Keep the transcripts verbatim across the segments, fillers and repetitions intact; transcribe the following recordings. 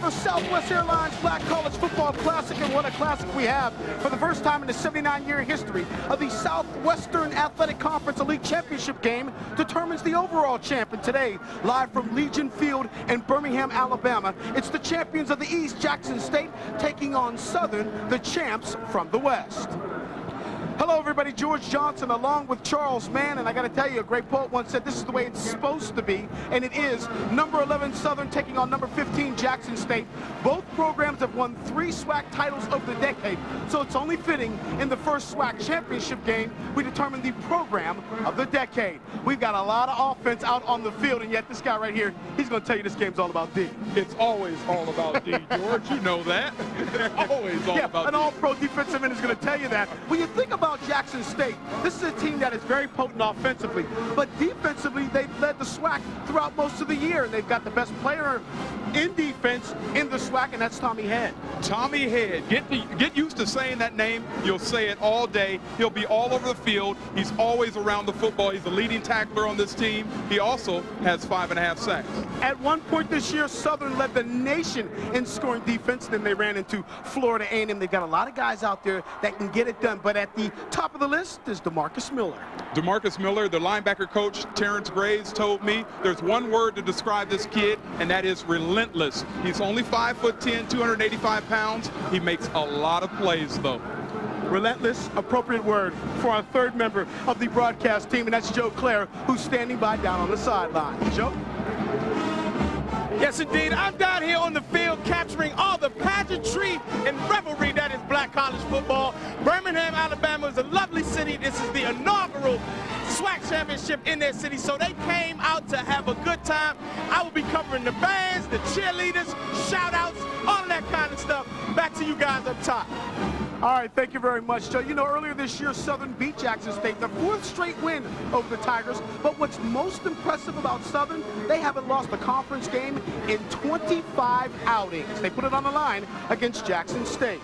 another Southwest Airlines Black College Football Classic, and what a classic we have for the first time in the seventy-nine year history of the Southwestern Athletic Conference Elite Championship game determines the overall champion. Today, live from Legion Field in Birmingham, Alabama, it's the champions of the East, Jackson State, taking on Southern, the champs from the West. Hello everybody, George Johnson along with Charles Mann, and I gotta tell you, a great poet once said this is the way it's supposed to be, and it is. Number eleven Southern taking on number fifteen Jackson State. Both programs have won three SWAC titles over the decade, so it's only fitting in the first SWAC Championship game we determine the program of the decade. We've got a lot of offense out on the field, and yet this guy right here, he's gonna tell you this game's all about D. It's always all about D, George. You know that. It's always all yeah, about an D. all-pro defensive end is gonna tell you that. When you think about Jackson State, this is a team that is very potent offensively, but defensively they've led the SWAC throughout most of the year, and they've got the best player in defense in the SWAC, and that's Tommy Head. Tommy Head. Get the, get used to saying that name. You'll say it all day. He'll be all over the field. He's always around the football. He's the leading tackler on this team. He also has five and a half sacks. At one point this year, Southern led the nation in scoring defense. Then they ran into Florida A and M. They've got a lot of guys out there that can get it done, but at the top of the list is DeMarcus Miller. DeMarcus Miller, the linebacker coach, Terrence Graves, told me there's one word to describe this kid, and that is relentless. He's only five foot ten, two hundred eighty-five pounds. He makes a lot of plays, though. Relentless, appropriate word for our third member of the broadcast team, and that's Joe Clare, who's standing by down on the sideline. Joe? Yes, indeed. I'm down here on the field capturing all the pageantry and revelry that is black college football. Birmingham, Alabama is a lovely city. This is the inaugural SWAC Championship in their city, so they came out to have a good time. I will be covering the bands, the cheerleaders, shout-outs, all of that kind of stuff. Back to you guys up top. All right, thank you very much, Joe. You know, earlier this year, Southern beat Jackson State, the fourth straight win over the Tigers. But what's most impressive about Southern, they haven't lost a conference game in twenty-five outings. They put it on the line against Jackson State.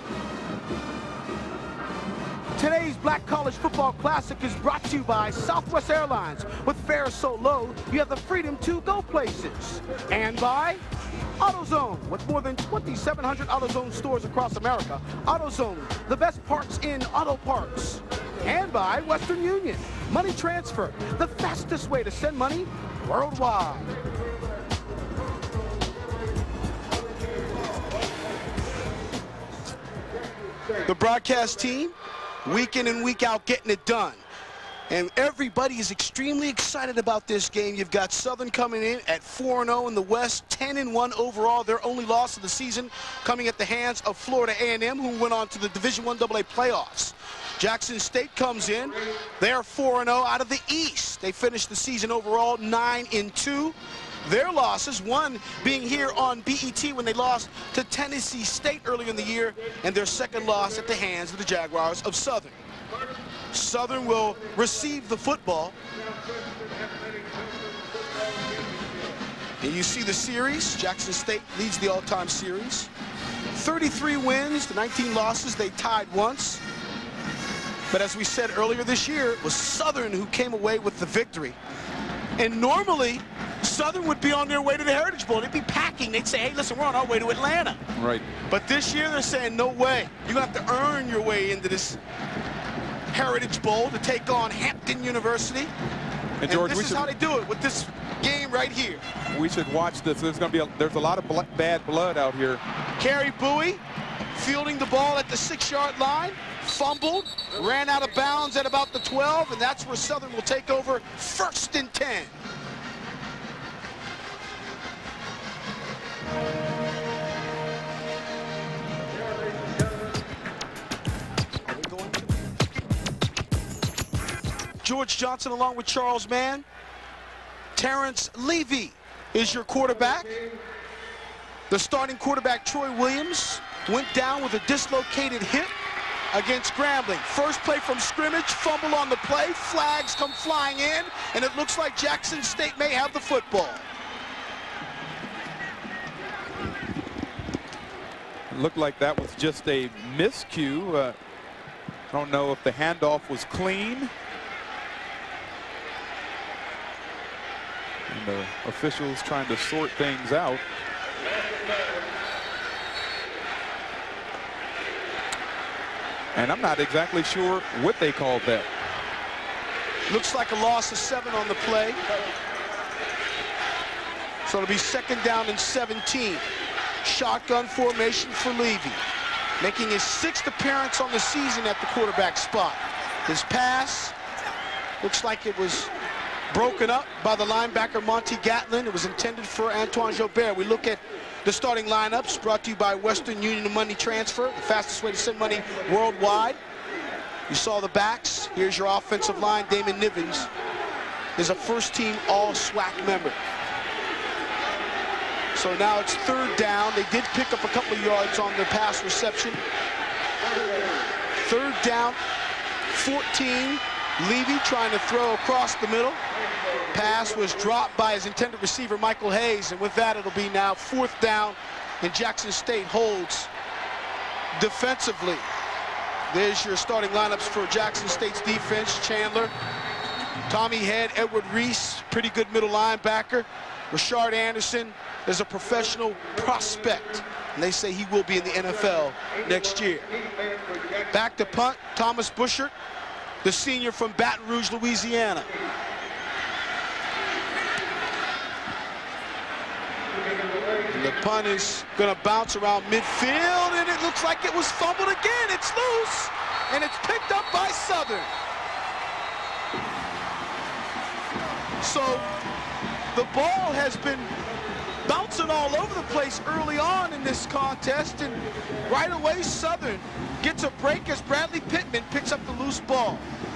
Today's Black College Football Classic is brought to you by Southwest Airlines. With fares so low, you have the freedom to go places. And by AutoZone. With more than twenty-seven hundred AutoZone stores across America, AutoZone, the best parts in auto parts. And by Western Union, money transfer, the fastest way to send money worldwide. The broadcast team, week in and week out, getting it done. And everybody is extremely excited about this game. You've got Southern coming in at four and oh in the West, ten and one overall. Their only loss of the season coming at the hands of Florida A and M, who went on to the Division one double A playoffs. Jackson State comes in. They're four and oh out of the East. They finished the season overall nine and two. Their losses, one being here on B E T when they lost to Tennessee State earlier in the year, and their second loss at the hands of the Jaguars of Southern. Southern will receive the football. And you see the series. Jackson State leads the all-time series. thirty-three wins to nineteen losses. They tied once. But as we said earlier this year, it was Southern who came away with the victory. And normally, Southern would be on their way to the Heritage Bowl. They'd be packing. They'd say, hey, listen, we're on our way to Atlanta. Right. But this year, they're saying, no way. You're going to have to earn your way into this Heritage Bowl to take on Hampton University. And, and George, this we is should, how they do it with this game right here. We should watch this. There's going to be a, there's a lot of bl bad blood out here. Kerry Bowie fielding the ball at the six-yard line, fumbled, ran out of bounds at about the twelve, and that's where Southern will take over first and ten. George Johnson along with Charles Mann. Terrence Levy is your quarterback. The starting quarterback, Troy Williams, went down with a dislocated hip against Grambling. First play from scrimmage, fumble on the play, flags come flying in, and it looks like Jackson State may have the football. It looked like that was just a miscue. Uh, I don't know if the handoff was clean. And the officials trying to sort things out. And I'm not exactly sure what they called that. Looks like a loss of seven on the play. So it'll be second down and seventeen. Shotgun formation for Levy, making his sixth appearance on the season at the quarterback spot. His pass looks like it was broken up by the linebacker Monty Gatlin. It was intended for Antoine Jobert. We look at the starting lineups brought to you by Western Union Money Transfer, the fastest way to send money worldwide. You saw the backs. Here's your offensive line. Damon Nivens is a first-team all SWAC member. So now it's third down. They did pick up a couple of yards on their pass reception. Third down, fourteen. Levy trying to throw across the middle. Pass was dropped by his intended receiver, Michael Hayes. And with that, it'll be now fourth down, and Jackson State holds defensively. There's your starting lineups for Jackson State's defense. Chandler, Tommy Head, Edward Reese, pretty good middle linebacker. Rashard Anderson is a professional prospect, and they say he will be in the N F L next year. Back to punt, Thomas Bushert, the senior from Baton Rouge, Louisiana. And the punt is going to bounce around midfield, and it looks like it was fumbled again. It's loose, and it's picked up by Southern. So the ball has been bouncing all over the place early on in this contest, and right away Southern gets a break as Bradley Pittman picks up the loose ball.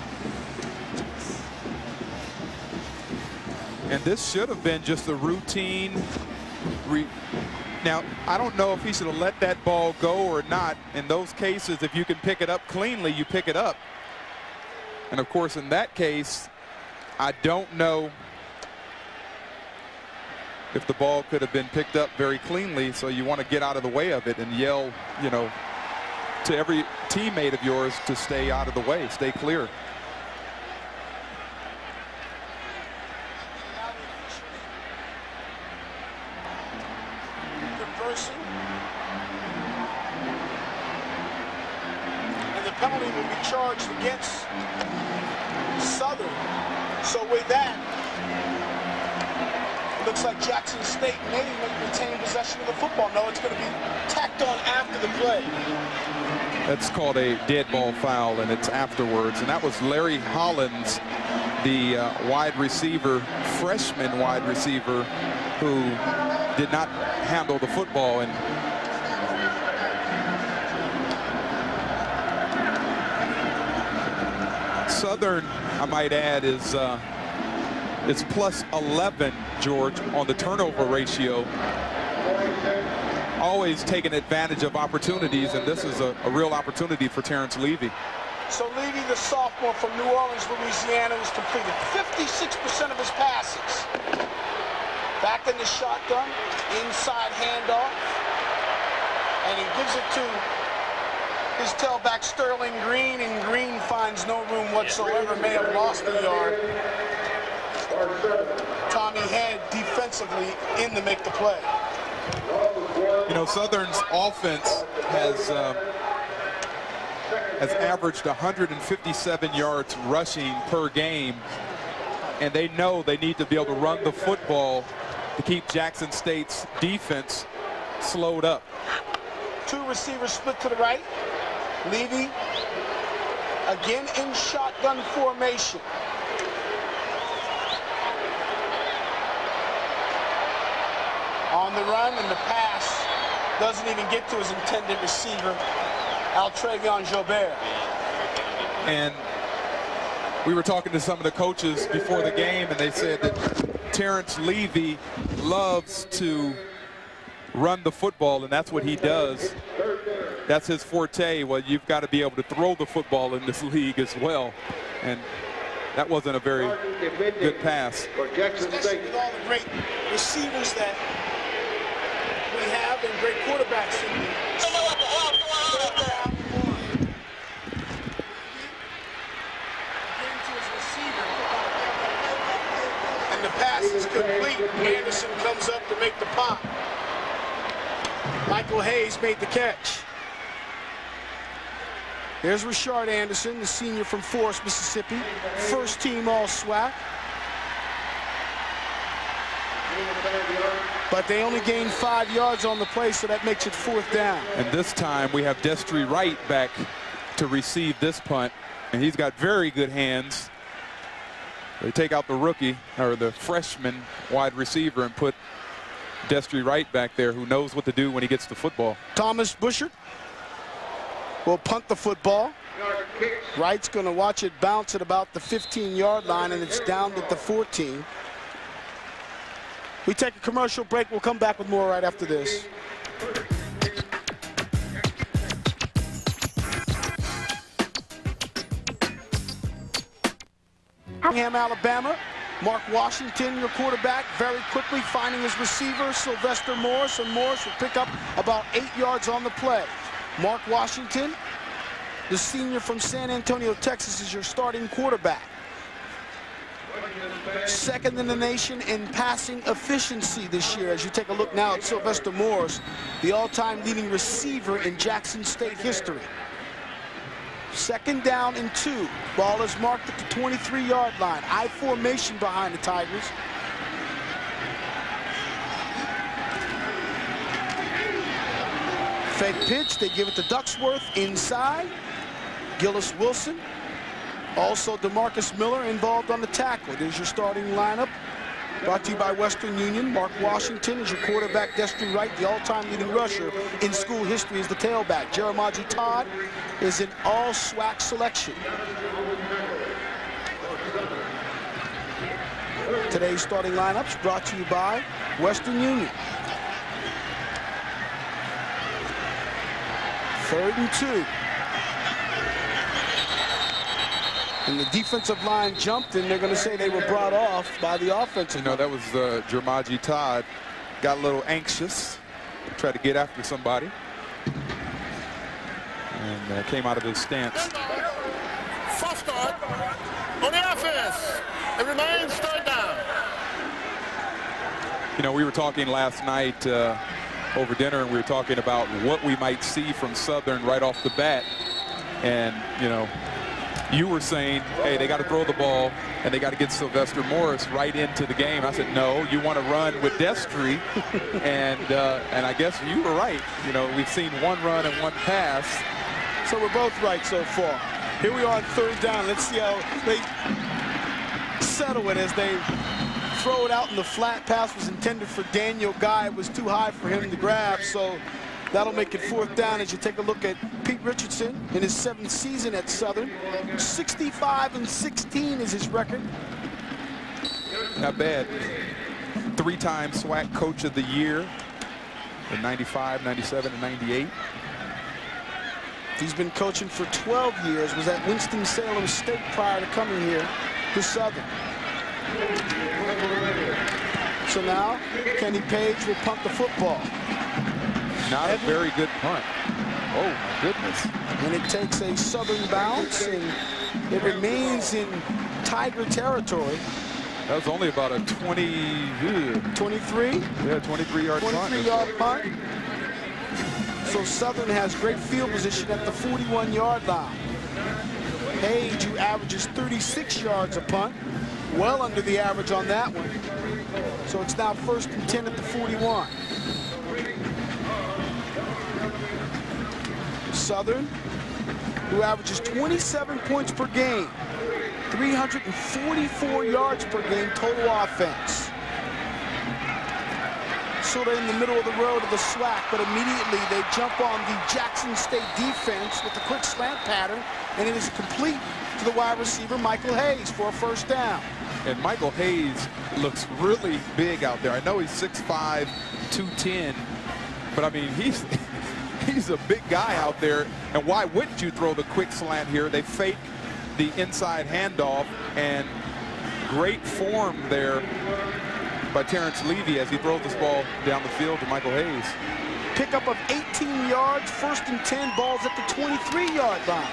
And this should have been just a routine. Re now, I don't know if he should have let that ball go or not. In those cases, if you can pick it up cleanly, you pick it up. And of course, in that case, I don't know if the ball could have been picked up very cleanly, so you want to get out of the way of it and yell, you know, to every teammate of yours to stay out of the way, stay clear. Conversing. And the penalty will be charged against Southern. So with that, looks like Jackson State may retain possession of the football. No, it's going to be tacked on after the play. That's called a dead ball foul, and it's afterwards. And that was Larry Hollins, the uh, wide receiver, freshman wide receiver, who did not handle the football. And Southern, I might add, is uh, it's plus eleven, George, on the turnover ratio. Always taking advantage of opportunities, and this is a, a real opportunity for Terrence Levy. So Levy, the sophomore from New Orleans, Louisiana, has completed fifty-six percent of his passes. Back in the shotgun, inside handoff, and he gives it to his tailback Sterling Green, and Green finds no room whatsoever, may have lost a yard. Tommy Head defensively in to make the play. You know, Southern's offense has uh, has averaged one hundred fifty-seven yards rushing per game, and they know they need to be able to run the football to keep Jackson State's defense slowed up. Two receivers split to the right. Levy again in shotgun formation. On the run, and the pass doesn't even get to his intended receiver, Altrevion Jobert. And we were talking to some of the coaches before the game, and they said that Terrence Levy loves to run the football, and that's what he does. That's his forte. Well, you've got to be able to throw the football in this league as well. And that wasn't a very good pass. Especially with all the great receivers that we have and great quarterbacks in the and the pass is complete. Anderson comes up to make the pop. Michael Hayes made the catch. Here's Rashard Anderson, the senior from Forest, Mississippi. First team all SWAC. But they only gained five yards on the play, so that makes it fourth down. And this time we have Destry Wright back to receive this punt. And he's got very good hands. They take out the rookie, or the freshman wide receiver, and put Destry Wright back there, who knows what to do when he gets the football. Thomas Bushard will punt the football. Wright's going to watch it bounce at about the fifteen yard line, and it's down at the fourteen. We take a commercial break. We'll come back with more right after this. Birmingham, Alabama. Mark Washington, your quarterback, very quickly finding his receiver, Sylvester Morris, and Morris will pick up about eight yards on the play. Mark Washington, the senior from San Antonio, Texas, is your starting quarterback. Second in the nation in passing efficiency this year. As you take a look now at Sylvester Morris, the all-time leading receiver in Jackson State history. Second down and two. Ball is marked at the twenty-three yard line. I formation behind the Tigers. Fake pitch. They give it to Ducksworth inside. Gillis Wilson. Also DeMarcus Miller involved on the tackle. There's your starting lineup. Brought to you by Western Union. Mark Washington is your quarterback. Destry Wright, the all-time leading rusher in school history, is the tailback. Jeremiah Todd is an all SWAC selection. Today's starting lineups brought to you by Western Union. Third and two. And the defensive line jumped, and they're going to say they were brought off by the offensive. You know, that was uh, Jermaji Todd. Got a little anxious, tried to get after somebody, and uh, came out of his stance. False start on the offense. It remains third down. You know, we were talking last night uh, over dinner, and we were talking about what we might see from Southern right off the bat. And, you know, you were saying, hey, they got to throw the ball and they got to get Sylvester Morris right into the game. I said, no, you want to run with Destry. and uh, and I guess you were right. You know, we've seen one run and one pass. So we're both right so far. Here we are on third down. Let's see how they settle it as they throw it out in the flat. Pass was intended for Daniel Guy. It was too high for him to grab. So that'll make it fourth down as you take a look at Pete Richardson in his seventh season at Southern. sixty-five and sixteen is his record. Not bad. Three-time SWAC Coach of the Year in ninety-five, ninety-seven, and ninety-eight. He's been coaching for twelve years. Was at Winston-Salem State prior to coming here to Southern. So now Kenny Page will punt the football. Not a very good punt. Oh, my goodness. And it takes a Southern bounce, and it remains in Tiger territory. That was only about a twenty, twenty-three? Yeah, twenty-three yard punt. twenty-three yard punt. So Southern has great field position at the forty-one yard line. Page, who averages thirty-six yards a punt, well under the average on that one. So it's now first and ten at the forty-one. Southern, who averages twenty-seven points per game, three hundred forty-four yards per game total offense. Sort of in the middle of the road of the SWAC, but immediately they jump on the Jackson State defense with the quick slant pattern, and it is complete to the wide receiver, Michael Hayes, for a first down. And Michael Hayes looks really big out there. I know he's six five, two ten, but I mean, he's he's a big guy out there. And why wouldn't you throw the quick slant here? They fake the inside handoff, and great form there by Terrence Levy as he throws this ball down the field to Michael Hayes. Pickup of eighteen yards, first and ten, balls at the twenty-three yard line.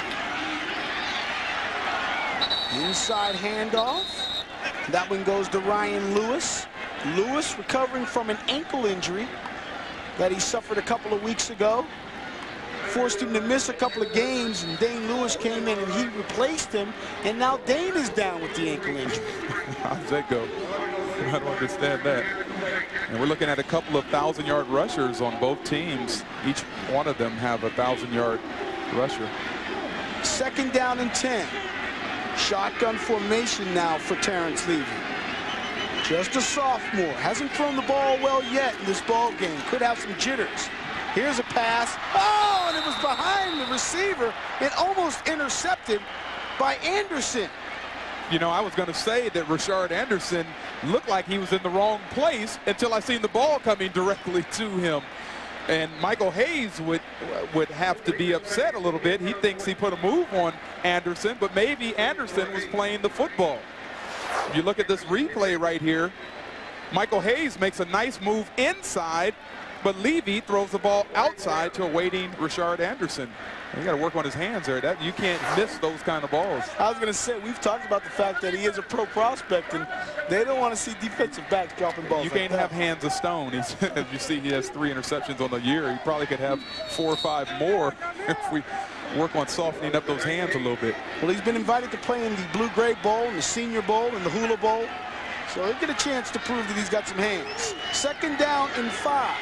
Inside handoff. That one goes to Ryan Lewis. Lewis recovering from an ankle injury that he suffered a couple of weeks ago. forced him to miss a couple of games, and Dane Lewis came in and he replaced him, and now Dane is down with the ankle injury. How's that go? I don't understand that. And we're looking at a couple of thousand-yard rushers on both teams. Each one of them have a thousand-yard rusher. Second down and ten. Shotgun formation now for Terrence Levy. Just a sophomore. Hasn't thrown the ball well yet in this ball game. Could have some jitters. Here's a pass. Oh, and it was behind the receiver. It almost intercepted by Anderson. You know, I was going to say that Rashard Anderson looked like he was in the wrong place until I seen the ball coming directly to him. And Michael Hayes would would have to be upset a little bit. He thinks he put a move on Anderson, but maybe Anderson was playing the football. If you look at this replay right here, Michael Hayes makes a nice move inside, but Levy throws the ball outside to a waiting Rashard Anderson. You got to work on his hands there. That you can't miss those kind of balls. I was going to say, we've talked about the fact that he is a pro prospect, and they don't want to see defensive backs dropping balls. You like can't that. have hands of stone. He's, as you see, he has three interceptions on the year. He probably could have four or five more if we work on softening up those hands a little bit. Well, he's been invited to play in the Blue-Gray Bowl, and the Senior Bowl, and the Hula Bowl. So he'll get a chance to prove that he's got some hands. Second down and five.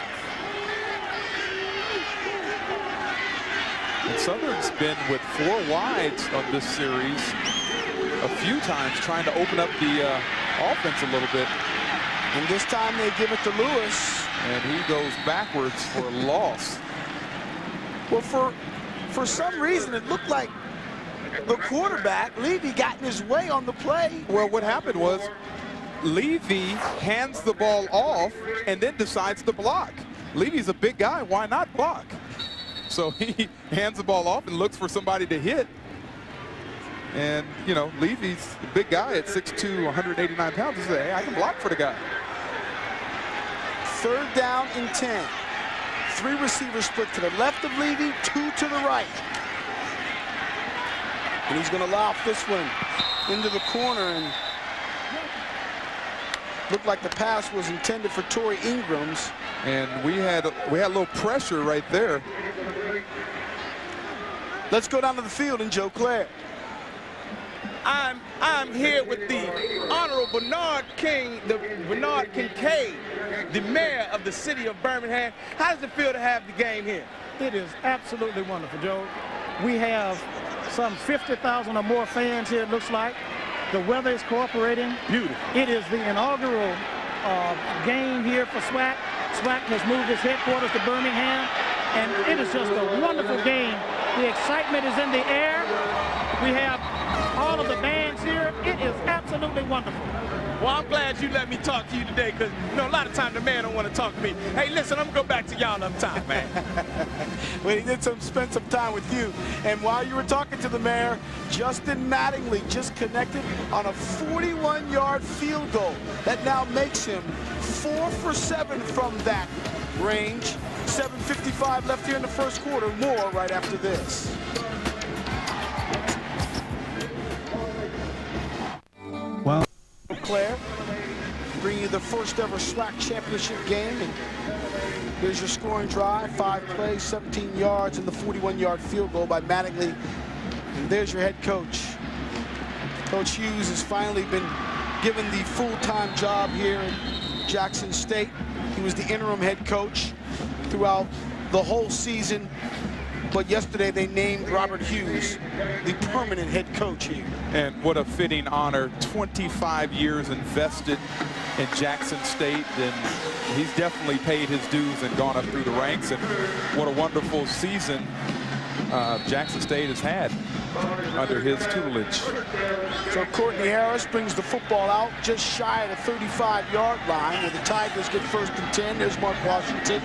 And Southern's been with four wides on this series a few times, trying to open up the uh, offense a little bit. And this time they give it to Lewis. And he goes backwards for a loss. Well, for, for some reason, it looked like the quarterback, Levy, got in his way on the play. Well, what happened was Levy hands the ball off and then decides to block. Levy's a big guy. Why not block? So he hands the ball off and looks for somebody to hit. And, you know, Levy's a big guy at six two, one hundred eighty-nine pounds. He said, hey, I can block for the guy. Third down and ten. Three receivers split to the left of Levy, two to the right. And he's going to lob this one into the corner, and looked like the pass was intended for Torrey Ingrams. And we had we had a little pressure right there. Let's go down to the field and Joe Claire. I'm I'm here with the Honorable Bernard King, the Bernard Kincaid, the mayor of the city of Birmingham. How does it feel to have the game here? It is absolutely wonderful, Joe. We have some fifty thousand or more fans here, it looks like. The weather is cooperating. Beautiful. It is the inaugural uh, game here for SWAC. SWAC has moved its headquarters to Birmingham, and it is just a wonderful game. The excitement is in the air. We have all of the bands here. It is absolutely wonderful. Well, I'm glad you let me talk to you today, because, you know, a lot of times the man don't want to talk to me. Hey, listen, I'm going to go back to y'all another time, man. Well, he did some, spend some time with you. And while you were talking to the mayor, Justin Mattingly just connected on a forty-one yard field goal. That now makes him four for seven from that range. seven fifty-five left here in the first quarter. More right after this. Wow. Claire, bringing you the first ever SWAC Championship game. And here's your scoring drive. Five plays, seventeen yards, and the forty-one yard field goal by Mattingly. And there's your head coach. Coach Hughes has finally been given the full-time job here at Jackson State. He was the interim head coach throughout the whole season. But yesterday they named Robert Hughes the permanent head coach here. And what a fitting honor. twenty-five years invested in Jackson State, and he's definitely paid his dues and gone up through the ranks. And what a wonderful season uh, Jackson State has had under his tutelage. So Courtney Harris brings the football out just shy of the thirty-five yard line, where the Tigers get first and ten. There's Mark Washington,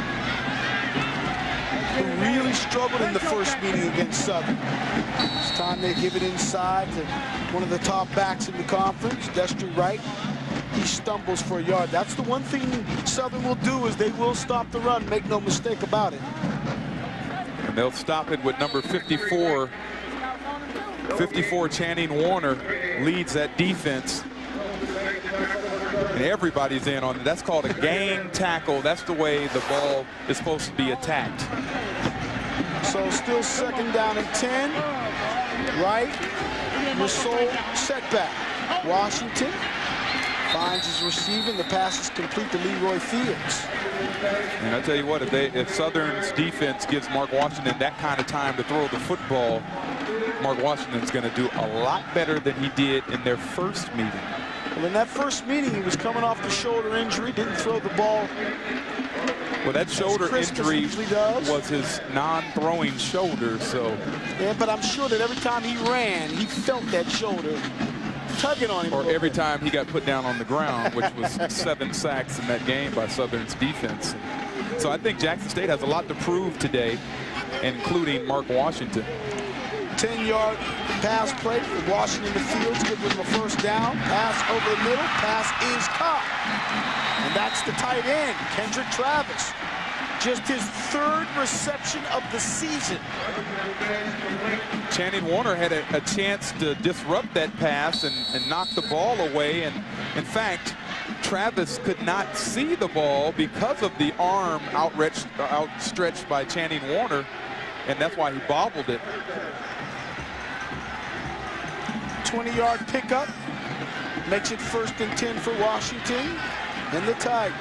who really struggled in the first meeting against Southern. This time they give it inside to one of the top backs in the conference, Destry Wright. He stumbles for a yard. That's the one thing Southern will do, is they will stop the run. Make no mistake about it. And they'll stop it with number fifty-four. fifty-four, Channing Warner, leads that defense. And everybody's in on it. That's called a gang tackle. That's the way the ball is supposed to be attacked. So still second down and ten. Right. Missile setback. Washington finds his receiving. The pass is complete to Leroy Fields. And I tell you what, if, they, if Southern's defense gives Mark Washington that kind of time to throw the football, Mark Washington's going to do a lot better than he did in their first meeting. Well, in that first meeting, he was coming off the shoulder injury, didn't throw the ball. Well, that shoulder injury was his non-throwing shoulder, so. Yeah, but I'm sure that every time he ran, he felt that shoulder tugging on him. Or every time he got put down on the ground, which was seven sacks in that game by Southern's defense. So I think Jackson State has a lot to prove today, including Mark Washington. ten yard pass play for Washington to Fields, give him a first down. Pass over the middle, pass is caught. And that's the tight end, Kendrick Travis. Just his third reception of the season. Channing Warner had a, a chance to disrupt that pass and, and knock the ball away. And in fact, Travis could not see the ball because of the arm outstretched, outstretched by Channing Warner. And that's why he bobbled it. twenty yard pickup. Makes it first and ten for Washington and the Tigers.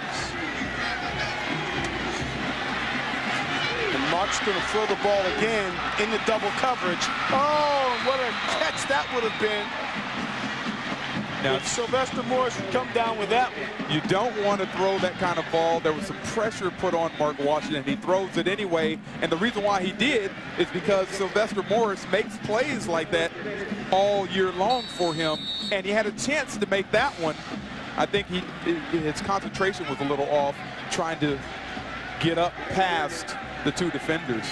And Mark's going to throw the ball again in the double coverage. Oh, what a catch that would have been. Now, if Sylvester Morris would come down with that one. You don't want to throw that kind of ball. There was some pressure put on Mark Washington. He throws it anyway. And the reason why he did is because Sylvester Morris makes plays like that all year long for him. And he had a chance to make that one. I think he, his concentration was a little off, trying to get up past the two defenders.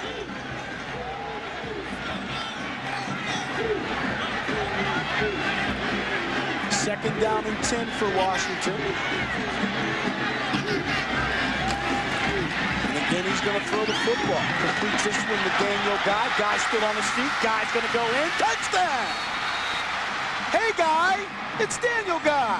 Second down and ten for Washington. And again, he's going to throw the football. Completes this one to Daniel Guy. Guy stood on his feet. Guy's going to go in. Touchdown! Hey, Guy, it's Daniel Guy.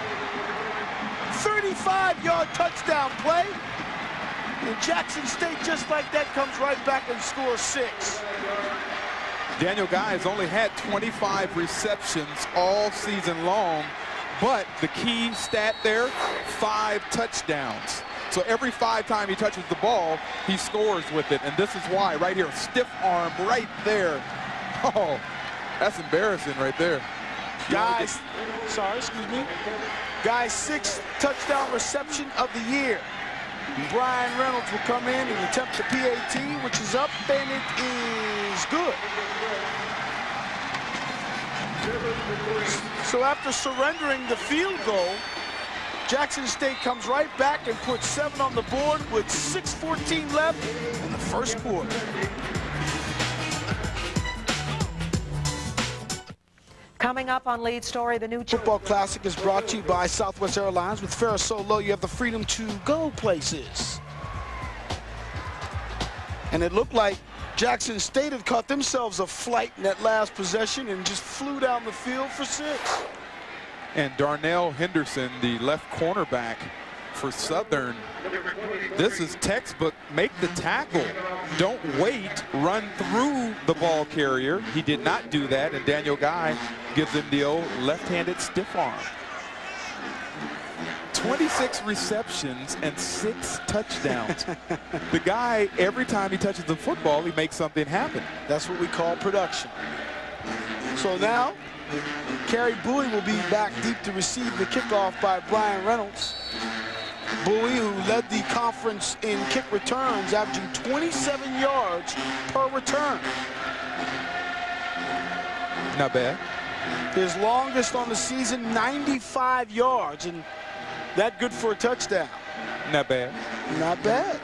thirty-five yard touchdown play. And Jackson State, just like that, comes right back and scores six. Daniel Guy has only had twenty-five receptions all season long, but the key stat there, five touchdowns. So every five time he touches the ball, he scores with it. And this is why, right here, stiff arm right there. Oh, that's embarrassing right there. Guys, sorry, excuse me. Guy's sixth touchdown reception of the year. Brian Reynolds will come in and attempt the P A T, which is up, and it is good. So after surrendering the field goal, Jackson State comes right back and puts seven on the board with six fourteen left in the first quarter. Coming up on Lead Story, the new Football Classic is brought to you by Southwest Airlines. With fares so low, you have the freedom to go places. And it looked like Jackson State had caught themselves a flight in that last possession and just flew down the field for six. And Darnell Henderson, the left cornerback for Southern, this is textbook, make the tackle. Don't wait, run through the ball carrier. He did not do that, and Daniel Guy gives him the old left-handed stiff arm. twenty-six receptions and six touchdowns. The guy, every time he touches the football, he makes something happen. That's what we call production. So now, Kerry Bowie will be back deep to receive the kickoff by Brian Reynolds. Bowie, who led the conference in kick returns, averaging twenty-seven yards per return. Not bad. His longest on the season, ninety-five yards, and that good for a touchdown. Not bad. Not bad.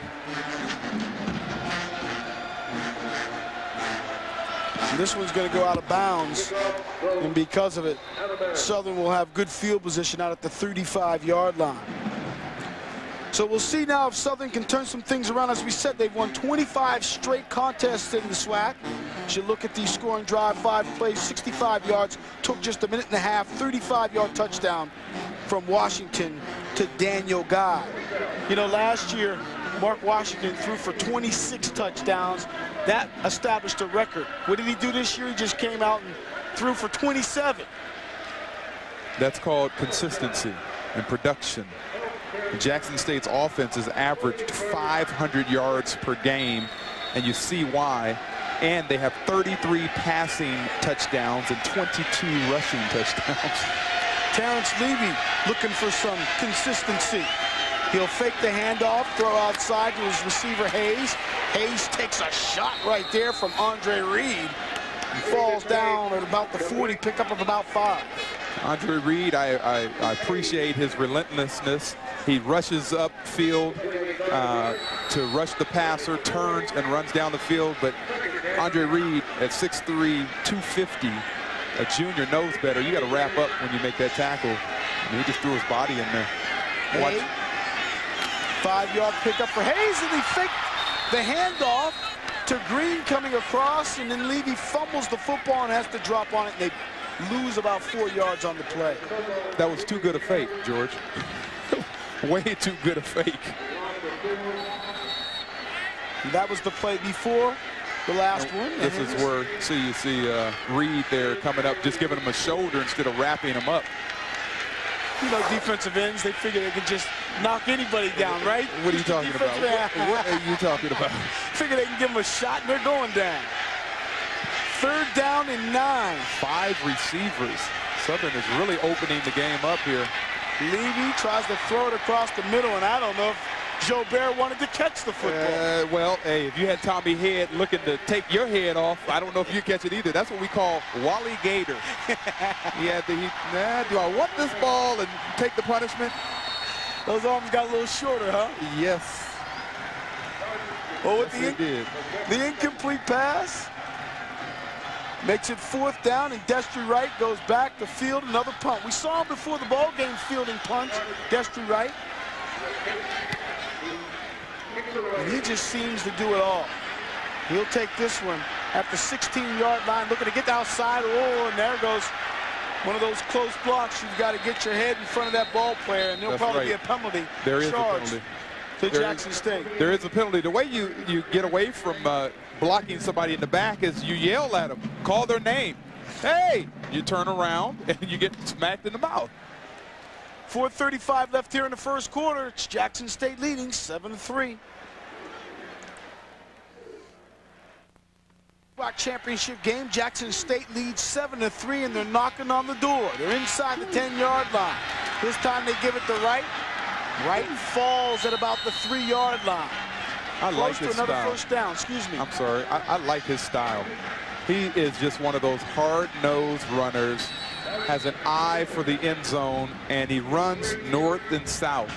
And this one's going to go out of bounds, and because of it, Southern will have good field position out at the thirty-five yard line. So we'll see now if Southern can turn some things around. As we said, they've won twenty-five straight contests in the SWAC. You look at the scoring drive, five plays, sixty-five yards, took just a minute and a half, thirty-five yard touchdown from Washington to Daniel Guy. You know, last year, Mark Washington threw for twenty-six touchdowns. that established a record. What did he do this year? He just came out and threw for twenty-seven. That's called consistency and production. Jackson State's offense has averaged five hundred yards per game, and you see why. And they have thirty-three passing touchdowns and twenty-two rushing touchdowns. Terrence Levy looking for some consistency. He'll fake the handoff, throw outside to his receiver Hayes. Hayes takes a shot right there from Andre Reed. He falls down at about the forty, pickup of about five. Andre Reed, I, I, I appreciate his relentlessness. He rushes upfield uh, to rush the passer, turns and runs down the field. But Andre Reed at six three, two fifty, a junior, knows better. You got to wrap up when you make that tackle. I mean, he just threw his body in there. Watch. Five-yard pickup for Hayes, and he faked the handoff to Green coming across, and then Levy fumbles the football and has to drop on it, and they lose about four yards on the play. That was too good a fake, George. Way too good a fake. And that was the play before the last one. This is where, see, you see uh, Reed there coming up, just giving him a shoulder instead of wrapping him up. You know, defensive ends, they figure they can just knock anybody down, right? What are you talking about? What, what are you talking about? Figure they can give them a shot, and they're going down. Third down and nine. Five receivers. Southern is really opening the game up here. Levy tries to throw it across the middle, and I don't know if Joe Bear wanted to catch the football. Uh, well, hey, if you had Tommy Head looking to take your head off, I don't know if you catch it either. That's what we call Wally Gator. He had to, he, nah, do I want this ball and take the punishment? Those arms got a little shorter, huh? Yes. Oh, with yes, the, in the incomplete pass. Makes it fourth down, and Destry Wright goes back to field another punt. We saw him before the ball game fielding punts, Destry Wright. And he just seems to do it all. He'll take this one at the sixteen-yard line, looking to get outside. Oh, and there goes one of those close blocks. You've got to get your head in front of that ball player, and there'll That's probably right. be a penalty. There is a charged penalty. To there Jackson is, State. There is a penalty. The way you, you get away from uh, blocking somebody in the back is you yell at them, call their name. Hey! You turn around, and you get smacked in the mouth. four thirty-five left here in the first quarter. It's Jackson State leading seven to three. SWAC Championship game. Jackson State leads seven to three, and they're knocking on the door. They're inside the ten-yard line. This time they give it to Wright. Wright falls at about the three-yard line. I Close like to his another style. first down. Excuse me. I'm sorry. I, I like his style. He is just one of those hard-nosed runners, has an eye for the end zone, and he runs north and south.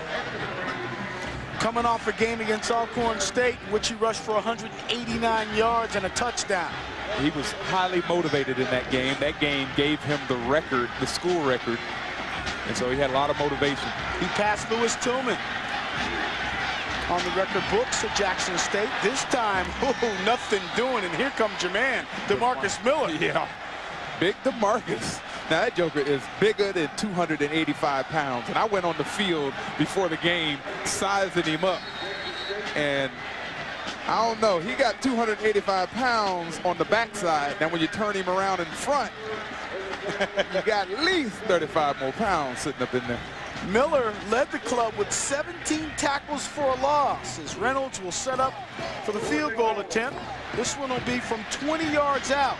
Coming off a game against Alcorn State, in which he rushed for one hundred eighty-nine yards and a touchdown. He was highly motivated in that game. That game gave him the record, the school record, and so he had a lot of motivation. He passed Lewis Tillman on the record books at Jackson State. This time, oh, nothing doing, and here comes your man, DeMarcus Miller. Yeah, big DeMarcus. Now that joker is bigger than two hundred eighty-five pounds, and I went on the field before the game sizing him up, and I don't know, he got two hundred eighty-five pounds on the backside. Now when you turn him around in front, you got at least thirty-five more pounds sitting up in there. Miller led the club with seventeen tackles for a loss, as Reynolds will set up for the field goal attempt. This one will be from twenty yards out.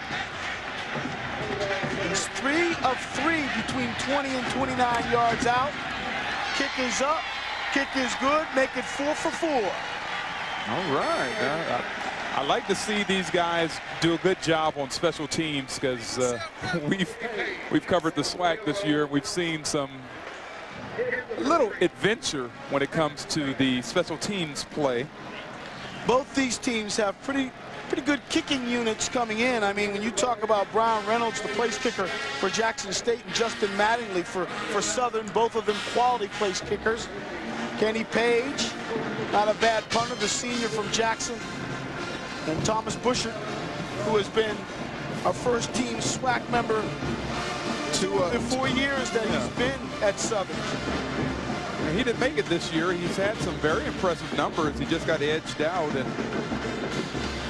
He's three of three between twenty and twenty-nine yards out. Kick is up, kick is good, make it four for four. All right. I, I, I like to see these guys do a good job on special teams, because uh, we've we've covered the SWAC this year. We've seen some little adventure when it comes to the special teams play. Both these teams have pretty pretty good kicking units coming in. I mean, when you talk about Brian Reynolds, the place kicker for Jackson State, and Justin Mattingly for, for Southern, both of them quality place kickers. Kenny Page, not a bad punter, the senior from Jackson. And Thomas Bushert, who has been a first team SWAC member two of the four years that yeah. he's been at Southern. And he didn't make it this year. He's had some very impressive numbers. He just got edged out. And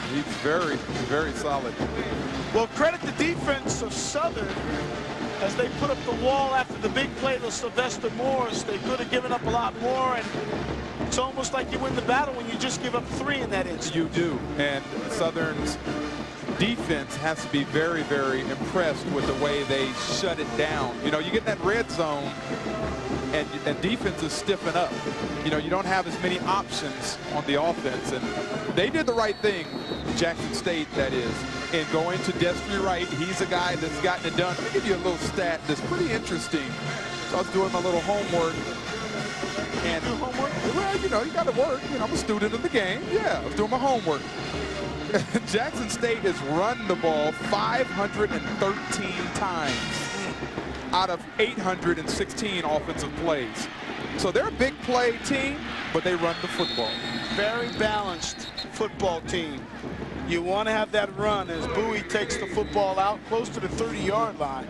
He's very, very solid. Well, credit the defense of Southern as they put up the wall after the big play to Sylvester Morris. They could have given up a lot more, and it's almost like you win the battle when you just give up three in that instance. You do, and Southern's defense has to be very, very impressed with the way they shut it down. You know, you get in that red zone, and, and defenses stiffen up. You know, you don't have as many options on the offense, and they did the right thing, Jackson State, that is, in going to Destry Wright. He's a guy that's gotten it done. Let me give you a little stat that's pretty interesting. So I was doing my little homework. And do homework? Well, you know, you got to work. You know, I'm a student of the game. Yeah, I was doing my homework. Jackson State has run the ball five hundred thirteen times out of eight hundred sixteen offensive plays. So they're a big play team, but they run the football. Very balanced football team. You want to have that run as Bowie takes the football out close to the thirty yard line.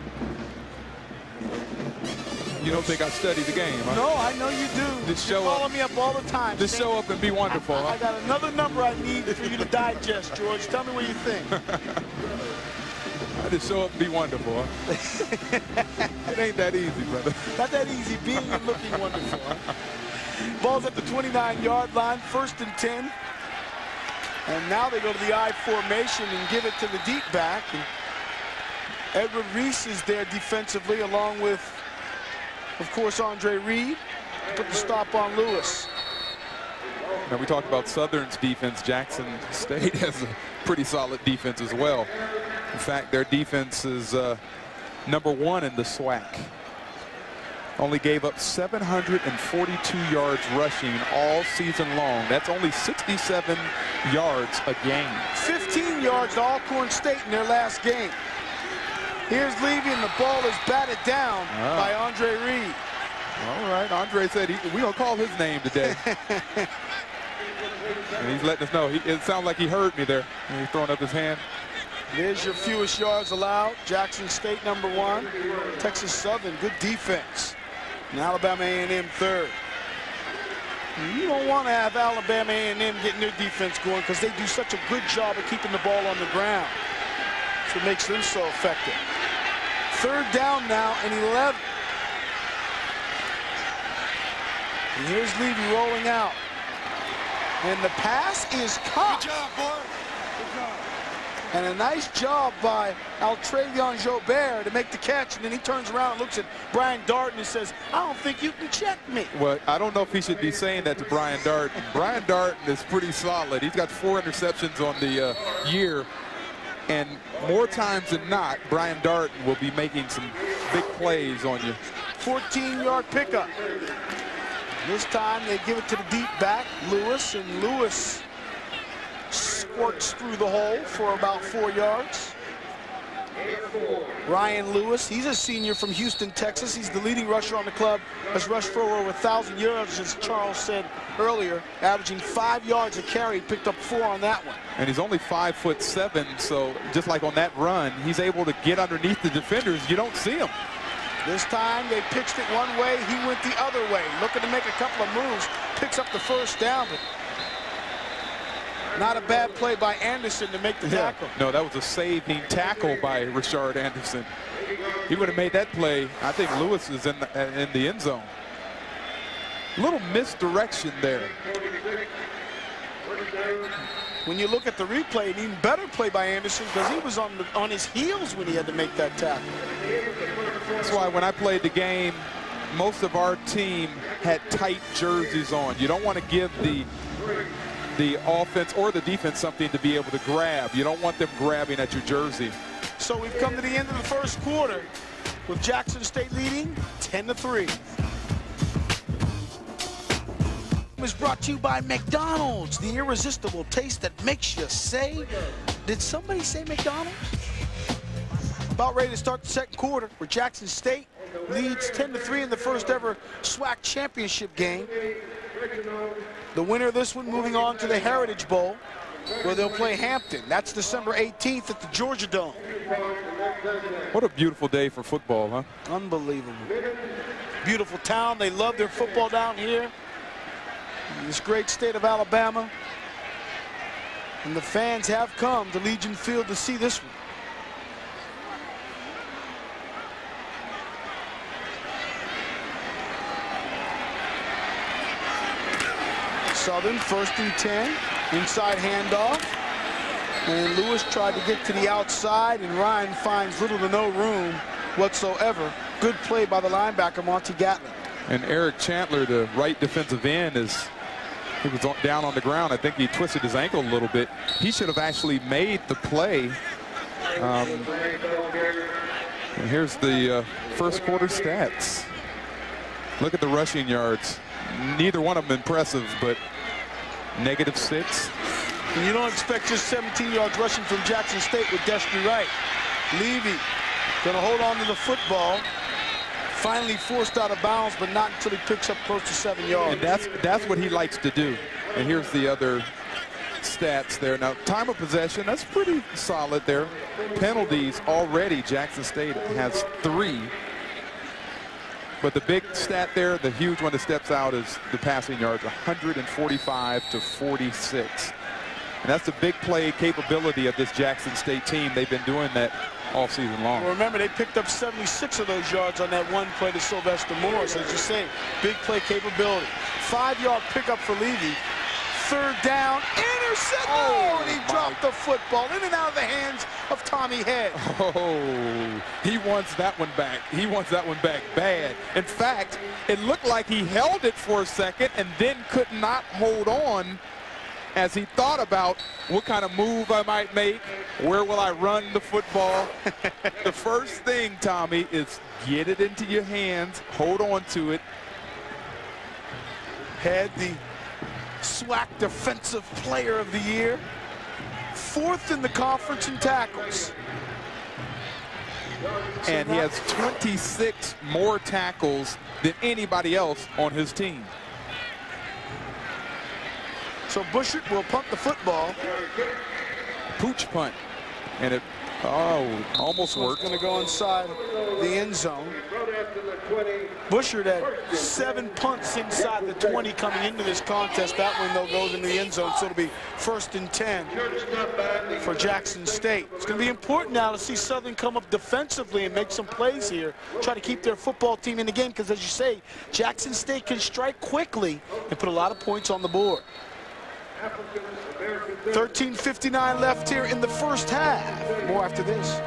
You don't think I study the game, huh? No, I know you do. Just you show follow up. me up all the time. Just show up and be wonderful. I, I, huh? I got another number I need for you to digest, George. Tell me what you think. I just show up and be wonderful. Huh? It ain't that easy, brother. Not that easy, being and looking wonderful. Huh? Ball's at the twenty-nine yard line, first and ten. And now they go to the I formation and give it to the deep back. And Edward Reese is there defensively, along with, of course, Andre Reed. Put the stop on Lewis. Now, we talked about Southern's defense. Jackson State has a pretty solid defense as well. In fact, their defense is uh, number one in the SWAC. Only gave up seven hundred forty-two yards rushing all season long. That's only sixty-seven yards a game. fifteen yards to Alcorn State in their last game. Here's Levy, and the ball is batted down ah. by Andre Reed. All right, Andre said he, we don't call his name today. And he's letting us know. He, it sounds like he heard me there. He's throwing up his hand. There's your fewest yards allowed. Jackson State number one. Texas Southern, good defense. And Alabama A and M third. You don't want to have Alabama A and M getting their defense going because they do such a good job of keeping the ball on the ground. That's what makes them so effective. Third down now and eleven. And here's Levy rolling out. And the pass is caught. Good job, boy. Good job. And a nice job by Altravion Jobert to make the catch. And then he turns around and looks at Brian Darton and says, I don't think you can check me. Well, I don't know if he should be saying that to Brian Darton. Brian Darton is pretty solid. He's got four interceptions on the uh, year. And more times than not, Brian Darton will be making some big plays on you. fourteen yard pickup. This time they give it to the deep back, Lewis, and Lewis squirts through the hole for about four yards. Ryan Lewis, he's a senior from Houston, Texas. He's the leading rusher on the club. Has rushed for over one thousand yards, as Charles said earlier, averaging five yards a carry. Picked up four on that one. And he's only five foot seven, so just like on that run, he's able to get underneath the defenders. You don't see him. This time they pitched it one way, he went the other way, looking to make a couple of moves. Picks up the first down, but not a bad play by Anderson to make the yeah. tackle. No, that was a saving tackle by Rashard Anderson. He would have made that play. I think Lewis is in the, in the end zone. A little misdirection there. When you look at the replay, an even better play by Anderson because he was on, the, on his heels when he had to make that tackle. That's why when I played the game, most of our team had tight jerseys on. You don't want to give the the offense or the defense something to be able to grab. You don't want them grabbing at your jersey. So we've come to the end of the first quarter with Jackson State leading ten to three. Was brought to you by McDonald's, the irresistible taste that makes you say, did somebody say McDonald's? About ready to start the second quarter where Jackson State leads ten to three in the first ever SWAC Championship game. The winner of this one moving on to the Heritage Bowl where they'll play Hampton. That's December eighteenth at the Georgia Dome. What a beautiful day for football, huh? Unbelievable. Beautiful town. They love their football down here. In this great state of Alabama. And the fans have come to Legion Field to see this one. Southern first and ten, inside handoff. And Lewis tried to get to the outside, and Ryan finds little to no room whatsoever. Good play by the linebacker, Monty Gatlin. And Eric Chandler, the right defensive end, is he was on, down on the ground. I think he twisted his ankle a little bit. He should have actually made the play. Um, and here's the uh, first quarter stats. Look at the rushing yards. Neither one of them impressive, but negative six. And you don't expect just seventeen yards rushing from Jackson State with Destry Wright. Levy going to hold on to the football. Finally forced out of bounds, but not until he picks up close to seven yards. And that's, that's what he likes to do. And here's the other stats there. Now, time of possession, that's pretty solid there. Penalties already, Jackson State has three. But the big stat there, the huge one that steps out, is the passing yards, one forty-five to forty-six. And that's the big play capability of this Jackson State team. They've been doing that all season long. Well, remember, they picked up seventy-six of those yards on that one play to Sylvester Morris. As you say, big play capability. Five-yard pickup for Levy. Third down, intercept. Oh, and he dropped the football in and out of the hands of Tommy Head. Oh, he wants that one back. He wants that one back bad. In fact, it looked like he held it for a second and then could not hold on as he thought about what kind of move I might make. Where will I run the football? The first thing, Tommy, is get it into your hands, hold on to it. Head, the SWAC Defensive Player of the Year. Fourth in the conference in tackles. And he has twenty-six more tackles than anybody else on his team. So Bushert will punt the football. Pooch punt. And it, oh, almost worked. Going to go inside the end zone. Bushert had seven punts inside the twenty coming into this contest. That one, though, goes into the end zone, so it'll be first and ten for Jackson State. It's going to be important now to see Southern come up defensively and make some plays here, try to keep their football team in the game, because, as you say, Jackson State can strike quickly and put a lot of points on the board. thirteen fifty-nine left here in the first half. More after this.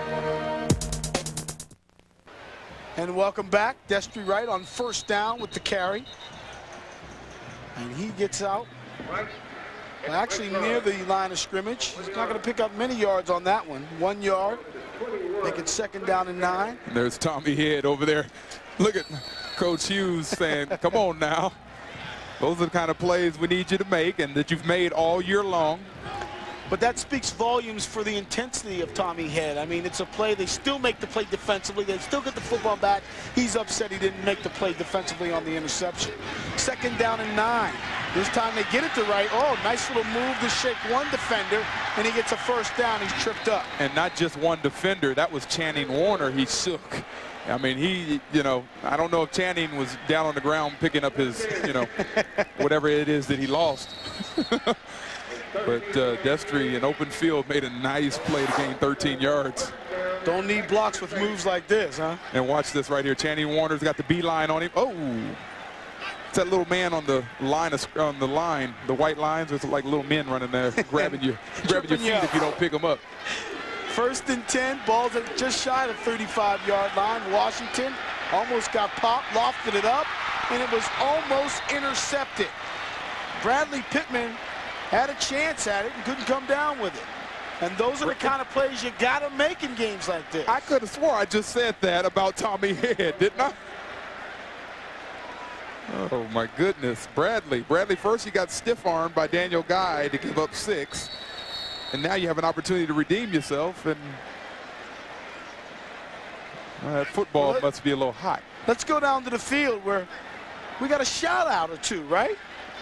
And welcome back. Destry Wright on first down with the carry. And he gets out. Well, actually near the line of scrimmage. He's not going to pick up many yards on that one. One yard. Make it second down and nine. And there's Tommy Head over there. Look at Coach Hughes saying, come on now. Those are the kind of plays we need you to make and that you've made all year long. But that speaks volumes for the intensity of Tommy Head. I mean, it's a play. They still make the play defensively. They still get the football back. He's upset he didn't make the play defensively on the interception. Second down and nine. This time they get it to Wright. Oh, nice little move to shake one defender, and he gets a first down. He's tripped up. And not just one defender. That was Channing Warner. He shook. I mean, he, you know, I don't know if Channing was down on the ground picking up his, you know, whatever it is that he lost. But uh, Destry in open field made a nice play to gain thirteen yards. Don't need blocks with moves like this, huh? And watch this right here. Channing Warner's got the beeline on him. Oh, it's that little man on the line of, on the line, the white lines. There's like little men running there, grabbing you, grabbing your feet you if you don't pick them up. First and ten, ball's at just shy of the thirty-five yard line. Washington almost got popped, lofted it up, and it was almost intercepted. Bradley Pittman had a chance at it and couldn't come down with it. And those are the kind of plays you got to make in games like this. I could have swore I just said that about Tommy Head, didn't I? Oh, my goodness. Bradley. Bradley first, he got stiff-armed by Daniel Guy to give up six. And now you have an opportunity to redeem yourself. And uh, that football well, must be a little hot. Let's go down to the field where we got a shout-out or two, right?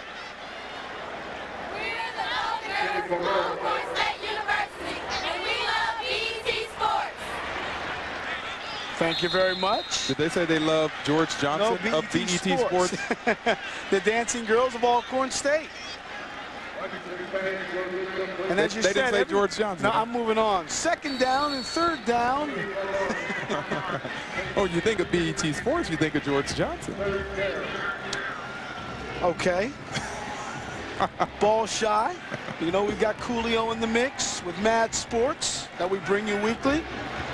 From Alcorn State University, and we love B E T Sports. Thank you very much. Did they say they love George Johnson no, of B E T Sports? The Dancing Girls of Alcorn State. And as you they said, didn't say every, George Johnson. No, I'm moving on. Second down and third down. Oh, you think of B E T Sports, you think of George Johnson. Okay. Ball shy. You know, we've got Coolio in the mix with Mad Sports that we bring you weekly.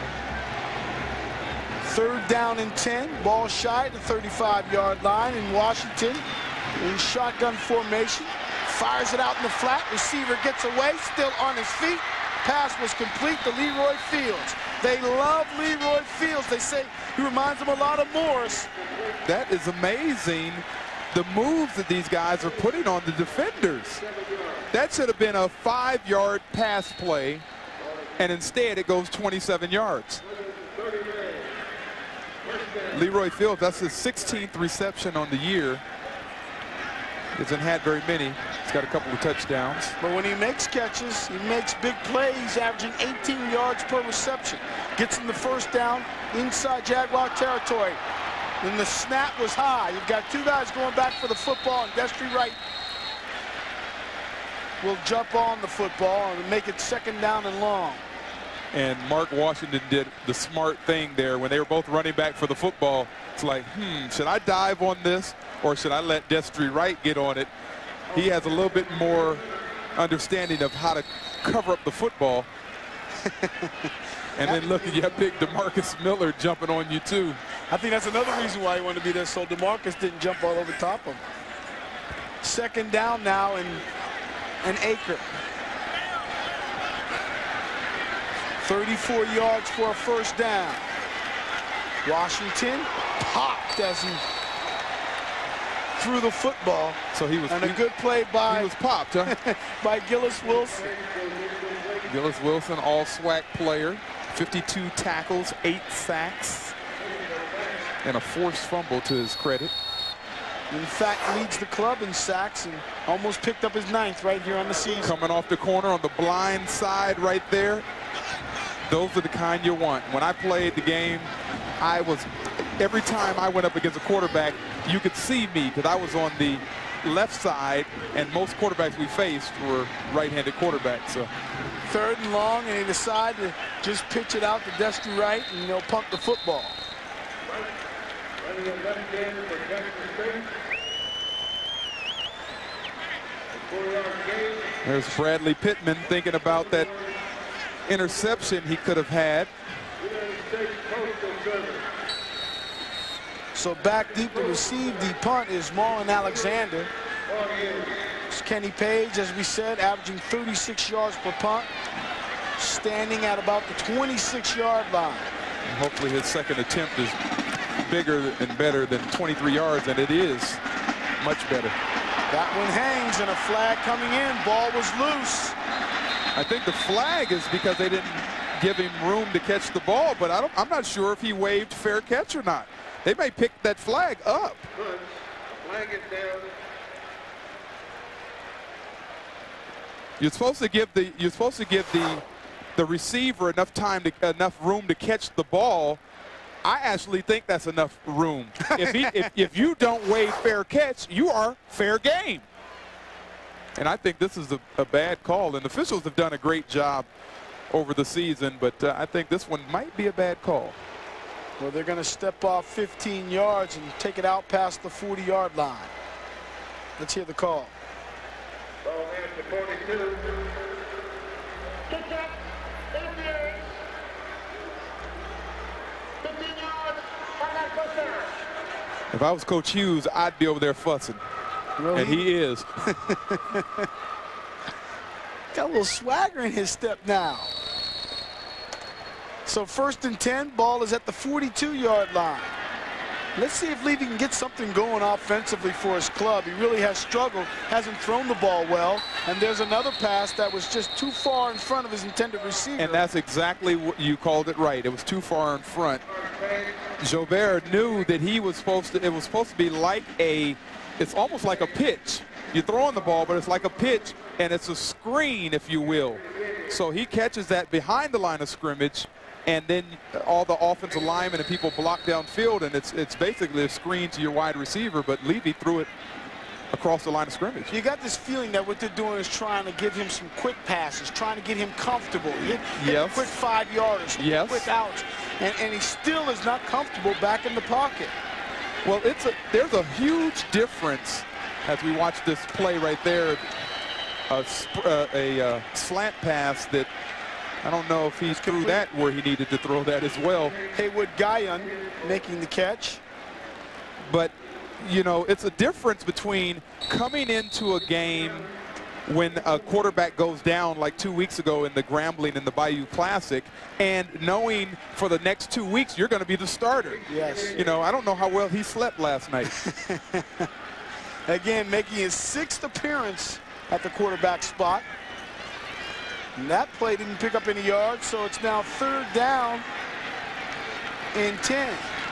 Third down and ten. Ball shy at the thirty-five yard line in Washington. In shotgun formation. Fires it out in the flat. Receiver gets away, still on his feet. Pass was complete to Leroy Fields. They love Leroy Fields. They say he reminds them a lot of Morris. That is amazing, the moves that these guys are putting on the defenders. That should have been a five yard pass play, and instead it goes twenty-seven yards. Leroy Fields, that's his sixteenth reception on the year. Hasn't had very many. He's got a couple of touchdowns. But when he makes catches, he makes big plays, averaging eighteen yards per reception. Gets in the first down inside Jaguar territory. And the snap was high. You've got two guys going back for the football, and Destry Wright will jump on the football and make it second down and long. And Mark Washington did the smart thing there when they were both running back for the football. It's like, hmm, should I dive on this or should I let Destry Wright get on it? He has a little bit more understanding of how to cover up the football. And then look at you have big DeMarcus Miller jumping on you too. I think that's another reason why he wanted to be there, so DeMarcus didn't jump all over top of him. Second down now and an acre. thirty-four yards for a first down. Washington popped as he threw the football. So he was and a he, good play by he was popped, huh? by Gillis Wilson. Gillis Wilson, all SWAC player, fifty-two tackles, eight sacks, and a forced fumble to his credit. In fact, leads the club in sacks and almost picked up his ninth right here on the season. Coming off the corner on the blind side right there. Those are the kind you want. When I played the game, I was, every time I went up against a quarterback, you could see me because I was on the left side, and most quarterbacks we faced were right-handed quarterbacks. So third and long, and he decided to just pitch it out to Destry Wright, and they'll pump the football. There's Bradley Pittman thinking about that interception he could have had. So back deep to receive the punt is Marlon Alexander. It's Kenny Page, as we said, averaging thirty-six yards per punt, standing at about the twenty-six yard line. And hopefully his second attempt is bigger and better than twenty-three yards, and it is much better. That one hangs, and a flag coming in. Ball was loose. I think the flag is because they didn't give him room to catch the ball, but I don't, I'm not sure if he waved fair catch or not. They may pick that flag up. Flag is down. You're supposed to give the you're supposed to give the the receiver enough time to enough room to catch the ball. I actually think that's enough room. If he if, if you don't wave fair catch, you are fair game. And I think this is a, a bad call, and officials have done a great job over the season, but uh, I think this one might be a bad call. Well, they're going to step off fifteen yards and take it out past the forty yard line. Let's hear the call. Ball at the forty-two. Kick up, interference. fifteen yards on that first down. If I was Coach Hughes, I'd be over there fussing. Really? And he is. Got a little swagger in his step now. So first and ten, ball is at the forty-two yard line. Let's see if Levy can get something going offensively for his club. He really has struggled, hasn't thrown the ball well, and there's another pass that was just too far in front of his intended receiver. And that's exactly what you called it right. It was too far in front. Jobert knew that he was supposed to, it was supposed to be like a, it's almost like a pitch. You're throwing the ball, but it's like a pitch, and it's a screen, if you will. So he catches that behind the line of scrimmage, and then all the offensive linemen and people block downfield, and it's it's basically a screen to your wide receiver, but Levy threw it across the line of scrimmage. You got this feeling that what they're doing is trying to give him some quick passes, trying to get him comfortable, hit, hit Yes. quick five-yarders, Yes. quick outs, and, and he still is not comfortable back in the pocket. Well, it's a, there's a huge difference as we watch this play right there. A, sp uh, a uh, slant pass that I don't know if he threw that where he needed to throw that as well. Haywood Guyon making the catch. But, you know, it's a difference between coming into a game when a quarterback goes down like two weeks ago in the Grambling and the Bayou Classic and knowing for the next two weeks you're going to be the starter. Yes. You know, I don't know how well he slept last night. Again, making his sixth appearance at the quarterback spot. And that play didn't pick up any yards, so it's now third down and ten.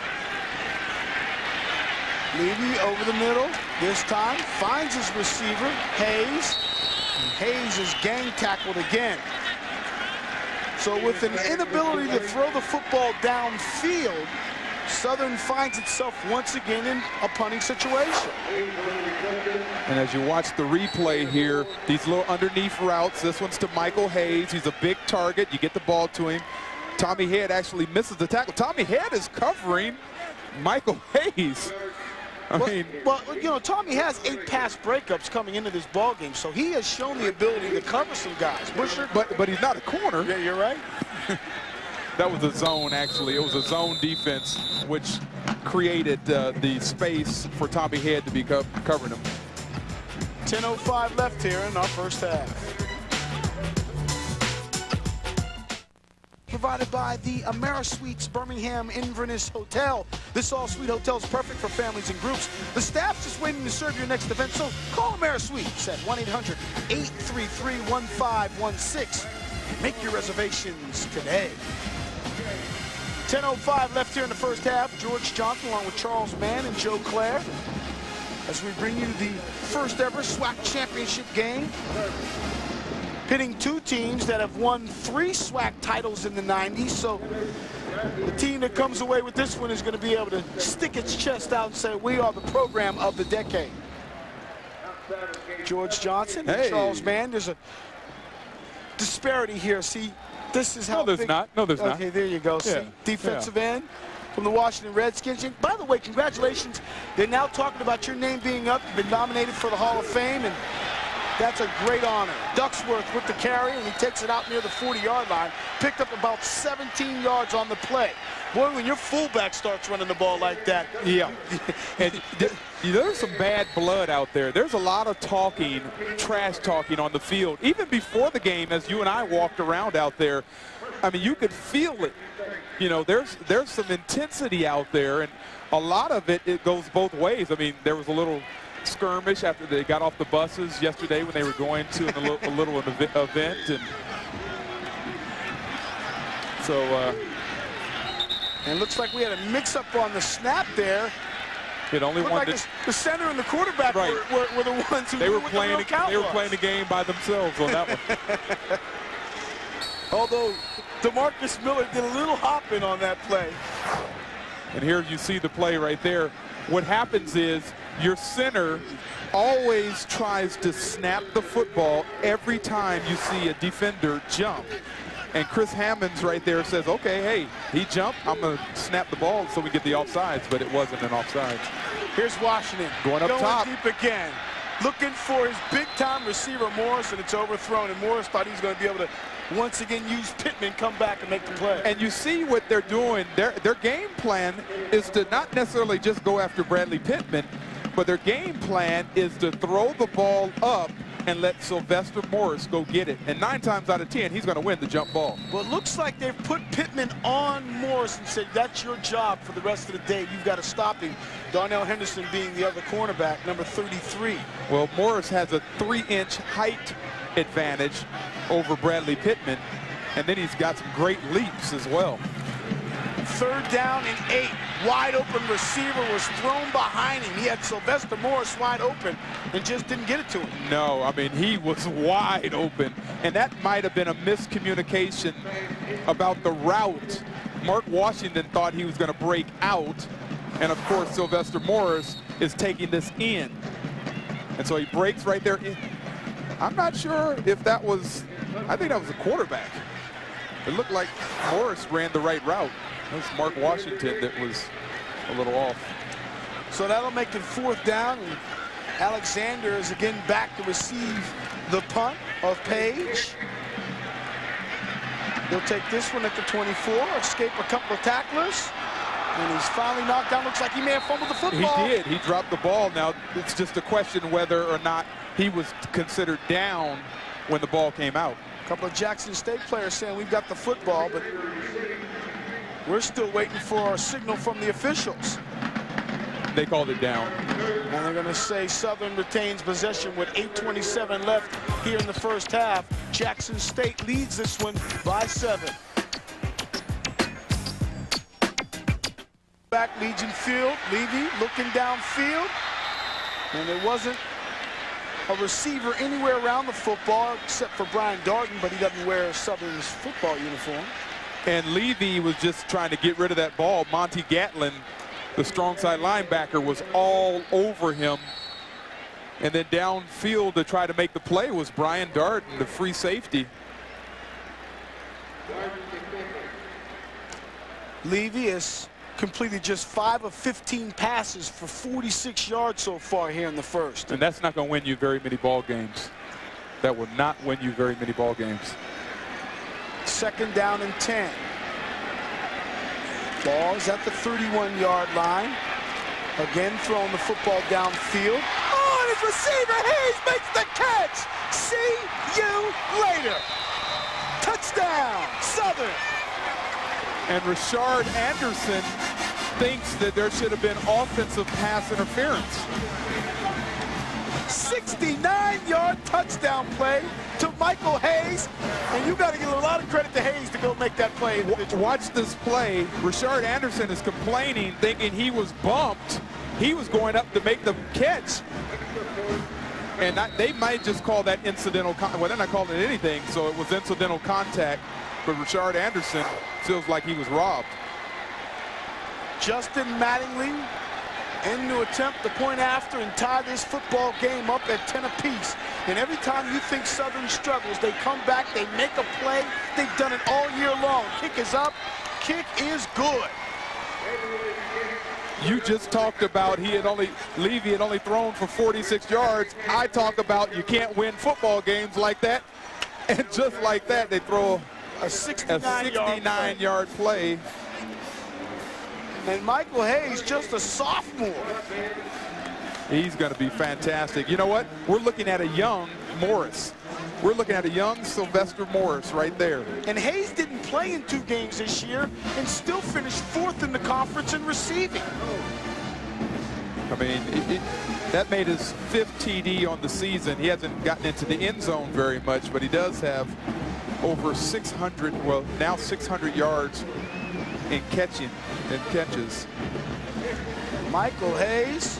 Levy over the middle. This time finds his receiver, Hayes. And Hayes is gang tackled again. So with an inability to throw the football downfield, Southern finds itself once again in a punting situation. And as you watch the replay here, these little underneath routes, this one's to Michael Hayes. He's a big target. You get the ball to him. Tommy Head actually misses the tackle. Tommy Head is covering Michael Hayes. I well, mean, well, you know, Tommy has eight pass breakups coming into this ball game, so he has shown the ability to cover some guys. Busher, but but he's not a corner. Yeah, you're right. That was a zone, actually. It was a zone defense, which created uh, the space for Tommy Head to be co covering him. ten oh five left here in our first half. Provided by the AmeriSuites Birmingham Inverness Hotel. This all-suite hotel is perfect for families and groups. The staff's just waiting to serve your next event, so call AmeriSuites at one eight hundred, eight three three, one five one six. Make your reservations today. ten oh five left here in the first half. George Johnson along with Charles Mann and Joe Clare as we bring you the first ever SWAC Championship game, pitting two teams that have won three SWAC titles in the nineties. So the team that comes away with this one is going to be able to stick its chest out and say, we are the program of the decade. George Johnson and Hey. Charles Mann. There's a disparity here. See, this is how No, there's big, not. No, there's okay, not. Okay, there you go. Yeah. See, defensive end from the Washington Redskins. And by the way, congratulations. They're now talking about your name being up. You've been nominated for the Hall of Fame, and that's a great honor. Ducksworth with the carry, and he takes it out near the forty-yard line. Picked up about seventeen yards on the play. Boy, when your fullback starts running the ball like that. Yeah. And th there's some bad blood out there. There's a lot of talking, trash talking on the field. Even before the game, as you and I walked around out there, I mean, you could feel it. You know, there's there's some intensity out there, and a lot of it, it goes both ways. I mean, there was a little skirmish after they got off the buses yesterday when they were going to a little, a little event. And so... Uh, And it looks like we had a mix-up on the snap there. It only Looked like wanted the, the center and the quarterback Right. were, were, were the ones who they knew were what playing. the real count They were was. playing the game by themselves on that one. Although DeMarcus Miller did a little hopping on that play. And here you see the play right there. What happens is your center always tries to snap the football every time you see a defender jump. And Chris Hammonds right there says, okay, hey, he jumped. I'm going to snap the ball so we get the offsides, but it wasn't an offsides. Here's Washington. Going up top. deep again. Looking for his big-time receiver, Morris, and it's overthrown. And Morris thought he was going to be able to once again use Pittman, come back and make the play. And you see what they're doing. Their, their game plan is to not necessarily just go after Bradley Pittman, but their game plan is to throw the ball up and let Sylvester Morris go get it. And nine times out of ten, he's going to win the jump ball. Well, it looks like they've put Pittman on Morris and said, that's your job for the rest of the day. You've got to stop him. Darnell Henderson being the other cornerback, number thirty-three. Well, Morris has a three-inch height advantage over Bradley Pittman, and then he's got some great leaps as well. Third down and eight. Wide open receiver was thrown behind him. He had Sylvester Morris wide open and just didn't get it to him. No, I mean, he was wide open. And that might have been a miscommunication about the route. Mark Washington thought he was going to break out. And, of course, Sylvester Morris is taking this in. And so he breaks right there. I'm not sure if that was, I think that was a quarterback. It looked like Morris ran the right route. It was Mark Washington that was a little off. So that'll make it fourth down. And Alexander is again back to receive the punt of Page. He'll take this one at the twenty-four, escape a couple of tacklers. And he's finally knocked down. Looks like he may have fumbled the football. He did. He dropped the ball. Now, it's just a question whether or not he was considered down when the ball came out. A couple of Jackson State players saying we've got the football, but we're still waiting for a signal from the officials. They called it down. And they're going to say Southern retains possession with eight twenty-seven left here in the first half. Jackson State leads this one by seven. Back Legion Field, Levy looking downfield, and there wasn't a receiver anywhere around the football except for Brian Darden, but he doesn't wear Southern's football uniform. And Levy was just trying to get rid of that ball. Monty Gatlin, the strong side linebacker, was all over him. And then downfield to try to make the play was Brian Darden, the free safety. Levy is completed just five of fifteen passes for forty-six yards so far here in the first. And that's not going to win you very many ball games. That will not win you very many ball games. Second down and ten. Ball is at the thirty-one yard line. Again throwing the football downfield. Oh, and his receiver Hayes makes the catch. See you later. Touchdown, Southern. And Richard Anderson thinks that there should have been offensive pass interference. sixty-nine yard touchdown play to Michael Hayes. And you got to give a lot of credit to Hayes to go make that play. Watch this play. Richard Anderson is complaining, thinking he was bumped. He was going up to make the catch. And I, they might just call that incidental contact. Well, they're not calling it anything, so it was incidental contact. But Richard Anderson feels like he was robbed. Justin Mattingly in to attempt the point after and tie this football game up at ten apiece. And every time you think Southern struggles, they come back, they make a play. They've done it all year long. Kick is up, kick is good. You just talked about he had only, Levy had only thrown for forty-six yards. I talk about you can't win football games like that. And just like that, they throw a sixty-nine yard play. And Michael Hayes, just a sophomore. He's going to be fantastic. You know what? We're looking at a young Morris. We're looking at a young Sylvester Morris right there. And Hayes didn't play in two games this year and still finished fourth in the conference in receiving. I mean, it, it, that made his fifth T D on the season. He hasn't gotten into the end zone very much, but he does have over six hundred, well, now six hundred yards in catching and catches. Michael Hayes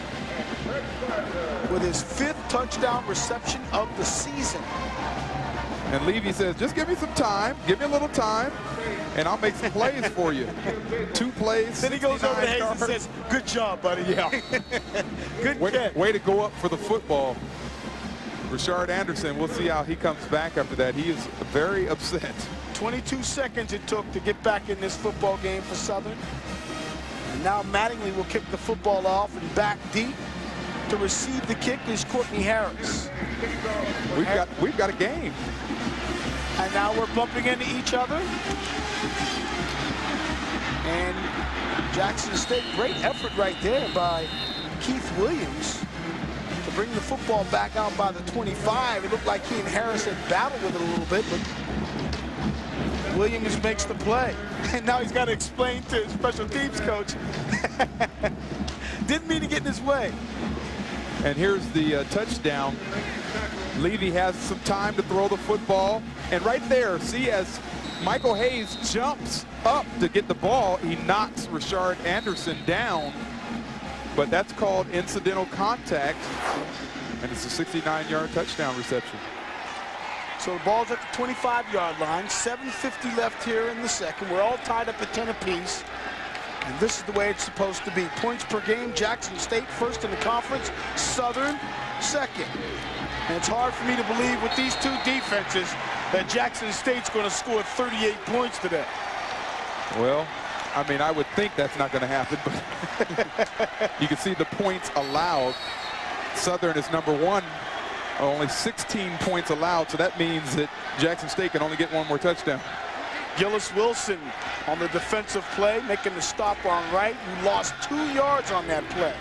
with his fifth touchdown reception of the season. And Levy says, just give me some time, give me a little time, and I'll make some plays for you. Two plays. Then he goes over to Hayes and says, good job, buddy. Yeah. Good way, catch. Way to go up for the football. Richard Anderson, we'll see how he comes back after that. He is very upset. twenty-two seconds it took to get back in this football game for Southern. And now Mattingly will kick the football off and back deep. To receive the kick is Courtney Harris. We've got, we've got a game. And now we're bumping into each other. And Jackson State, great effort right there by Keith Williams to bring the football back out by the twenty-five. It looked like he and Harris had battled with it a little bit, but Williams makes the play. And now he's got to explain to his special teams coach. Didn't mean to get in his way. And here's the uh, touchdown. Levy has some time to throw the football. And right there, see, as Michael Hayes jumps up to get the ball, he knocks Richard Anderson down. But that's called incidental contact. And it's a sixty-nine yard touchdown reception. So the ball's at the twenty-five yard line. seven fifty left here in the second. We're all tied up at ten apiece. And this is the way it's supposed to be. Points per game, Jackson State first in the conference. Southern second. And it's hard for me to believe with these two defenses that Jackson State's going to score thirty-eight points today. Well, I mean, I would think that's not going to happen, but you can see the points allowed. Southern is number one, only sixteen points allowed, so that means that Jackson State can only get one more touchdown. Gillis Wilson on the defensive play, making the stop on right. You lost two yards on that play.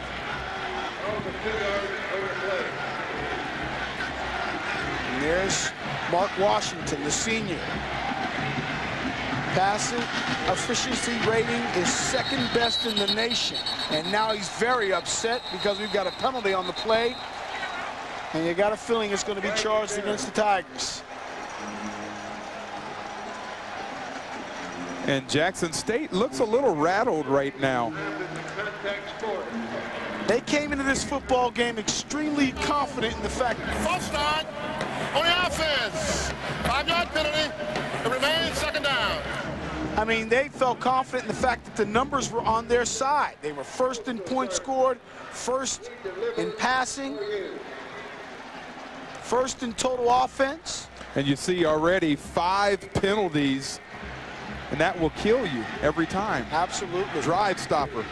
And there's Mark Washington, the senior. Passing efficiency rating is second best in the nation. And now he's very upset because we've got a penalty on the play. And you got a feeling it's going to be charged against the Tigers. And Jackson State looks a little rattled right now. They came into this football game extremely confident in the fact False start on the offense. Five-yard penalty. It remains second down. I mean, they felt confident in the fact that the numbers were on their side. They were first in points scored, first in passing, first in total offense. And you see already five penalties, and that will kill you every time. Absolutely. Drive stopper.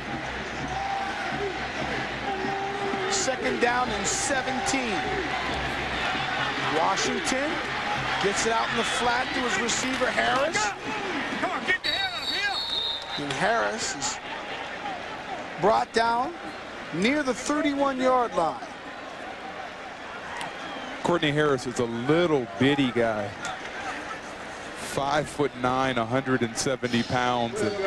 Second down and seventeen. Washington gets it out in the flat to his receiver, Harris. Come on, get the hell out of here. And Harris is brought down near the thirty-one yard line. Courtney Harris is a little bitty guy. Five foot nine, one hundred seventy pounds. And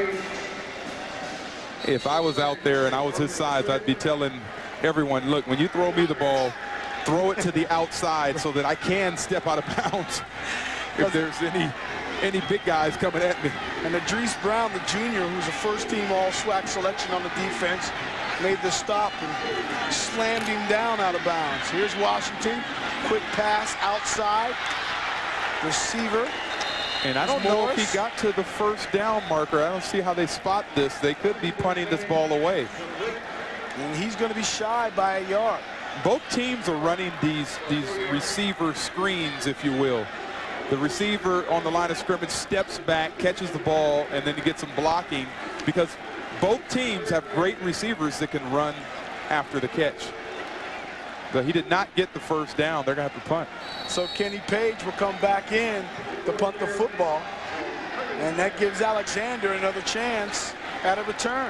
if I was out there and I was his size, I'd be telling everyone, look, when you throw me the ball, throw it to the outside so that I can step out of bounds if there's any any big guys coming at me. And Idris Brown, the junior, who's a first-team all SWAC selection on the defense, made the stop and slammed him down out of bounds. Here's Washington, quick pass outside, receiver. And I don't know if he got to the first down marker. I don't see how they spot this. They could be punting this ball away. And he's going to be shy by a yard. Both teams are running these, these receiver screens, if you will. The receiver on the line of scrimmage steps back, catches the ball, and then he gets some blocking because both teams have great receivers that can run after the catch. But he did not get the first down. They're going to have to punt. So Kenny Page will come back in to punt the football. And that gives Alexander another chance at a return.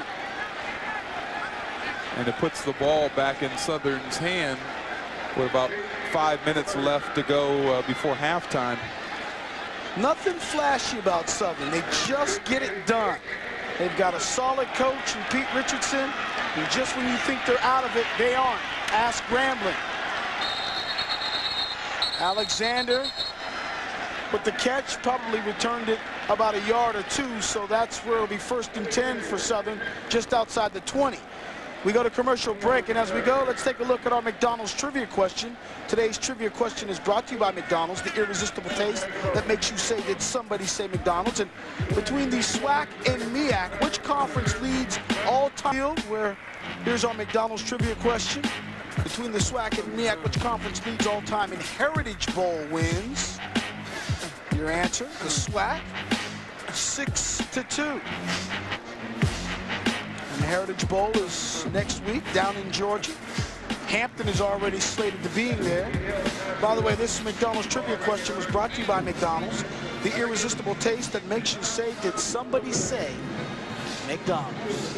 And it puts the ball back in Southern's hand with about five minutes left to go uh, before halftime. Nothing flashy about Southern. They just get it done. They've got a solid coach in Pete Richardson. And just when you think they're out of it, they aren't. Ask Grambling. Alexander with the catch, probably returned it about a yard or two, so that's where it'll be first and ten for Southern, just outside the twenty. We go to commercial break, and as we go, let's take a look at our McDonald's trivia question. Today's trivia question is brought to you by McDonald's, the irresistible taste that makes you say, did somebody say McDonald's? And between the SWAC and M E A C, which conference leads all time? Where here's our McDonald's trivia question. Between the SWAC and M E A C, which conference leads all time in Heritage Bowl wins? Your answer, the SWAC, six to two. And the Heritage Bowl is next week down in Georgia. Hampton is already slated to be there. By the way, this McDonald's trivia question was brought to you by McDonald's, the irresistible taste that makes you say, did somebody say McDonald's?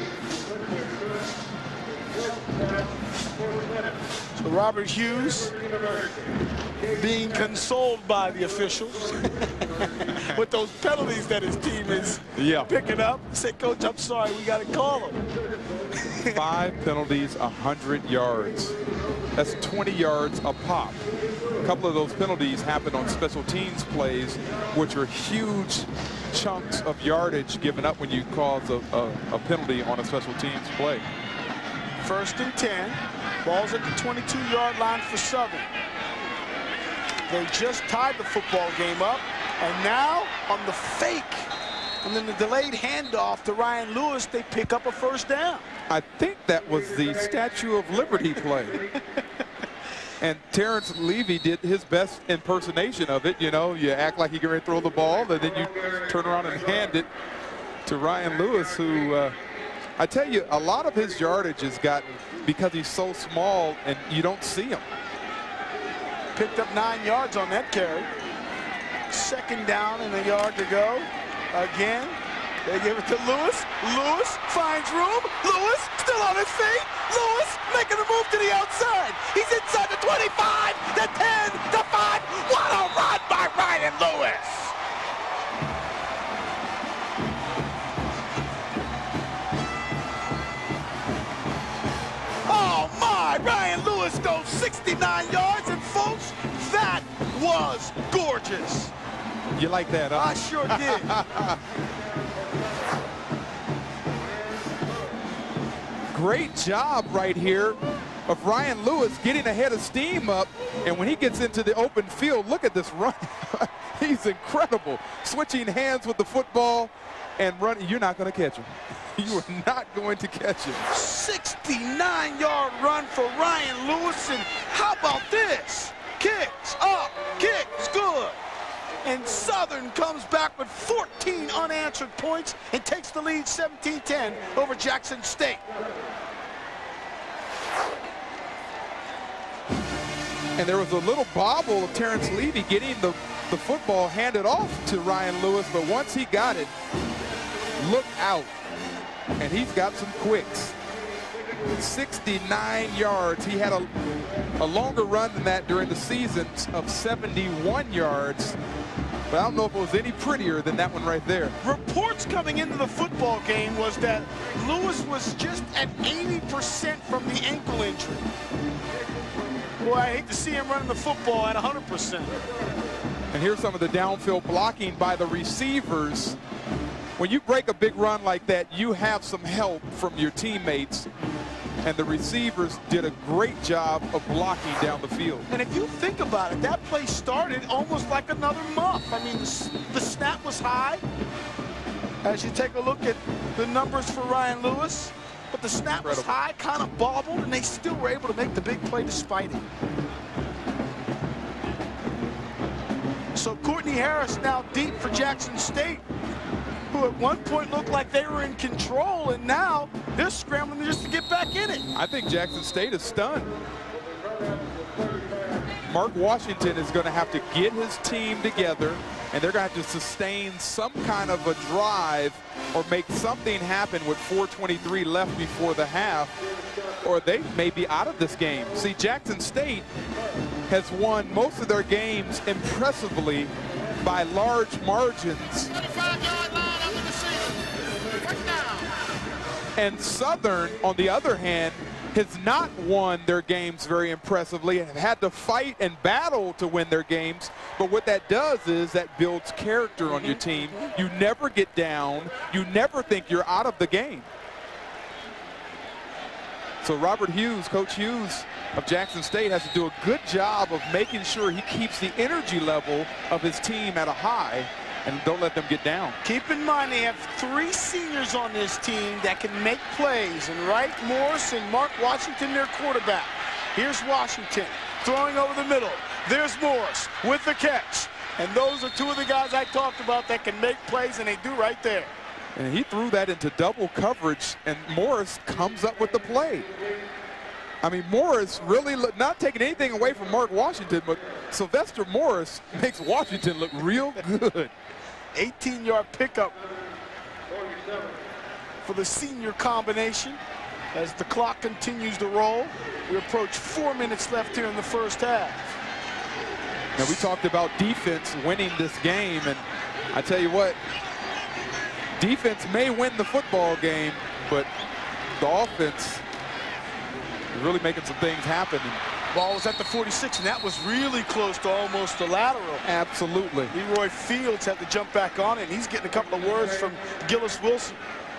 So Robert Hughes being consoled by the officials with those penalties that his team is yeah. picking up. Say, Coach, I'm sorry, we got to call them. Five penalties, one hundred yards. That's twenty yards a pop. A couple of those penalties happened on special teams plays, which are huge chunks of yardage given up when you cause a, a, a penalty on a special teams play. First and ten. Ball's at the twenty-two yard line for Southern. They just tied the football game up. And now on the fake and then the delayed handoff to Ryan Lewis, they pick up a first down. I think that was the Statue of Liberty play. And Terrence Levy did his best impersonation of it. You know, you act like you're going to throw the ball, and then you turn around and hand it to Ryan Lewis, who, uh, I tell you, a lot of his yardage is gotten because he's so small and you don't see him. Picked up nine yards on that carry. Second down and a yard to go. Again, they give it to Lewis. Lewis finds room. Lewis still on his feet. Lewis making a move to the outside. He's inside the twenty-five, the ten, the five. What a run by Ryan Lewis. Oh my, Ryan Lewis goes sixty-nine yards, and folks, that was gorgeous. You like that, huh? I sure did. Great job right here of Ryan Lewis getting ahead of steam up, and when he gets into the open field, look at this run. He's incredible. Switching hands with the football and running. You're not going to catch him. You are not going to catch him. sixty-nine yard run for Ryan Lewis, and how about this? Kicks up, kicks good. And Southern comes back with fourteen unanswered points and takes the lead seventeen ten over Jackson State. And there was a little bobble of Terrence Levy getting the, the football handed off to Ryan Lewis, but once he got it, look out. And he's got some quicks. sixty-nine yards. He had a, a longer run than that during the season of seventy-one yards. But I don't know if it was any prettier than that one right there. Reports coming into the football game was that Lewis was just at eighty percent from the ankle injury. Boy, I hate to see him running the football at one hundred percent. And here's some of the downfield blocking by the receivers. When you break a big run like that, you have some help from your teammates. And the receivers did a great job of blocking down the field. And if you think about it, that play started almost like another muff. I mean, the, the snap was high. As you take a look at the numbers for Ryan Lewis, but the snap was high, kind of bobbled, and they still were able to make the big play despite it. So Courtney Harris now deep for Jackson State, who at one point looked like they were in control, and now they're scrambling just to get back in it. I think Jackson State is stunned. Mark Washington is going to have to get his team together, and they're going to have to sustain some kind of a drive or make something happen with four twenty-three left before the half, or they may be out of this game. See, Jackson State has won most of their games impressively by large margins. And Southern, on the other hand, has not won their games very impressively and have had to fight and battle to win their games. But what that does is that builds character on your team. You never get down. You never think you're out of the game. So Robert Hughes, Coach Hughes of Jackson State, has to do a good job of making sure he keeps the energy level of his team at a high and don't let them get down. Keep in mind they have three seniors on this team that can make plays, and Wright, Morris, and Mark Washington, their quarterback. Here's Washington throwing over the middle. There's Morris with the catch. And those are two of the guys I talked about that can make plays, and they do right there. And he threw that into double coverage, and Morris comes up with the play. I mean, Morris really look, not taking anything away from Mark Washington, but Sylvester Morris makes Washington look real good. eighteen yard pickup for the senior combination as the clock continues to roll. We approach four minutes left here in the first half. Now, we talked about defense winning this game, and I tell you what, defense may win the football game, but the offense is really making some things happen. Ball was at the forty-six, and that was really close to almost the lateral. Absolutely. Leroy Fields had to jump back on it, and he's getting a couple of words from Gillis Wilson.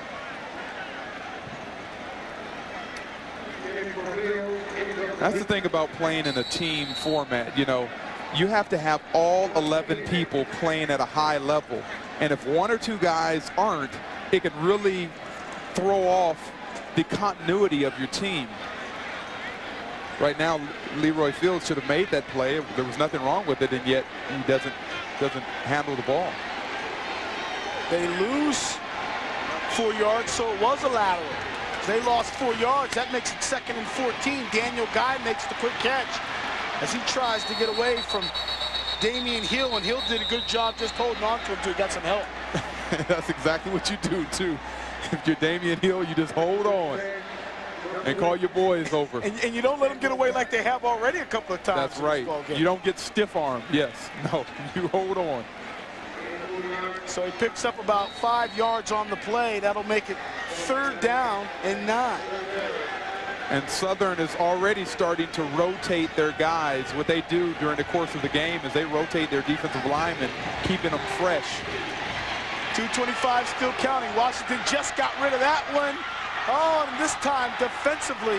That's the thing about playing in a team format. You know, you have to have all eleven people playing at a high level. And if one or two guys aren't, it can really throw off the continuity of your team. Right now, Leroy Fields should have made that play. There was nothing wrong with it, and yet he doesn't doesn't handle the ball. They lose four yards, so it was a lateral. They lost four yards. That makes it second and fourteen. Daniel Guy makes the quick catch as he tries to get away from Damian Hill, and Hill did a good job just holding on to him until he got some help. That's exactly what you do, too. If you're Damian Hill, you just hold on and call your boys over. And, and you don't let them get away like they have already a couple of times. That's right. You don't get stiff-armed. Yes. No, you hold on. So he picks up about five yards on the play. That'll make it third down and nine. And Southern is already starting to rotate their guys. What they do during the course of the game is they rotate their defensive linemen, keeping them fresh. two twenty-five still counting. Washington just got rid of that one. Oh, and this time defensively,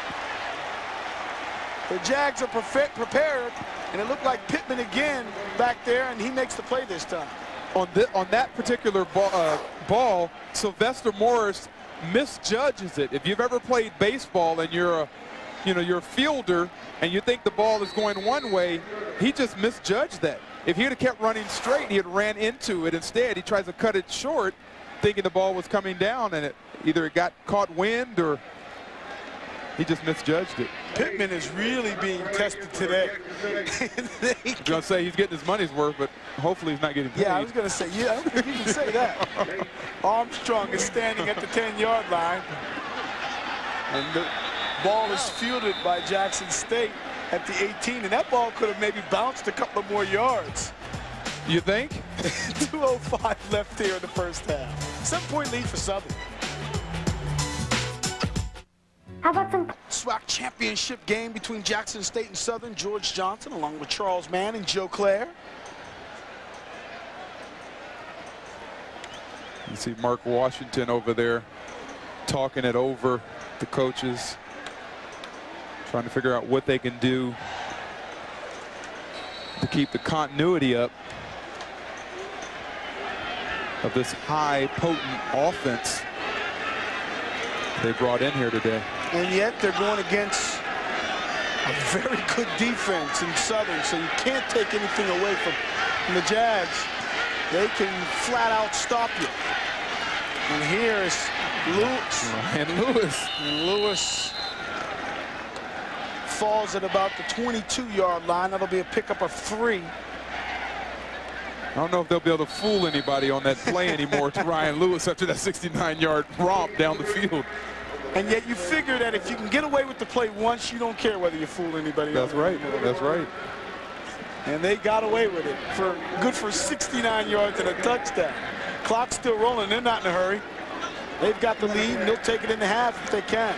the Jags are prepared, and it looked like Pittman again back there, and he makes the play this time. On, the, on that particular ball, uh, ball, Sylvester Morris misjudges it. If you've ever played baseball and you're a, you know, you're a fielder and you think the ball is going one way, he just misjudged that. If he had kept running straight, he had ran into it. Instead, he tries to cut it short, thinking the ball was coming down, and it either it got caught wind or he just misjudged it. Pittman is really being tested today. I was going to say he's getting his money's worth, but hopefully he's not getting paid. Yeah, I was going to say, yeah, I don't think you can say that. Armstrong is standing at the ten-yard line, and the ball is fielded by Jackson State at the eighteen, and that ball could have maybe bounced a couple of more yards. You think? two oh five left here in the first half. Seven-point lead for Southern. How about some SWAC Championship game between Jackson State and Southern. George Johnson along with Charles Mann and Joe Claire. You see Mark Washington over there talking it over, the coaches, trying to figure out what they can do to keep the continuity up of this high, potent offense they brought in here today. And yet they're going against a very good defense in Southern, so you can't take anything away from, from the Jags. They can flat out stop you. And here is Lewis. And Lewis. And Lewis falls at about the twenty-two-yard line. That'll be a pickup of three. I don't know if they'll be able to fool anybody on that play anymore to Ryan Lewis after that sixty-nine-yard romp down the field. And yet you figure that if you can get away with the play once, you don't care whether you fool anybody. That's right. That's right. And they got away with it for good for sixty-nine yards and a touchdown. Clock's still rolling. They're not in a hurry. They've got the lead, and they'll take it in the half if they can.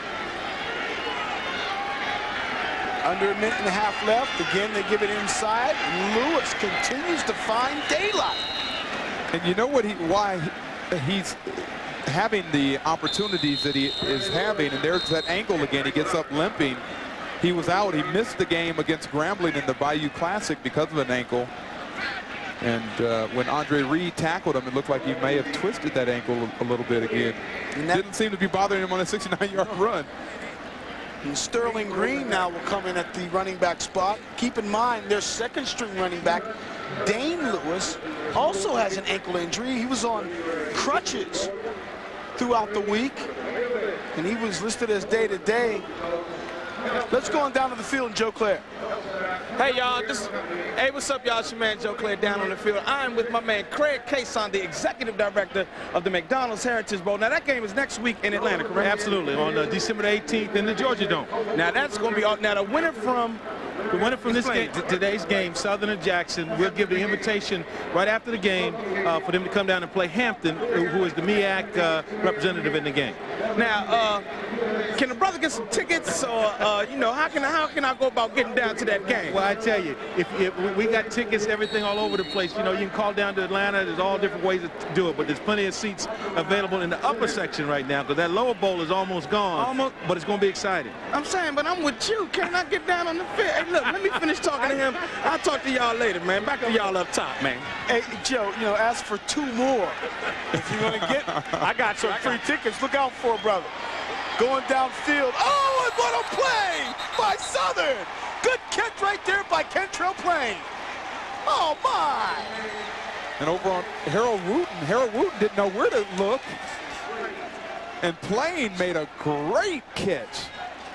Under a minute and a half left. Again, they give it inside. Lewis continues to find daylight. And you know what he, why he's having the opportunities that he is having, and there's that ankle again. He gets up limping. He was out. He missed the game against Grambling in the Bayou Classic because of an ankle. And uh, when Andre Reed tackled him, it looked like he may have twisted that ankle a little bit again. And that didn't seem to be bothering him on a sixty-nine-yard run. And Sterling Green now will come in at the running back spot. Keep in mind, their second string running back, Dane Lewis, also has an ankle injury. He was on crutches throughout the week, and he was listed as day-to-day. Let's go on down to the field and Joe Claire. Hey, y'all. Just, hey, what's up, y'all? It's your man, Joe Claire, down on the field. I'm with my man, Craig Cason, the executive director of the McDonald's Heritage Bowl. Now, that game is next week in Atlanta, correct? Absolutely, on uh, December the eighteenth in the Georgia Dome. Now, that's going to be – now, the winner from – The winner from this game, today's game, Southern and Jackson, we'll give the invitation right after the game uh, for them to come down and play Hampton, who is the M E A C uh, representative in the game. Now, uh, can the brother get some tickets, or uh, you know, how can how can I go about getting down to that game? Well, I tell you, if, if we got tickets, everything all over the place. You know, you can call down to Atlanta. There's all different ways to do it, but there's plenty of seats available in the upper section right now because that lower bowl is almost gone. Almost, but it's going to be exciting. I'm saying, but I'm with you. Can I get down on the field? Hey, look, let me finish talking to him. I'll talk to y'all later, man. Back to y'all up top, man. Hey, Joe, you know, ask for two more. If you're going to get, I got some free tickets. Look out for it, brother. going downfield. Oh, and what a play by Southern. Good catch right there by Kentrell Plain. Oh, my. And over on Harold Wooten, Harold Wooten didn't know where to look. And Plain made a great catch.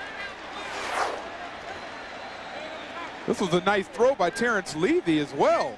This was a nice throw by Terrence Levy as well.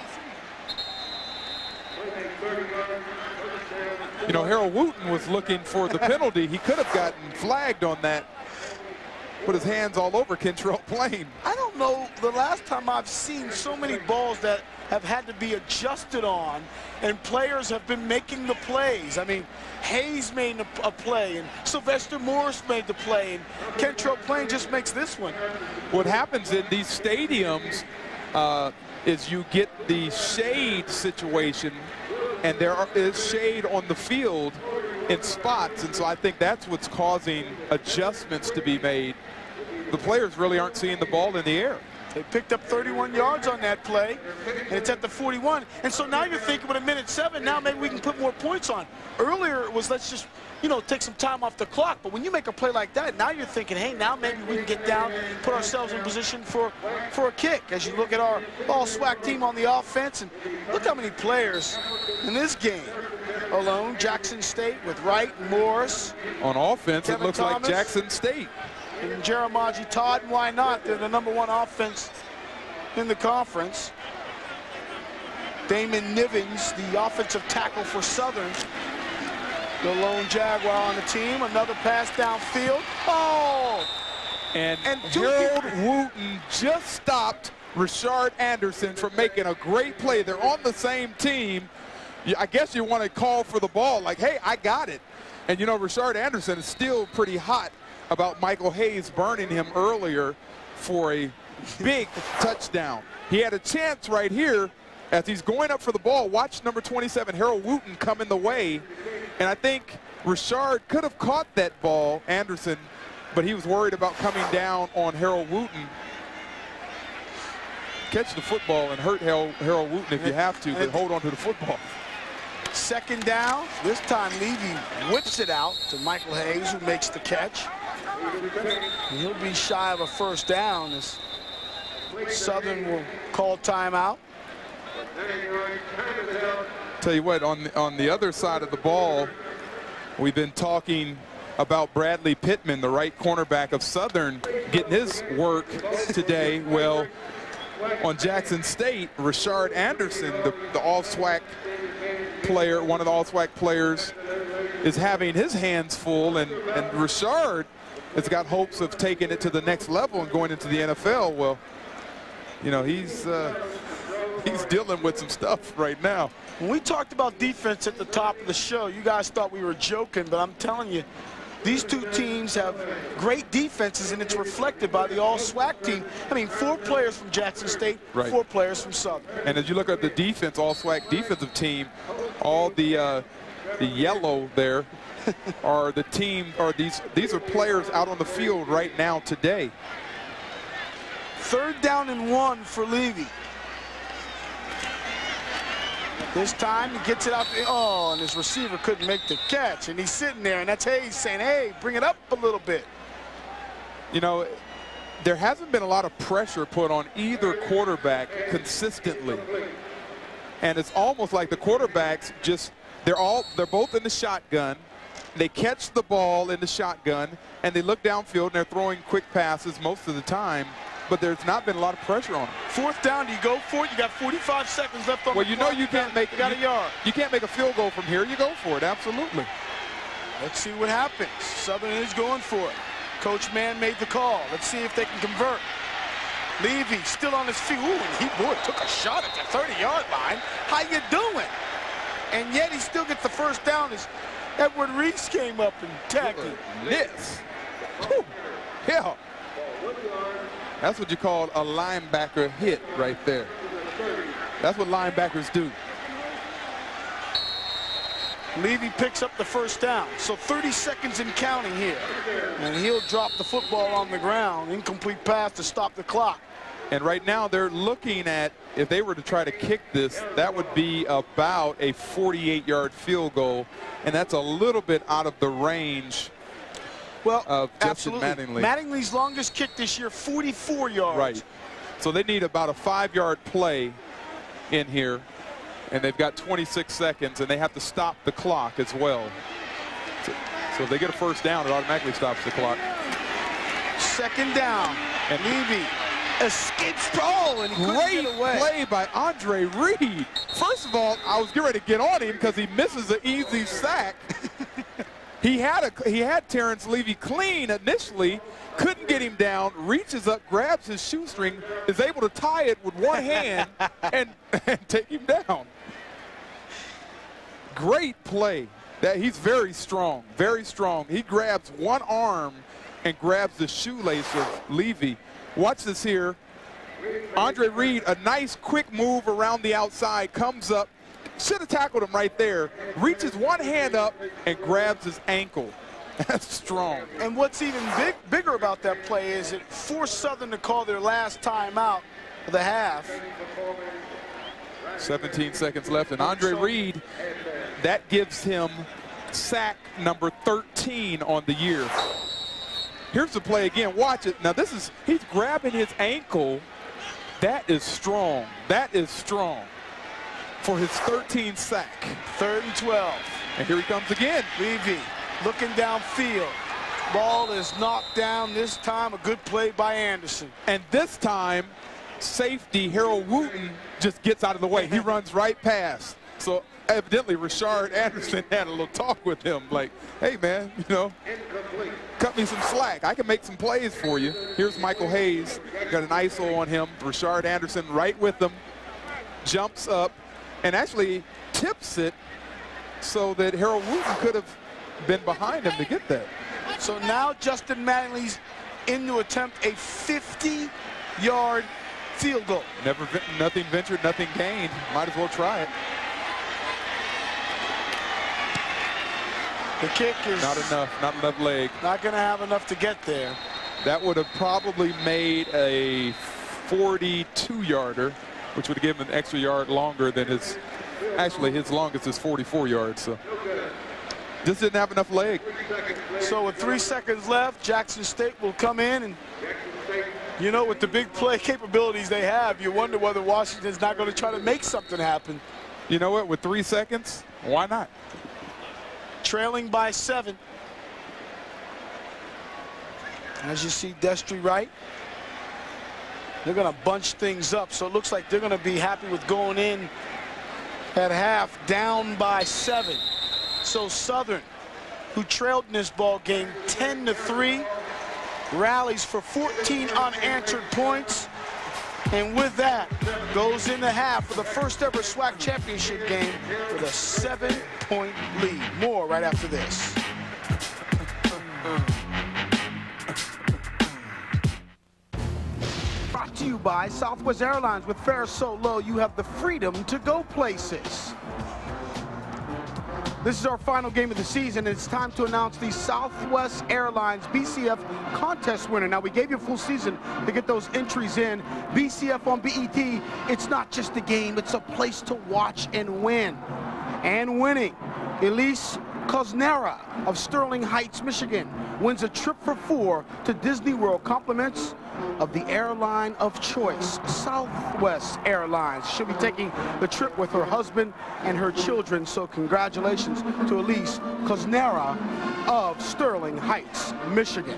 You know, Harold Wooten was looking for the penalty. He could have gotten flagged on that. Put his hands all over Kentrell Plain. I don't know the last time I've seen so many balls that have had to be adjusted on, and players have been making the plays. I mean, Hayes made a, a play, and Sylvester Morris made the play, and Kentrell Plain just makes this one. What happens in these stadiums uh, is you get the shade situation, and there are, is shade on the field in spots, and so I think that's what's causing adjustments to be made. The players really aren't seeing the ball in the air. They picked up thirty-one yards on that play, and it's at the forty-one. And so now you're thinking with a minute seven, now maybe we can put more points on. Earlier it was let's just, you know, take some time off the clock. But when you make a play like that, now you're thinking, hey, now maybe we can get down, put ourselves in position for, for a kick. As you look at our all SWAC team on the offense, and look how many players in this game alone. Jackson State with Wright and Morris. On offense, Kevin it looks Thomas, like Jackson State. And Jeremiah Todd, and why not? They're the number one offense in the conference. Damon Nivens, the offensive tackle for Southern, the lone Jaguar on the team. Another pass downfield. Oh! And, and Harold Wooten just stopped Rashard Anderson from making a great play. They're on the same team. I guess you want to call for the ball like, hey, I got it. And, you know, Rashard Anderson is still pretty hot about Michael Hayes burning him earlier for a big touchdown. He had a chance right here as he's going up for the ball. Watch number twenty-seven, Harold Wooten, come in the way. And I think Rashard could have caught that ball, Anderson, but he was worried about coming down on Harold Wooten. Catch the football and hurt Harold, Harold Wooten if you have to, but hold on to the football. Second down. This time Levy whips it out to Michael Hayes, who makes the catch. He'll be shy of a first down as Southern will call timeout. Tell you what, on the, on the other side of the ball, we've been talking about Bradley Pittman, the right cornerback of Southern, getting his work today. Well, on Jackson State, Rashard Anderson, the, the all SWAC player, one of the all SWAC players, is having his hands full, and, and Rashard has got hopes of taking it to the next level and going into the N F L. Well, you know, he's uh, he's dealing with some stuff right now. When we talked about defense at the top of the show, you guys thought we were joking, but I'm telling you, these two teams have great defenses, and it's reflected by the all SWAC team. I mean, four players from Jackson State, right. four players from Southern. And as you look at the defense, all SWAC defensive team, all the uh, the yellow there are the team, or these these are players out on the field right now today. Third down and one for Levy. This time he gets it out there. Oh, and his receiver couldn't make the catch, and he's sitting there, and that's Hayes saying, hey, bring it up a little bit. You know, there hasn't been a lot of pressure put on either quarterback consistently. And it's almost like the quarterbacks just, they're all, they're both in the shotgun. They catch the ball in the shotgun, and they look downfield, and they're throwing quick passes most of the time. But there's not been a lot of pressure on them. Fourth down, do you go for it? You got forty-five seconds left on well, the you clock. know you can't make you got you, a yard. You can't make a field goal from here. You go for it, absolutely. Let's see what happens. Southern is going for it. Coach Mann made the call. Let's see if they can convert. Levy still on his feet. Ooh, and he boy, took a shot at the thirty-yard line. How you doing? And yet he still gets the first down as Edward Reese came up and tackled. This. Yeah. That's what you call a linebacker hit right there. That's what linebackers do. Levy picks up the first down. So thirty seconds and counting here. And he'll drop the football on the ground. Incomplete pass to stop the clock. And right now they're looking at, if they were to try to kick this, that would be about a forty-eight yard field goal. And that's a little bit out of the range well, of Justin absolutely. Mattingly. Mattingly's longest kick this year, forty-four yards. Right. So they need about a five-yard play in here, and they've got twenty-six seconds, and they have to stop the clock as well. So, so if they get a first down, it automatically stops the clock. Second down. And Levy escapes. Oh, and he couldn't Great get away. play by Andre Reed. First of all, I was getting ready to get on him because he misses an easy sack. he had a he had Terrence Levy clean initially, couldn't get him down, reaches up, grabs his shoestring, is able to tie it with one hand and, and take him down. Great play. That he's very strong, very strong. He grabs one arm and grabs the shoelace of Levy. Watch this here. Andre Reed, a nice quick move around the outside, comes up, should have tackled him right there, reaches one hand up and grabs his ankle. That's strong. And what's even big, bigger about that play is it forced Southern to call their last timeout of the half. seventeen seconds left, and Andre Reed, that gives him sack number thirteen on the year. Here's the play again. Watch it. Now this is, he's grabbing his ankle. That is strong. That is strong for his thirteenth sack. Third and twelve. And here he comes again. Levy looking downfield. Ball is knocked down. This time a good play by Anderson. And this time, safety Harold Wooten just gets out of the way. He runs right past. So evidently Rashard Anderson had a little talk with him like, hey man, you know, cut me some slack. I can make some plays for you. Here's Michael Hayes, got an I S O on him. Rashard Anderson right with him, jumps up and actually tips it so that Harold Wooten could have been behind him to get that. So now Justin Mattingly's in to attempt a fifty-yard field goal. Never, nothing ventured, nothing gained. Might as well try it. The kick is not enough, not enough leg. Not going to have enough to get there. That would have probably made a forty-two yarder, which would have given him an extra yard longer than his, actually his longest is forty-four yards. So just didn't have enough leg. So with three seconds left, Jackson State will come in, and you know, with the big play capabilities they have, you wonder whether Washington's not going to try to make something happen. You know what, with three seconds, why not? Trailing by seven. As you see Destry right, they're going to bunch things up, so it looks like they're going to be happy with going in at half down by seven. So Southern, who trailed in this ball game ten to three, rallies for fourteen unanswered points, and with that goes into half for the first ever SWAC championship game with a seven-point lead. More right after this. Brought to you by Southwest Airlines. With fares so low, you have the freedom to go places. This is our final game of the season, and it's time to announce the Southwest Airlines B C F contest winner. Now, we gave you a full season to get those entries in. B C F on B E T, it's not just a game, it's a place to watch and win. And winning, Elise Cosnera of Sterling Heights, Michigan, wins a trip for four to Disney World, compliments of the airline of choice, Southwest Airlines. She'll be taking the trip with her husband and her children, so congratulations to Elise Cosnera of Sterling Heights, Michigan.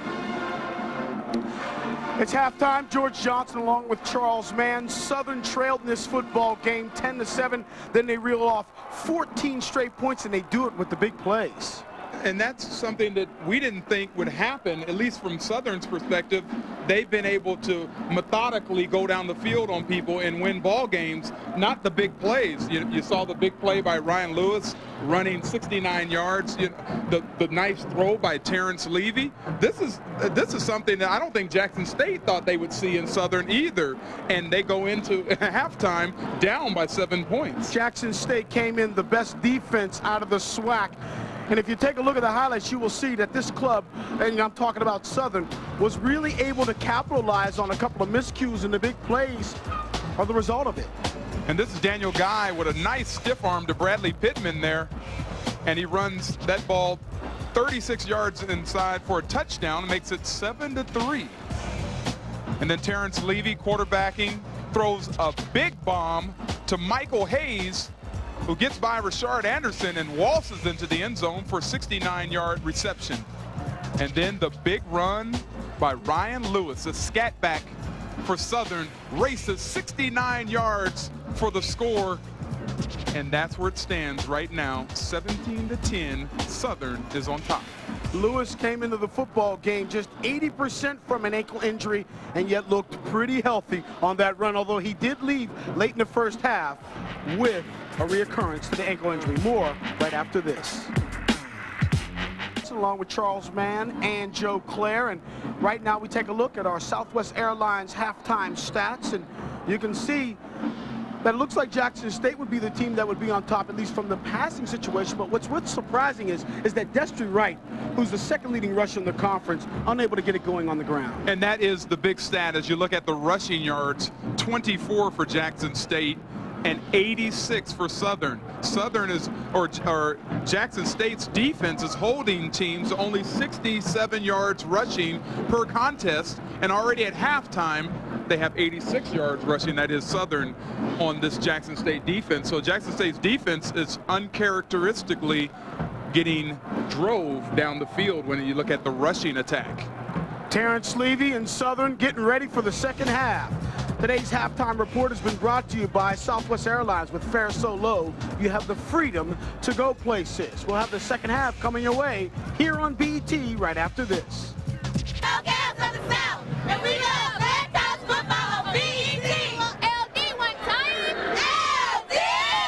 It's halftime. George Johnson along with Charles Mann. Southern trailed in this football game ten to seven. Then they reel off fourteen straight points, and they do it with the big plays. And that's something that we didn't think would happen, at least from Southern's perspective. They've been able to methodically go down the field on people and win ball games, not the big plays. You, you saw the big play by Ryan Lewis running sixty-nine yards, you know, the, the nice throw by Terrence Levy. This is, this is something that I don't think Jackson State thought they would see in Southern either, and they go into halftime down by seven points. Jackson State came in the best defense out of the SWAC. And if you take a look at the highlights, you will see that this club, and I'm talking about Southern, was really able to capitalize on a couple of miscues, and the big plays are the result of it. And this is Daniel Guy with a nice stiff arm to Bradley Pittman there. And he runs that ball thirty-six yards inside for a touchdown, makes it seven to three. And then Terrence Levy, quarterbacking, throws a big bomb to Michael Hayes, who gets by Rashard Anderson and waltzes into the end zone for a sixty-nine yard reception. And then the big run by Ryan Lewis, a scat back for Southern, races sixty-nine yards for the score. And that's where it stands right now, seventeen to ten. Southern is on top. Lewis came into the football game just eighty percent from an ankle injury and yet looked pretty healthy on that run, although he did leave late in the first half with a reoccurrence to the ankle injury. More right after this. Along with Charles Mann and Joe Clare, and right now we take a look at our Southwest Airlines halftime stats, and you can see that it looks like Jackson State would be the team that would be on top, at least from the passing situation. But what's what's surprising is is that Destry Wright, who's the second leading rusher in the conference, unable to get it going on the ground. And that is the big stat as you look at the rushing yards, twenty-four for Jackson State and eighty-six for Southern. Southern is, or, or Jackson State's defense is holding teams only sixty-seven yards rushing per contest, and already at halftime they have eighty-six yards rushing. That is Southern on this Jackson State defense. So Jackson State's defense is uncharacteristically getting drove down the field when you look at the rushing attack. Terrence Levy and Southern getting ready for the second half. Today's halftime report has been brought to you by Southwest Airlines. With fares so low, you have the freedom to go places. We'll have the second half coming your way here on B E T right after this. All gas of the South, and we love Black College football on B E T. L D one time. L D!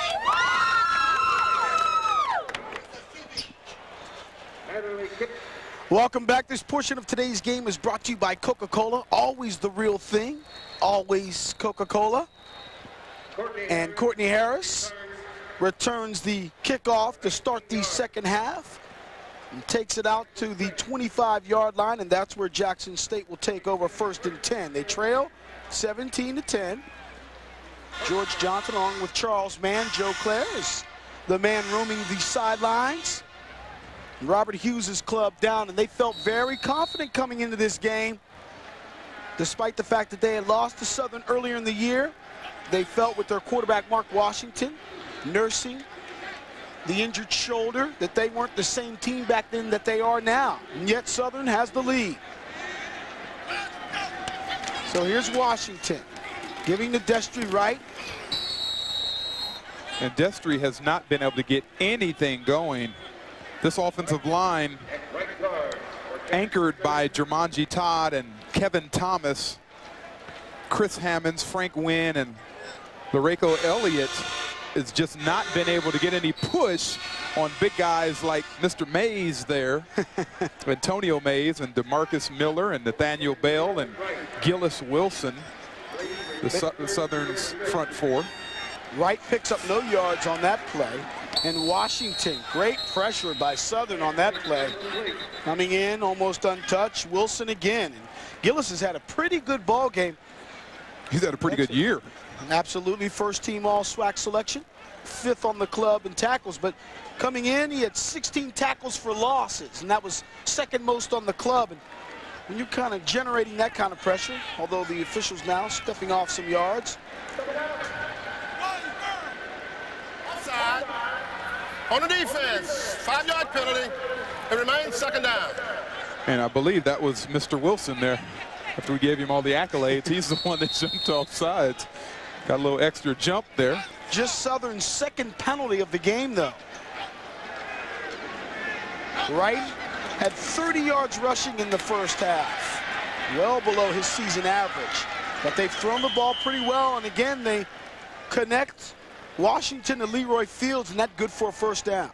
Welcome back. This portion of today's game is brought to you by Coca-Cola. Always the real thing. Always Coca-Cola. And Courtney Harris returns the kickoff to start the second half and takes it out to the twenty-five yard line, and that's where Jackson State will take over first and ten. They trail seventeen to ten. George Johnson along with Charles Mann. Joe Clare is the man roaming the sidelines. Robert Hughes' club down, and they felt very confident coming into this game. Despite the fact that they had lost to Southern earlier in the year, they felt with their quarterback Mark Washington nursing the injured shoulder that they weren't the same team back then that they are now. And yet Southern has the lead. So here's Washington giving to Destry Wright. And Destry has not been able to get anything going. This offensive line, anchored by Jermonji Todd and Kevin Thomas, Chris Hammonds, Frank Wynn, and Lareko Elliott, has just not been able to get any push on big guys like Mister Mays there, Antonio Mays and DeMarcus Miller and Nathaniel Bell and Gillis Wilson, the, Su the Southern's front four. Wright picks up no yards on that play. And Washington, great pressure by Southern on that play. Coming in almost untouched. Wilson again. And Gillis has had a pretty good ball game. He's had a pretty good year. Absolutely, first team all SWAC selection. Fifth on the club in tackles, but coming in, he had sixteen tackles for losses, and that was second most on the club. And when you're kind of generating that kind of pressure, although the officials now stuffing off some yards. Offside. On the defense, five yard penalty. It remains second down. And I believe that was Mister Wilson there. After we gave him all the accolades, he's the one that jumped off sides. Got a little extra jump there. Just Southern's second penalty of the game, though. Wright had thirty yards rushing in the first half, well below his season average. But they've thrown the ball pretty well, and again, they connect Washington to Leroy Fields, and that's good for a first down.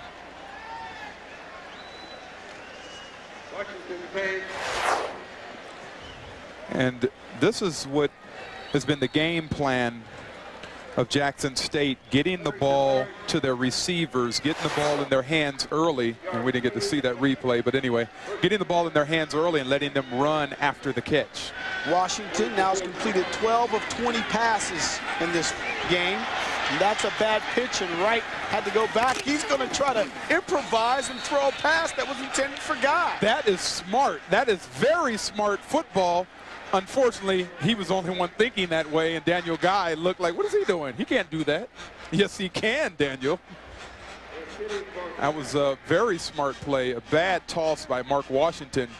And this is what has been the game plan of Jackson State, getting the ball to their receivers, getting the ball in their hands early, and we didn't get to see that replay, but anyway, getting the ball in their hands early and letting them run after the catch. Washington now has completed twelve of twenty passes in this game. And that's a bad pitch, and Wright had to go back. He's going to try to improvise and throw a pass that was intended for Guy. That is smart. That is very smart football. Unfortunately, he was the only one thinking that way, and Daniel Guy looked like, what is he doing? He can't do that. Yes, he can, Daniel. That was a very smart play. A bad toss by Mark Washington.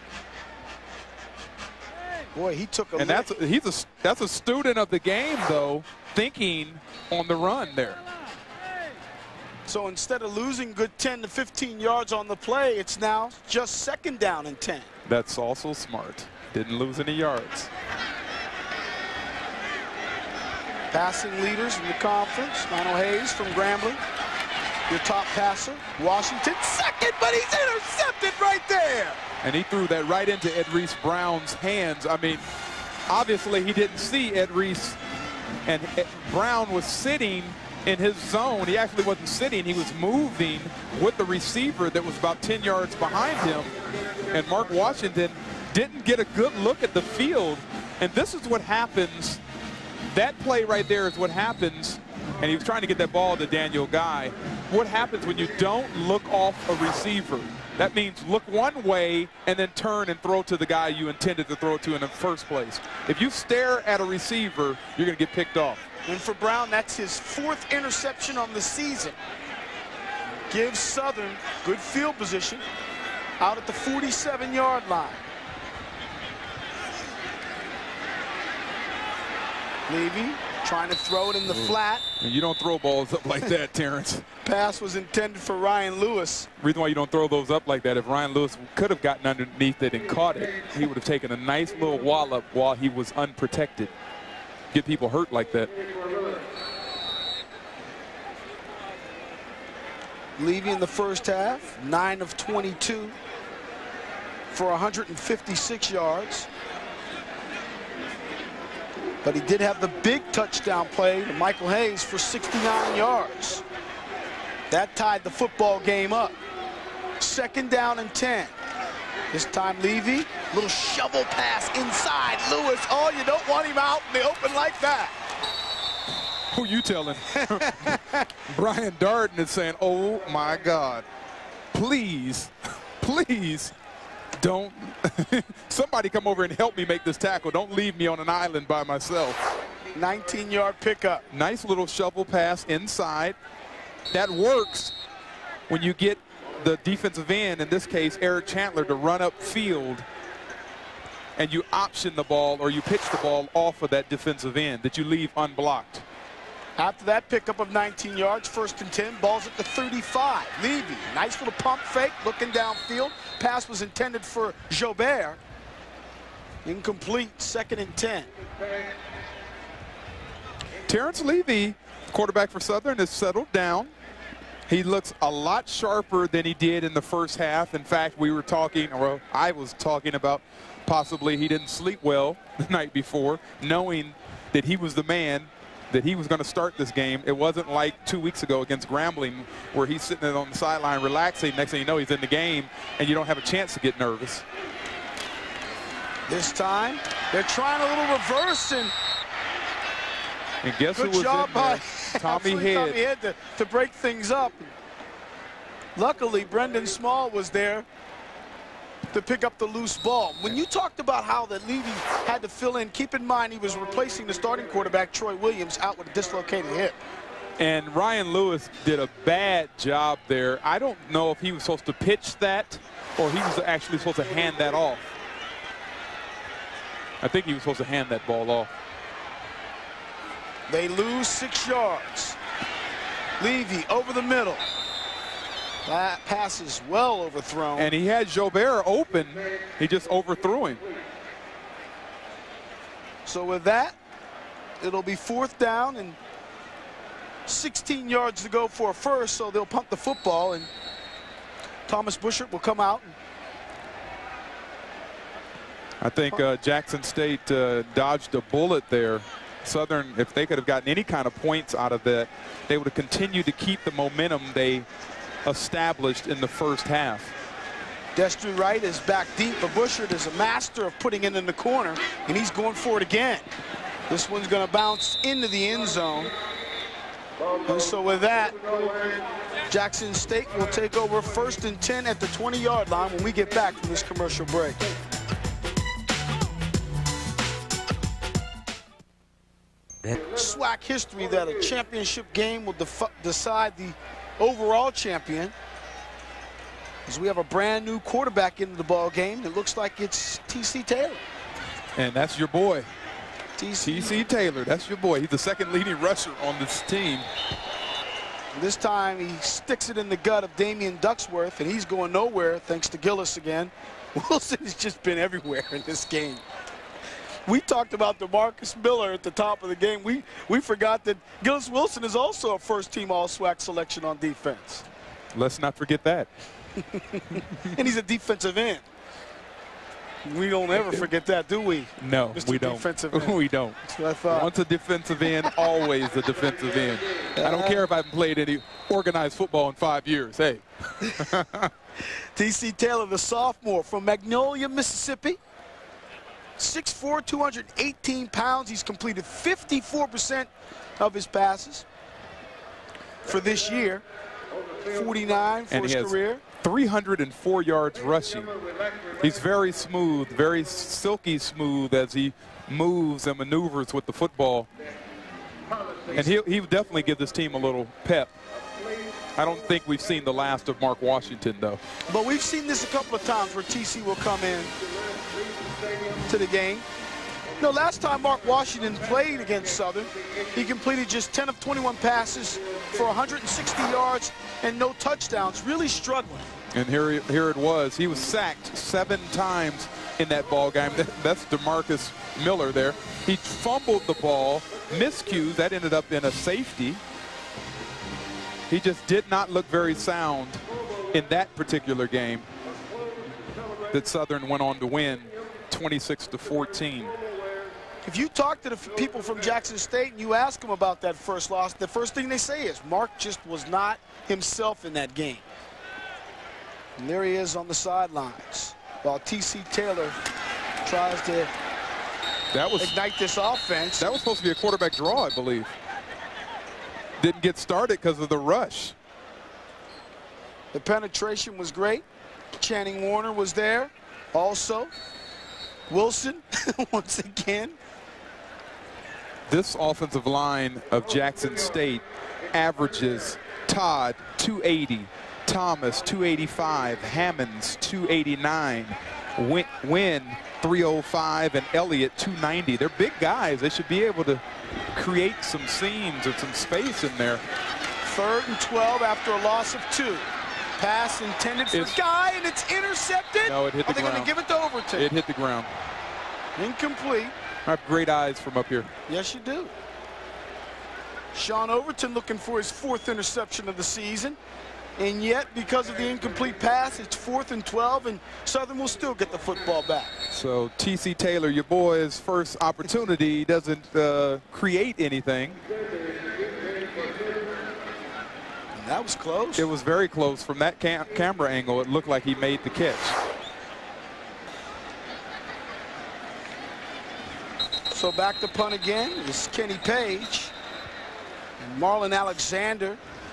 Boy, he took a And that's a, he's a that's a student of the game, though, thinking on the run there. So instead of losing good ten to fifteen yards on the play, it's now just second down and ten. That's also smart. Didn't lose any yards. Passing leaders in the conference. Lionel Hayes from Grambling, your top passer. Washington second, but he's intercepted right there. And he threw that right into Ed Reese Brown's hands. I mean, obviously he didn't see Ed Reese, and Ed Brown was sitting in his zone. He actually wasn't sitting. He was moving with the receiver that was about ten yards behind him. And Mark Washington didn't get a good look at the field. And this is what happens. That play right there is what happens. And he was trying to get that ball to Daniel Guy. What happens when you don't look off a receiver? That means look one way and then turn and throw to the guy you intended to throw to in the first place. If you stare at a receiver, you're going to get picked off. And for Brown, that's his fourth interception on the season. Gives Southern good field position out at the forty-seven yard line. Levy trying to throw it in the Ooh. flat. And you don't throw balls up like that, Terrence. Pass was intended for Ryan Lewis. Reason why you don't throw those up like that, if Ryan Lewis could have gotten underneath it and caught it, he would have taken a nice little wallop while he was unprotected. Get people hurt like that. Levy in the first half, nine of twenty-two for one hundred fifty-six yards. But he did have the big touchdown play to Michael Hayes for sixty-nine yards. That tied the football game up. Second down and ten. This time Levy, little shovel pass inside Lewis. Oh, you don't want him out in the open like that. Who you telling? Brian Darden is saying, oh my God, please, please don't, somebody come over and help me make this tackle. Don't leave me on an island by myself. nineteen yard pickup. Nice little shovel pass inside. That works when you get the defensive end, in this case Eric Chandler, to run up field and you option the ball or you pitch the ball off of that defensive end that you leave unblocked. After that pickup of nineteen yards, first and ten, ball's at the thirty-five. Levy, nice little pump fake, looking downfield. Pass was intended for Jobert. Incomplete, second and ten. Terrence Levy, quarterback for Southern, has settled down. He looks a lot sharper than he did in the first half. In fact, we were talking, or I was talking about possibly he didn't sleep well the night before, knowing that he was the man, that he was going to start this game. It wasn't like two weeks ago against Grambling where he's sitting there on the sideline relaxing. Next thing you know, he's in the game, and you don't have a chance to get nervous. This time, they're trying a little reverse, and And guess good who was job in there? by Tommy Head. Tommy Head to, to break things up. Luckily, Brendan Small was there to pick up the loose ball. When you talked about how that Levy had to fill in, keep in mind he was replacing the starting quarterback, Troy Williams, out with a dislocated hip. And Ryan Lewis did a bad job there. I don't know if he was supposed to pitch that or he was actually supposed to hand that off. I think he was supposed to hand that ball off. They lose six yards. Levy over the middle. That pass is well overthrown. And he had Jobert open. He just overthrew him. So with that, it'll be fourth down and sixteen yards to go for a first, so they'll punt the football, and Thomas Buschert will come out. I think uh, Jackson State uh, dodged a bullet there. Southern, if they could have gotten any kind of points out of that, they would have continued to keep the momentum they established in the first half. Destry Wright is back deep, but Buschert is a master of putting it in the corner, and he's going for it again. This one's going to bounce into the end zone. And so with that, Jackson State will take over first and ten at the twenty-yard line when we get back from this commercial break. SWAC history that a championship game will decide the overall champion. As we have a brand new quarterback into the ball game, it looks like it's T C Taylor. And that's your boy. T C T C Taylor, that's your boy. He's the second leading rusher on this team. This time he sticks it in the gut of Damian Ducksworth, and he's going nowhere thanks to Gillis again. Wilson has just been everywhere in this game. We talked about DeMarcus Miller at the top of the game. We, we forgot that Gillis Wilson is also a first-team All-SWAC selection on defense. Let's not forget that. And he's a defensive end. We don't ever forget that, do we? No, Mister we don't. Defensive end. We don't. I thought. Once a defensive end, always a defensive end. I don't care if I haven't played any organized football in five years. Hey. T C Taylor, the sophomore from Magnolia, Mississippi. six foot four, two hundred eighteen pounds. He's completed fifty-four percent of his passes for this year. forty-nine for and his he has career. three hundred four yards rushing. He's very smooth, very silky smooth as he moves and maneuvers with the football. And he'll, he'll definitely give this team a little pep. I don't think we've seen the last of Mark Washington, though. But we've seen this a couple of times where T C will come in to the game. No, last time Mark Washington played against Southern, he completed just ten of twenty-one passes for one hundred sixty yards and no touchdowns, really struggling. And here, here it was. He was sacked seven times in that ball game. That's DeMarcus Miller there. He fumbled the ball, miscued. That ended up in a safety. He just did not look very sound in that particular game that Southern went on to win twenty-six to fourteen. If you talk to the people from Jackson State and you ask them about that first loss, the first thing they say is Mark just was not himself in that game. And there he is on the sidelines while T C Taylor tries to that was, ignite this offense. That was supposed to be a quarterback draw, I believe. Didn't get started because of the rush. The penetration was great. Channing Warner was there also. Wilson, once again. This offensive line of Jackson State averages Todd two eighty, Thomas two eighty-five, Hammonds two eighty-nine, Win, Win three oh five, and Elliott two ninety. They're big guys. They should be able to create some seams or some space in there. Third and twelve after a loss of two. Pass intended for it's, Guy, and it's intercepted. No, it hit the Are they ground. going to give it to Overton? It hit the ground. Incomplete. I have great eyes from up here. Yes, you do. Sean Overton looking for his fourth interception of the season. And yet, because of the incomplete pass, it's fourth and twelve, and Southern will still get the football back. So T C Taylor, your boy's first opportunity, doesn't uh, create anything. That was close. It was very close. From that cam camera angle, it looked like he made the catch. So back to punt again is Kenny Page. And Marlon Alexander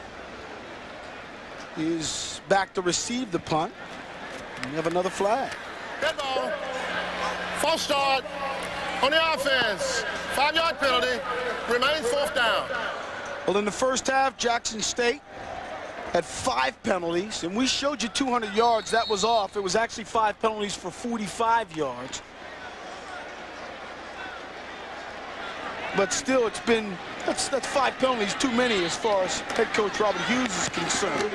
is back to receive the punt. And we have another flag. Dead ball. False start on the offense. Five-yard penalty. Remains fourth down. Well, in the first half, Jackson State had five penalties, and we showed you two hundred yards. That was off. It was actually five penalties for forty-five yards. But still, it's been, that's, that's five penalties too many as far as head coach Robert Hughes is concerned.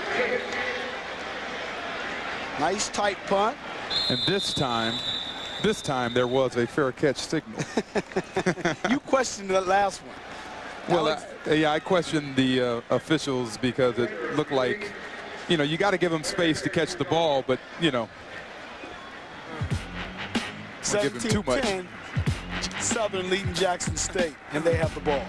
Nice tight punt. And this time, this time there was a fair catch signal. You questioned that last one. Well, I, yeah, I questioned the uh, officials because it looked like, you know, you got to give them space to catch the ball, but, you know, don't give him too much. Southern leading Jackson State, and they have the ball.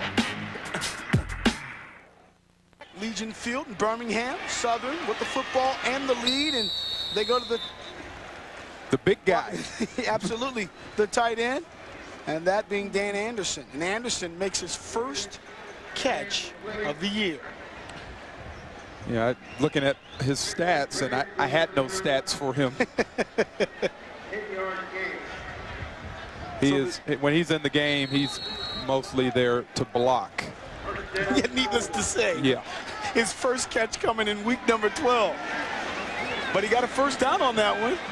Legion Field in Birmingham, Southern with the football and the lead, and they go to the the big guy. Absolutely, the tight end, and that being Dan Anderson. And Anderson makes his first catch of the year. Yeah, looking at his stats, and I, I had no stats for him. He So is, when he's in the game, he's mostly there to block. Yeah, needless to say. Yeah. His first catch coming in week number twelve. But he got a first down on that one.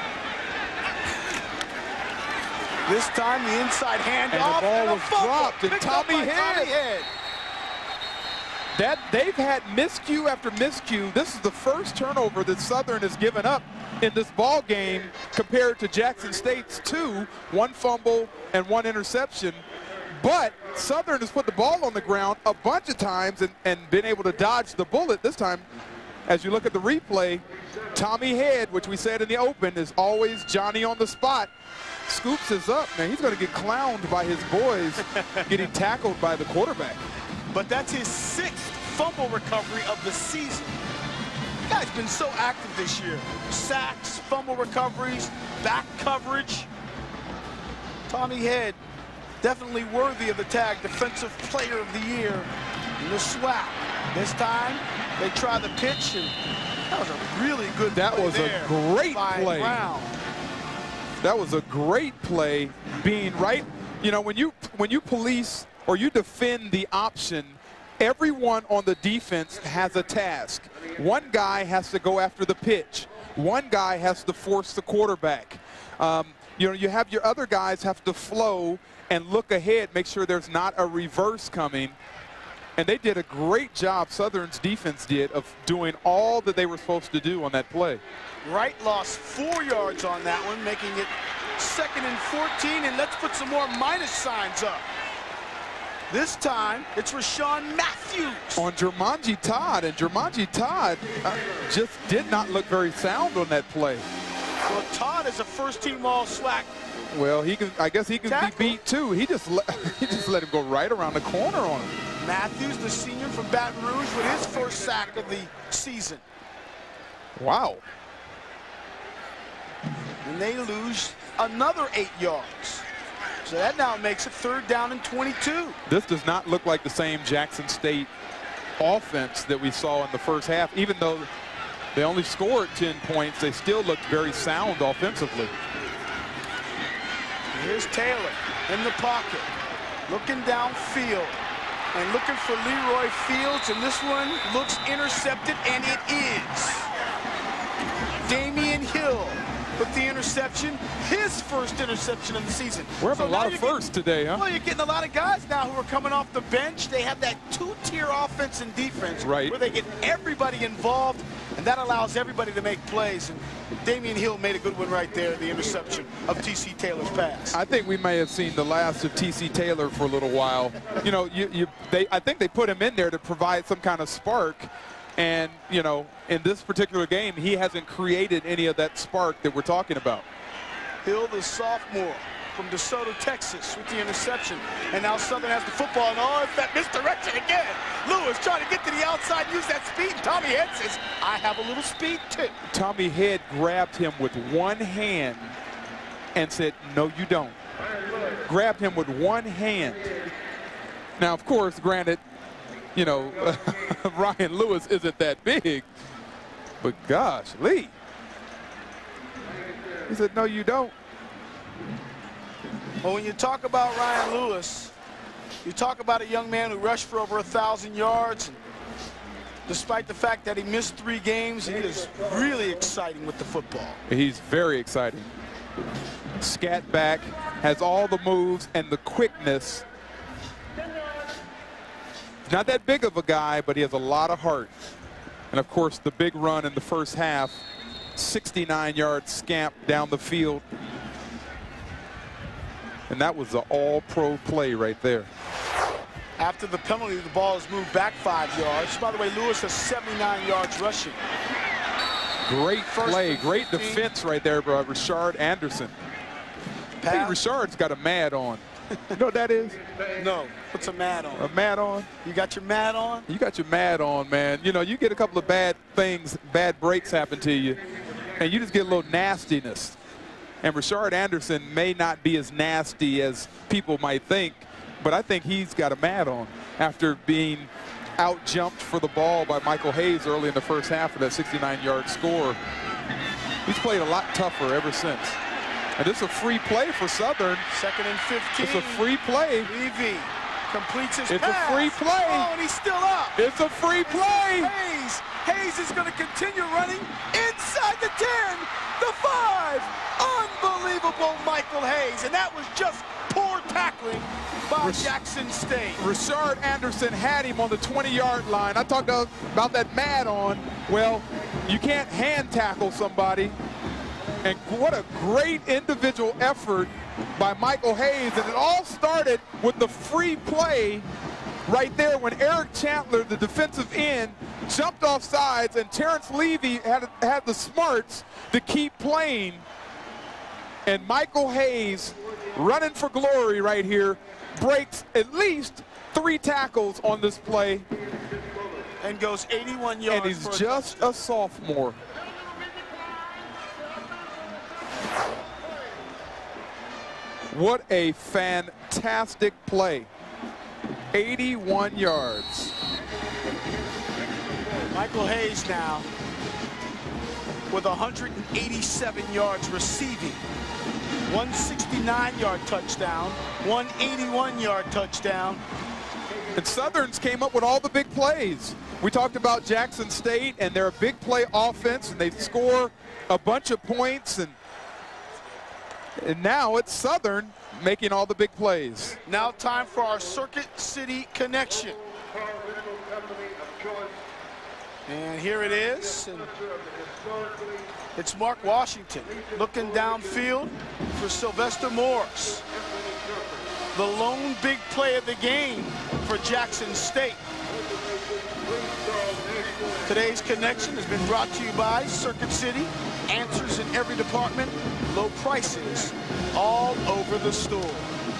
This time the inside handoff. And the ball and a was fumble dropped, and picked up Tommy by Head. Tommy Head. That they've had miscue after miscue. This is the first turnover that Southern has given up in this ball game compared to Jackson State's two, one fumble and one interception. But Southern has put the ball on the ground a bunch of times and, and been able to dodge the bullet. This time, as you look at the replay, Tommy Head, which we said in the open, is always Johnny on the spot. Scoops is up. Man, he's going to get clowned by his boys getting tackled by the quarterback. But that's his sixth fumble recovery of the season. The guy's been so active this year. Sacks, fumble recoveries, back coverage. Tommy Head, definitely worthy of the tag Defensive Player of the Year in the SWAC. This time, they try the pitch, and that was a really good That play was there a great by play. Brown. That was a great play, being right. You know, when you when you police or you defend the option, everyone on the defense has a task. One guy has to go after the pitch. One guy has to force the quarterback. Um, you know, you have your other guys have to flow and look ahead, make sure there's not a reverse coming. And they did a great job, Southern's defense did, of doing all that they were supposed to do on that play. Wright lost four yards on that one, making it second and fourteen, and let's put some more minus signs up. This time, it's Rashawn Matthews. On Jermonji Todd, and Jermonji Todd uh, just did not look very sound on that play. Well, Todd is a first-team all SWAC. Well, he can. I guess he can Tackle. be beat too. He just let, he just let him go right around the corner on him. Matthews, the senior from Baton Rouge, with his first sack of the season. Wow. And they lose another eight yards. So that now makes it third down and twenty-two. This does not look like the same Jackson State offense that we saw in the first half. Even though they only scored ten points, they still looked very sound offensively. Here's Taylor in the pocket, looking downfield and looking for Leroy Fields, and this one looks intercepted, and it is. Damian Hill with the interception, his first interception of the season. We're having So a lot now of you're firsts today, huh? Well, you're getting a lot of guys now who are coming off the bench. They have that two-tier offense and defense Right. where they get everybody involved, and that allows everybody to make plays. And Damian Hill made a good one right there, the interception of T C Taylor's pass. I think we may have seen the last of T C Taylor for a little while. You know, you, you, they, I think they put him in there to provide some kind of spark. And, you know, in this particular game, he hasn't created any of that spark that we're talking about. Hill, the sophomore from DeSoto, Texas, with the interception. And now Southern has the football, and oh, it's that misdirection again. Lewis trying to get to the outside, use that speed. And Tommy Head says, I have a little speed too. Tommy Head grabbed him with one hand and said, no, you don't. Grabbed him with one hand. Now, of course, granted, you know, Ryan Lewis isn't that big, but gosh, Lee. He said, no, you don't. Well, when you talk about Ryan Lewis, you talk about a young man who rushed for over a thousand yards. And despite the fact that he missed three games, he is really exciting with the football. He's very exciting. Scat back, has all the moves and the quickness. Not that big of a guy, but he has a lot of heart. And of course, the big run in the first half, sixty-nine yard scamp down the field. And that was an all-pro play right there. After the penalty, the ball is moved back five yards. By the way, Lewis has seventy-nine yards rushing. Great play, great defense right there by Richard Anderson. I think Richard's got a mad on. You know what that is? No. What's a mat on? A mat on? You got your mat on? You got your mat on, man. You know, you get a couple of bad things, bad breaks happen to you, and you just get a little nastiness. And Richard Anderson may not be as nasty as people might think, but I think he's got a mad on after being out-jumped for the ball by Michael Hayes early in the first half of that sixty-nine yard score. He's played a lot tougher ever since. And this is a free play for Southern. Second and fifteen. It's a free play. Levy completes his It's pass. a free play. Oh, and he's still up. It's a free play. Hayes. Hayes is going to continue running inside the ten, the five. Unbelievable Michael Hayes. And that was just poor tackling by Rash Jackson State. Rashard Anderson had him on the twenty yard line. I talked about that mad on. Well, you can't hand tackle somebody. And what a great individual effort by Michael Hayes. And it all started with the free play right there when Eric Chandler, the defensive end, jumped off sides, and Terrence Levy had, had the smarts to keep playing. And Michael Hayes, running for glory right here, breaks at least three tackles on this play. And goes eighty-one yards. And he's just a sophomore. What a fantastic play. eighty-one yards. Michael Hayes now with one hundred eighty-seven yards receiving. one sixty-nine yard touchdown, one eighty-one yard touchdown. And Southern's came up with all the big plays. We talked about Jackson State, and they're a big play offense, and they score a bunch of points, and And now it's Southern making all the big plays. Now time for our Circuit City connection. And here it is. And it's Mark Washington looking downfield for Sylvester Morris. The lone big play of the game for Jackson State. Today's connection has been brought to you by Circuit City. Answers in every department, low prices all over the store.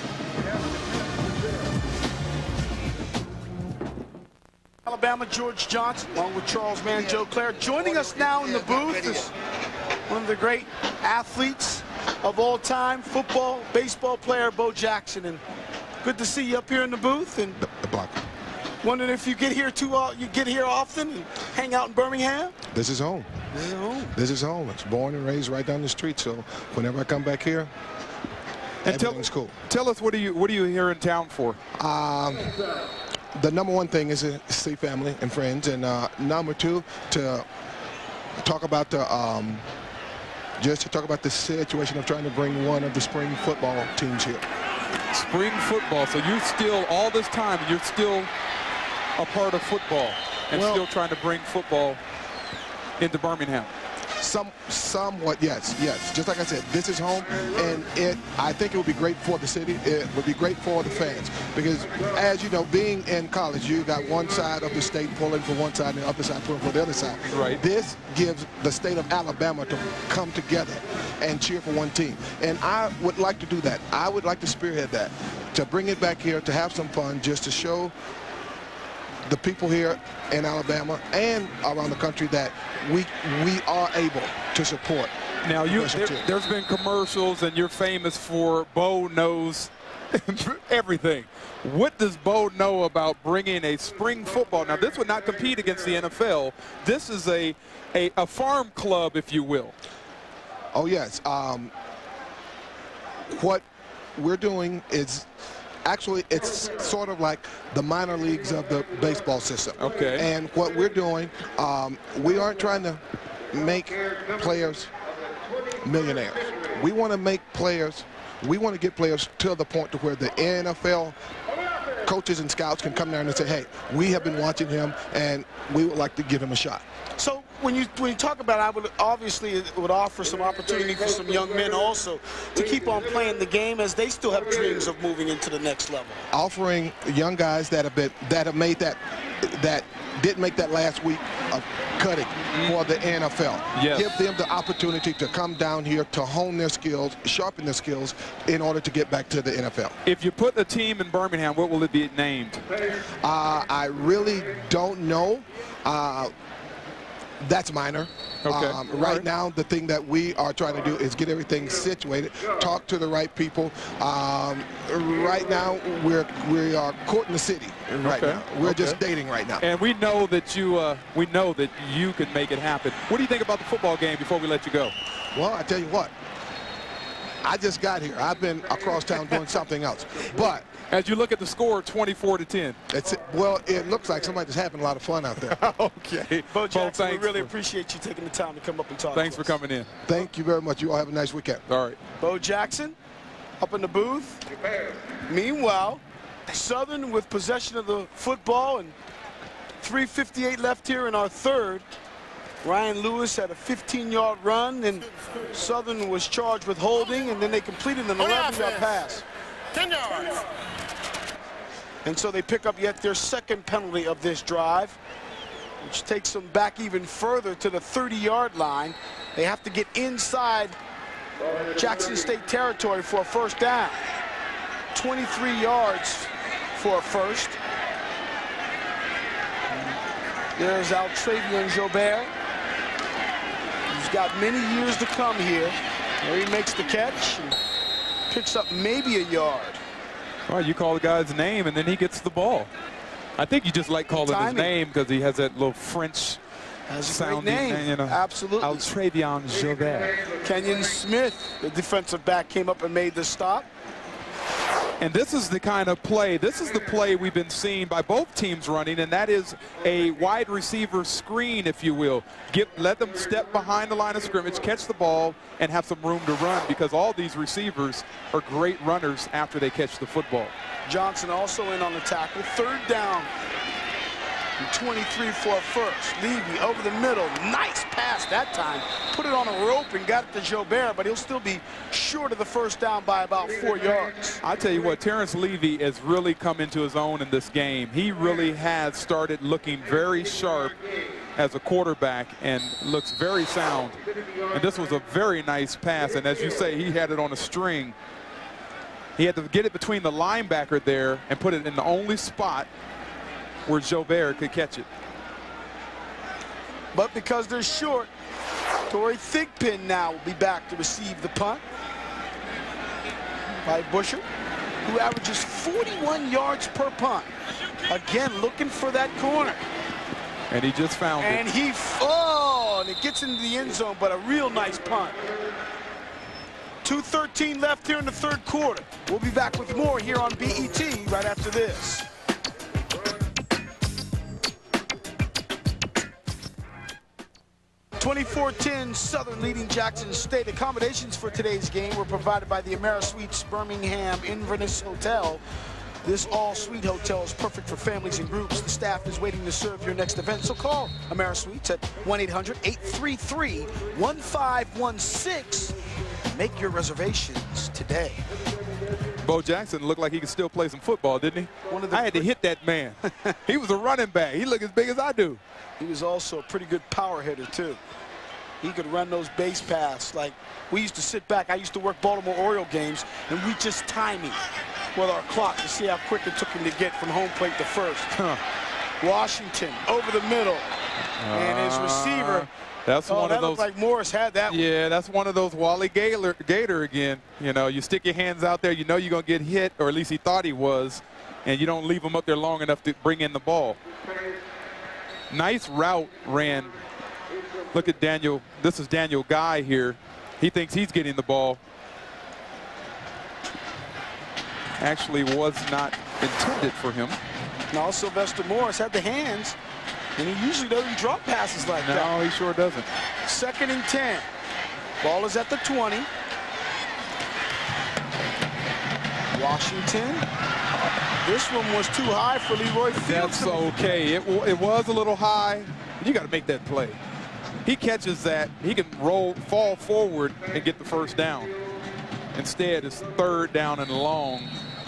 Alabama, George Johnson, along with Charles Mann, Joe Claire. Joining us now in the booth is one of the great athletes of all time, football, baseball player, Bo Jackson. And good to see you up here in the booth. And the, the block. Wondering if you get here too, uh, you get here often and hang out in Birmingham? This is home. This is home. This is home. It's born and raised right down the street. So whenever I come back here, and everything's tell, cool. Tell us, what are you what are you here in town for? Um, the number one thing is to see family and friends, and uh, number two, to talk about the um, just to talk about the situation of trying to bring one of the spring football teams here. Spring football. So you're still, all this time, you're still a part of football and well, still trying to bring football into Birmingham. Some, somewhat, yes, yes. Just like I said, this is home, and it. I think it would be great for the city. It would be great for the fans because, as you know, being in college, you got one side of the state pulling for one side and the other side pulling for the other side. Right. This gives the state of Alabama to come together and cheer for one team, and I would like to do that. I would like to spearhead that, to bring it back here, to have some fun, just to show the people here in Alabama and around the country that we we are able to support. Now, you there, there's been commercials, and you're famous for Bo knows everything. What does Bo know about bringing a spring football? Now, this would not compete against the N F L. This is a a, a farm club, if you will. Oh yes. Um, what we're doing is. Actually, it's sort of like the minor leagues of the baseball system. Okay. And what we're doing, um, we aren't trying to make players millionaires. We want to make players, we want to get players to the point to where the N F L coaches and scouts can come down and say, hey, we have been watching him, and we would like to give him a shot. So when you when you talk about it, I would obviously it would offer some opportunity for some young men also to keep on playing the game as they still have dreams of moving into the next level. Offering young guys that have been that have made that that didn't make that last week of cutting for the N F L. Yes. Give them the opportunity to come down here to hone their skills, sharpen their skills in order to get back to the N F L. If you put a team in Birmingham, what will it be named? Uh, I really don't know. Uh, That's minor. Okay. Um, right, right now, the thing that we are trying to do is get everything situated, talk to the right people. Um, right now, we're we are courting the city. Right okay. now, we're okay. just dating right now. And we know that you uh, we know that you can make it happen. What do you think about the football game before we let you go? Well, I tell you what. I just got here. I've been across town doing something else. But as you look at the score, twenty-four to ten. It's well, it looks like somebody's having a lot of fun out there. Okay. Bo Jackson, we thanks really for, appreciate you taking the time to come up and talk Thanks to for us. coming in. Thank you very much. You all have a nice weekend. All right. Bo Jackson up in the booth. Meanwhile, Southern with possession of the football and three fifty-eight left here in our third. Ryan Lewis had a fifteen yard run, and Southern was charged with holding, and then they completed an eleven yard pass. ten yards. And so they pick up yet their second penalty of this drive, which takes them back even further to the thirty yard line. They have to get inside Jackson State territory for a first down. twenty-three yards for a first. There's Altravian Jobert. He's got many years to come here. There he makes the catch and picks up maybe a yard. All right, you call the guy's name, and then he gets the ball. I think you just like calling his name because he has that little French Has a sounding great name. name. You know, Absolutely. Altravian Jobert. Kenyon Smith, the defensive back, came up and made the stop. And this is the kind of play, this is the play we've been seeing by both teams running, and that is a wide receiver screen, if you will. Get, let them step behind the line of scrimmage, catch the ball, and have some room to run, because all these receivers are great runners after they catch the football. Johnson also in on the tackle. Third down. twenty-three for a first. Levy over the middle. Nice pass that time. Put it on a rope and got it to Jobert, but he'll still be short of the first down by about four yards. I tell you what, Terrence Levy has really come into his own in this game. He really has started looking very sharp as a quarterback and looks very sound. And this was a very nice pass, and as you say, he had it on a string. He had to get it between the linebacker there and put it in the only spot where Jobert could catch it. But because they're short, Torrey Thigpen now will be back to receive the punt by Busher, who averages forty-one yards per punt. Again, looking for that corner. And he just found and it. And he, oh, and it gets into the end zone, but a real nice punt. two thirteen left here in the third quarter. We'll be back with more here on B E T right after this. twenty-four ten Southern leading Jackson State. Accommodations for today's game were provided by the AmeriSuites Birmingham Inverness Hotel. This all-suite hotel is perfect for families and groups. The staff is waiting to serve your next event, so call AmeriSuites at one eight hundred, eight three three, one five one six. Make your reservations today. Bo Jackson looked like he could still play some football, didn't he? One of the I had to hit that man. He was a running back. He looked as big as I do. He was also a pretty good power hitter, too. He could run those base paths. Like, we used to sit back. I used to work Baltimore Oriole games, and we just time him with our clock to see how quick it took him to get from home plate to first. Huh. Washington over the middle. Uh, and his receiver. That's oh, one that of those. Looked like Morris had that one. Yeah, that's one of those Wally Gator, Gator again. You know, you stick your hands out there, you know you're going to get hit, or at least he thought he was, and you don't leave him up there long enough to bring in the ball. Nice route ran. Look at Daniel. This is Daniel Guy here. He thinks he's getting the ball. Actually was not intended for him. Now Sylvester Morris had the hands, and he usually doesn't drop passes like no, that. No, he sure doesn't. Second and ten. Ball is at the twenty. Washington. This one was too high for Leroy Fields. That's okay. It, it was a little high. You got to make that play. He catches that. He can roll, fall forward, and get the first down. Instead, it's third down and long.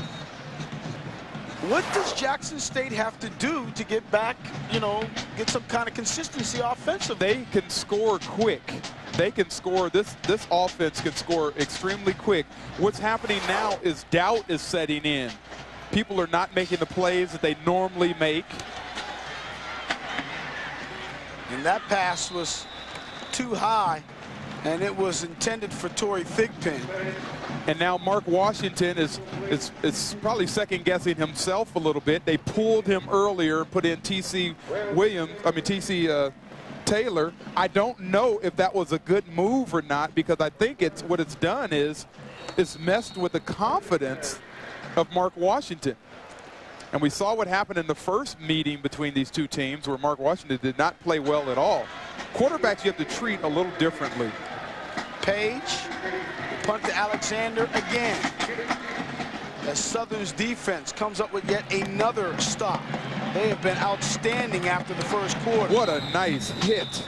What does Jackson State have to do to get back, you know, get some kind of consistency offensively? They can score quick. They can score. This, this offense can score extremely quick. What's happening now is doubt is setting in. People are not making the plays that they normally make. And that pass was too high, and it was intended for Torrey Thigpen. And now Mark Washington is, is, is probably second-guessing himself a little bit. They pulled him earlier, put in T C Williams, I mean T C uh, Taylor. I don't know if that was a good move or not, because I think it's what it's done is it's messed with the confidence of Mark Washington. And we saw what happened in the first meeting between these two teams, where Mark Washington did not play well at all. Quarterbacks you have to treat a little differently. Page, punt to Alexander again. As Southern's defense comes up with yet another stop. They have been outstanding after the first quarter. What a nice hit.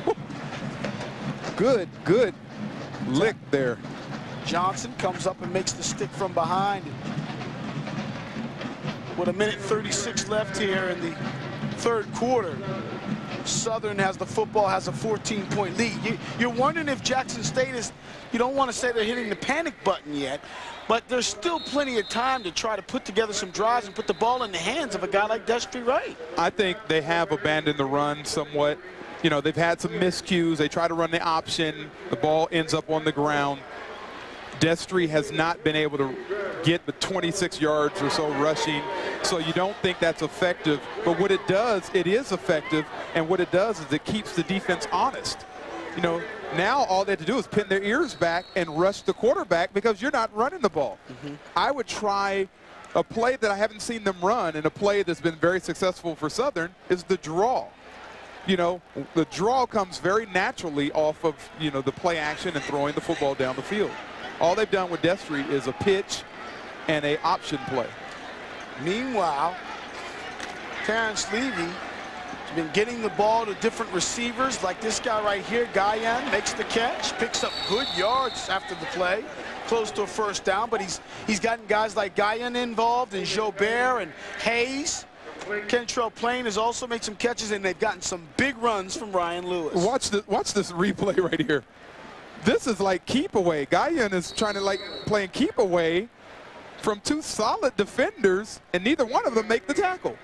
Good, good lick there. Johnson comes up and makes the stick from behind. With a minute thirty-six left here in the third quarter, Southern has the football, has a fourteen point lead. You, you're wondering if Jackson State is, you don't want to say they're hitting the panic button yet, but there's still plenty of time to try to put together some drives and put the ball in the hands of a guy like Destry Wright. I think they have abandoned the run somewhat. You know, they've had some miscues. They try to run the option. The ball ends up on the ground. Destry has not been able to get the twenty-six yards or so rushing, so you don't think that's effective. But what it does, it is effective, and what it does is it keeps the defense honest. You know, now all they have to do is pin their ears back and rush the quarterback because you're not running the ball. Mm-hmm. I would try a play that I haven't seen them run, and a play that's been very successful for Southern is the draw. You know, the draw comes very naturally off of, you know, the play action and throwing the football down the field. All they've done with Destry is a pitch and a option play. Meanwhile, Terrence Levy has been getting the ball to different receivers, like this guy right here. Guyan makes the catch, picks up good yards after the play, close to a first down, but he's he's gotten guys like Guyan involved, and Jobert and Hayes. Kentrell Plain has also made some catches, and they've gotten some big runs from Ryan Lewis. Watch the watch this replay right here. This is like keep away. Guyan is trying to like playing keep away from two solid defenders, and neither one of them make the tackle.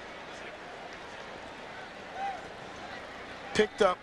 Picked up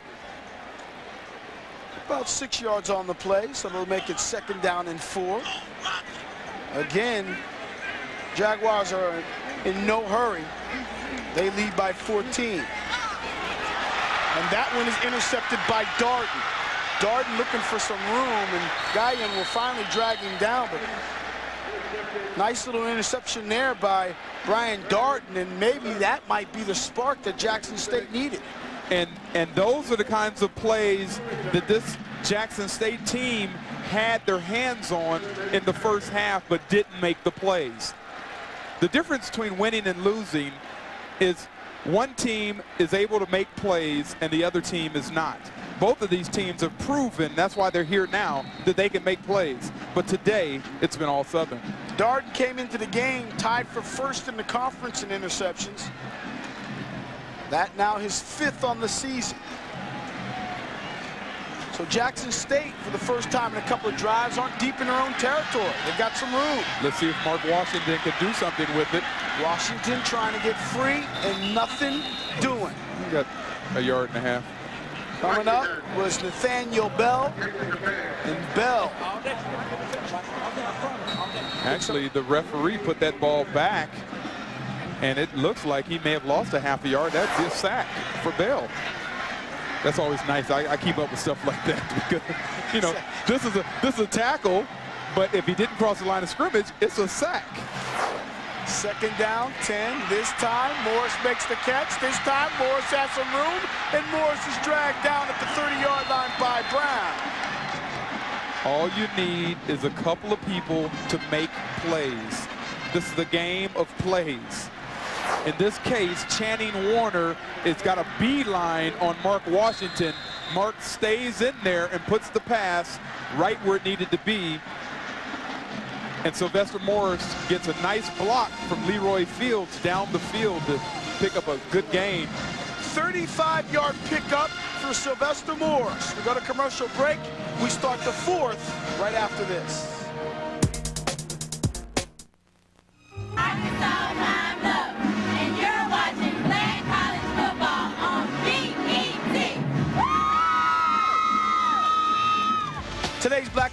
about six yards on the play, so they'll make it second down and four. Again, Jaguars are in no hurry. They lead by fourteen. And that one is intercepted by Darden. Darden looking for some room, and Guyan will finally drag him down. But nice little interception there by Brian Darden, and maybe that might be the spark that Jackson State needed. And, and those are the kinds of plays that this Jackson State team had their hands on in the first half but didn't make the plays. The difference between winning and losing is one team is able to make plays and the other team is not. Both of these teams have proven, that's why they're here now, that they can make plays. But today, it's been all Southern. Darden came into the game tied for first in the conference in interceptions. That now his fifth on the season. So Jackson State, for the first time in a couple of drives, aren't deep in their own territory. They've got some room. Let's see if Mark Washington can do something with it. Washington trying to get free and nothing doing. He got a yard and a half. Coming up was Nathaniel Bell, and Bell. Actually, the referee put that ball back, and it looks like he may have lost a half a yard. That's a sack for Bell. That's always nice. I, I keep up with stuff like that because, you know, this is a this is a tackle, but if he didn't cross the line of scrimmage, it's a sack. Second down, ten. This time, Morris makes the catch. This time, Morris has some room, and Morris is dragged down at the thirty yard line by Brown. All you need is a couple of people to make plays. This is the game of plays. In this case, Channing Warner has got a beeline on Mark Washington. Mark stays in there and puts the pass right where it needed to be. And Sylvester Morris gets a nice block from Leroy Fields down the field to pick up a good gain. thirty-five yard pickup for Sylvester Morris. We go to commercial break. We start the fourth right after this. And you're watching Flag College Football on B E T.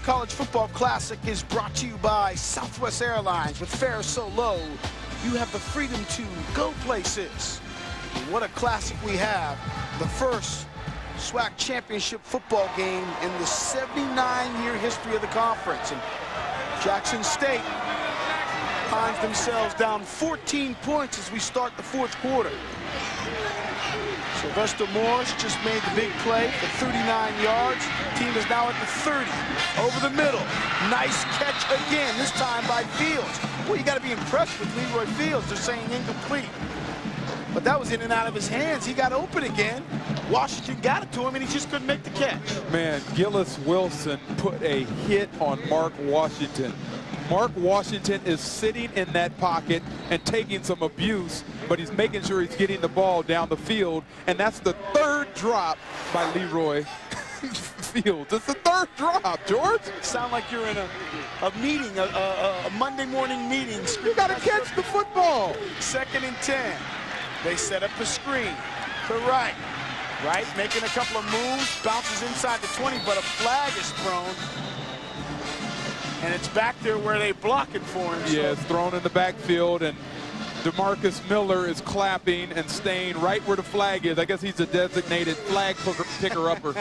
College Football Classic is brought to you by Southwest Airlines. With fares so low, you have the freedom to go places. What a classic we have. The first SWAC Championship football game in the seventy-nine year history of the conference. And Jackson State finds themselves down fourteen points as we start the fourth quarter. Sylvester Morris just made the big play for thirty-nine yards. Team is now at the thirty. Over the middle. Nice catch again, this time by Fields. Well, you got to be impressed with Leroy Fields. They're saying incomplete. But that was in and out of his hands. He got open again. Washington got it to him, and he just couldn't make the catch. Man, Gillis Wilson put a hit on Mark Washington. Mark Washington is sitting in that pocket and taking some abuse, but he's making sure he's getting the ball down the field, and that's the third drop by Leroy Fields. It's the third drop, George. Sound like you're in a, a meeting, a, a, a Monday morning meeting. You got to catch the football. Second and ten. They set up the screen to right. Right, making a couple of moves, bounces inside the twenty, but a flag is thrown. And it's back there where they block it for him. Yeah, so. it's thrown in the backfield, and DeMarcus Miller is clapping and staying right where the flag is. I guess he's a designated flag picker-upper.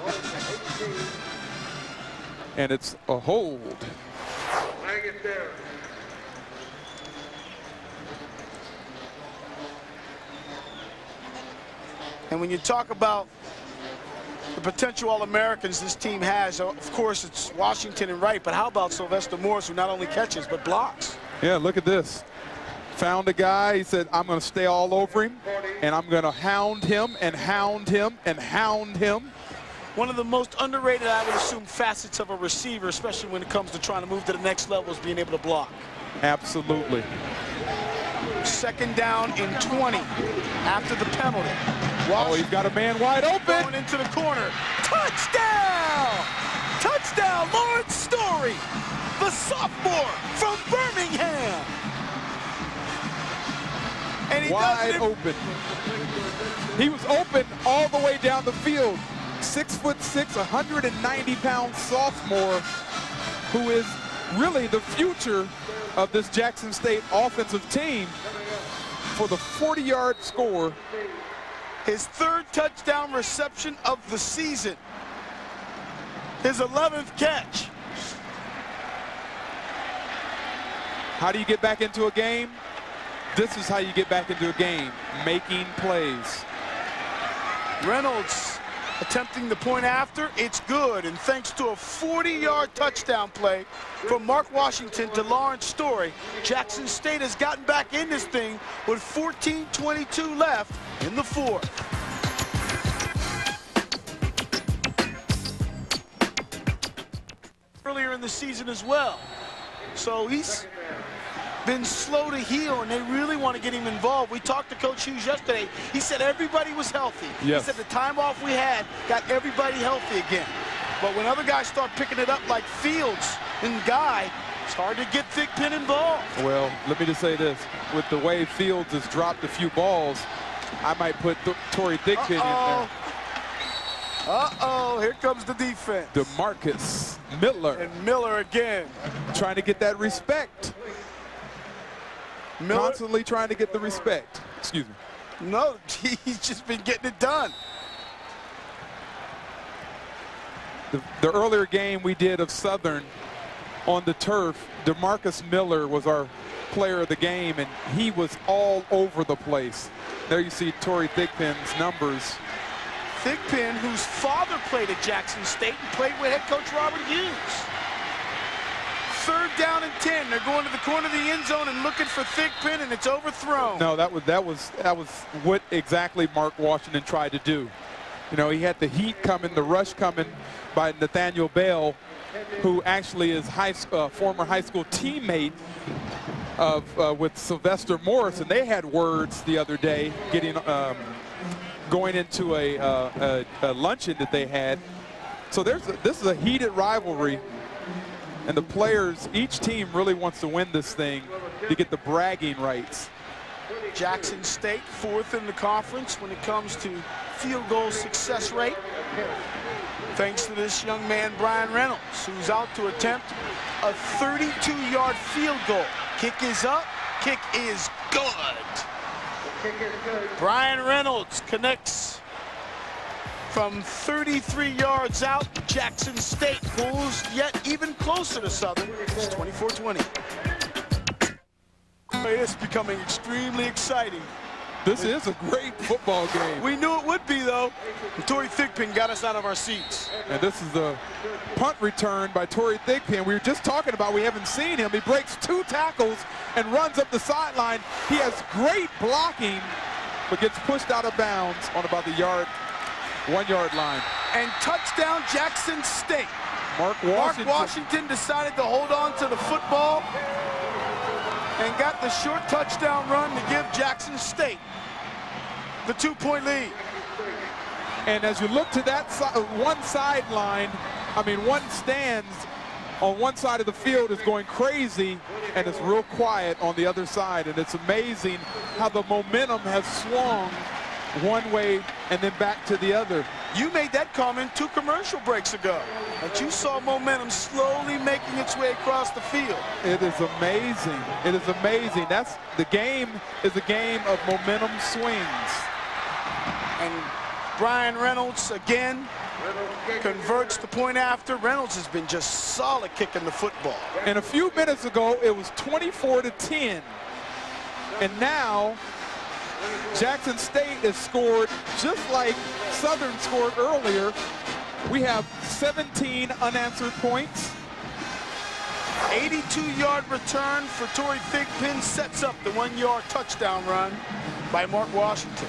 And it's a hold. Flag it there. And when you talk about the potential All-Americans this team has, of course, it's Washington and Wright, but how about Sylvester Morris, who not only catches, but blocks? Yeah, look at this. Found a guy, he said, I'm going to stay all over him, and I'm going to hound him and hound him and hound him. One of the most underrated, I would assume, facets of a receiver, especially when it comes to trying to move to the next level, is being able to block. Absolutely. Second down in twenty after the penalty. Oh, he's got a man wide open. Going into the corner. Touchdown! Touchdown, Lawrence Story, the sophomore from Birmingham. And he wide does it. open. He was open all the way down the field. Six foot six, one hundred ninety pound sophomore who is really the future of this Jackson State offensive team for the forty yard score. His third touchdown reception of the season. His eleventh catch. How do you get back into a game? This is how you get back into a game, making plays. Reynolds attempting the point after, it's good, and thanks to a forty yard touchdown play from Mark Washington to Lawrence Story, Jackson State has gotten back in this thing with fourteen twenty-two left in the fourth. Earlier in the season as well, so he's been slow to heal, and they really want to get him involved. We talked to Coach Hughes yesterday. He said everybody was healthy. Yes. He said the time off we had got everybody healthy again. But when other guys start picking it up like Fields and Guy, it's hard to get Thigpen involved. Well, let me just say this. With the way Fields has dropped a few balls, I might put Th Torrey Thigpen Uh-oh. in there. Uh-oh, here comes the defense. DeMarcus Miller. And Miller again. Trying to get that respect. Miller, Constantly trying to get the respect. Excuse me. no, he's just been getting it done. The, the earlier game we did of Southern on the turf, DeMarcus Miller was our player of the game, and he was all over the place. There you see Torrey Thigpen's numbers. Thigpen, whose father played at Jackson State and played with head coach Robert Hughes. Third down and ten. They're going to the corner of the end zone and looking for Thigpen, and it's overthrown. No, that was that was that was what exactly Mark Washington tried to do. You know, he had the heat coming, the rush coming by Nathaniel Bell, who actually is high, uh, former high school teammate of uh, with Sylvester Morris, and they had words the other day, getting um, going into a, uh, a, a luncheon that they had. So there's a, this is a heated rivalry. And the players, each team really wants to win this thing to get the bragging rights. Jackson State, fourth in the conference when it comes to field goal success rate. Thanks to this young man, Brian Reynolds, who's out to attempt a thirty-two yard field goal. Kick is up, kick is good. Brian Reynolds connects from thirty-three yards out. Jackson State pulls yet even closer to Southern. It's twenty-four twenty. It's becoming extremely exciting. This is a great football game. We knew it would be, though. And Torrey Thigpen got us out of our seats. And this is the punt return by Torrey Thigpen. We were just talking about we haven't seen him. He breaks two tackles and runs up the sideline. He has great blocking, but gets pushed out of bounds on about the yard, one-yard line. And touchdown Jackson State. Mark Washington. Mark Washington decided to hold on to the football and got the short touchdown run to give Jackson State the two-point lead. And as you look to that si one sideline, I mean, one stands on one side of the field is going crazy, and it's real quiet on the other side. And it's amazing how the momentum has swung one way and then back to the other. You made that comment two commercial breaks ago, that you saw momentum slowly making its way across the field. It is amazing. It is amazing. That's the game is a game of momentum swings. And Brian Reynolds again converts the point after. Reynolds has been just solid kicking the football. And a few minutes ago, it was twenty-four to ten. And now Jackson State has scored just like Southern scored earlier. We have seventeen unanswered points. eighty-two yard return for Torrey Thigpen sets up the one yard touchdown run by Mark Washington.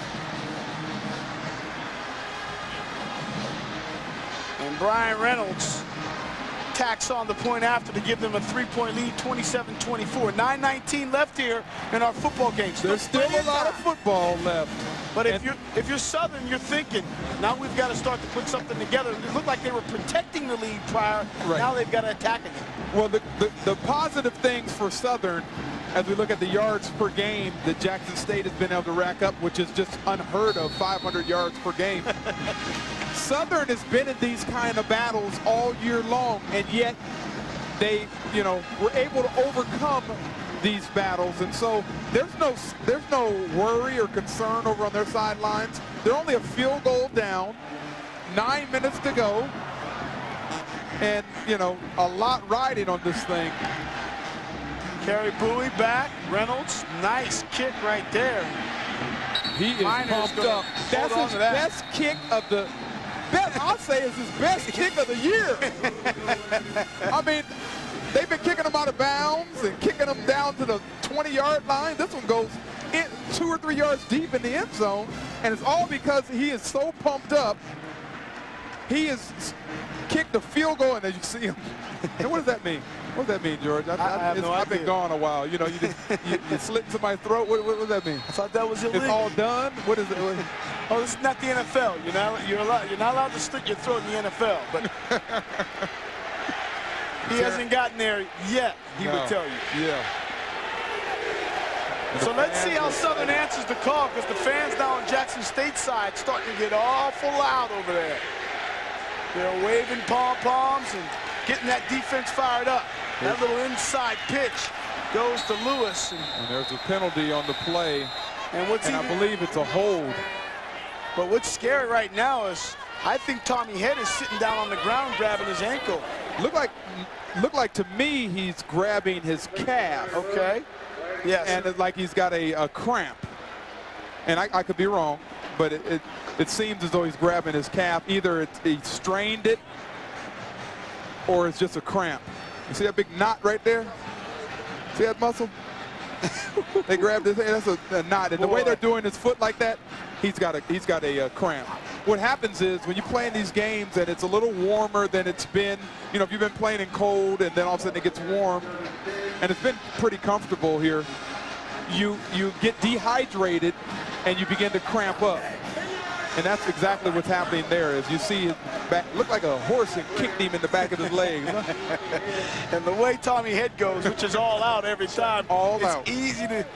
And Brian Reynolds tacks on the point after to give them a three-point lead, twenty-seven twenty-four. nine nineteen left here in our football game. There's still a lot of football left. But if you're if you're Southern, you're thinking, now we've got to start to put something together. It looked like they were protecting the lead prior. Right. Now they've got to attack it. Well, the, the, the positive things for Southern, as we look at the yards per game that Jackson State has been able to rack up, which is just unheard of, five hundred yards per game. Southern has been in these kind of battles all year long, and yet they, you know, were able to overcome these battles. And so there's no there's no worry or concern over on their sidelines. They're only a field goal down, nine minutes to go, and, you know, a lot riding on this thing. Carey Bowie back. Reynolds, nice kick right there. He is Miner's pumped gonna up. That's hold on his to that. best kick of the best, I'll say is his best kick of the year. I mean, they've been kicking him out of bounds and kicking him down to the twenty yard line. This one goes in two or three yards deep in the end zone, and it's all because he is so pumped up. He has kicked a field goal, and as you see him, and what does that mean? What does that mean, George? I, I, I have no I've idea. been gone a while. You know, you just you, you slit in somebody's throat. What, what, what does that mean? I thought that was illegal. It's all done. What is it? What, Oh, this is not the N F L. You're not you're allowed you're not allowed to slit your throat in the N F L. But he hasn't gotten there yet. He no. would tell you. Yeah. So let's see how Southern answers the call, because the fans now on Jackson State side starting to get awful loud over there. They're waving pom-poms and getting that defense fired up. That little inside pitch goes to Lewis. And, and there's a penalty on the play, and what's and even, I believe it's a hold. But what's scary right now is I think Tommy Head is sitting down on the ground grabbing his ankle. Look like, look like to me he's grabbing his calf. Okay. Yes. And it's like he's got a, a cramp. And I, I could be wrong, but it, it, it seems as though he's grabbing his calf. Either it's, he strained it or it's just a cramp. You see that big knot right there? See that muscle? They grabbed his hand. That's a, a knot. And the way they're doing his foot like that, he's got a he's got a uh, cramp. What happens is when you play in these games and it's a little warmer than it's been, you know, if you've been playing in cold and then all of a sudden it gets warm, and it's been pretty comfortable here, you you get dehydrated and you begin to cramp up. And that's exactly what's happening there. As you see his back, looked like a horse and kicked him in the back of his legs. And the way Tommy Head goes, which is all out every time, all it's out. easy to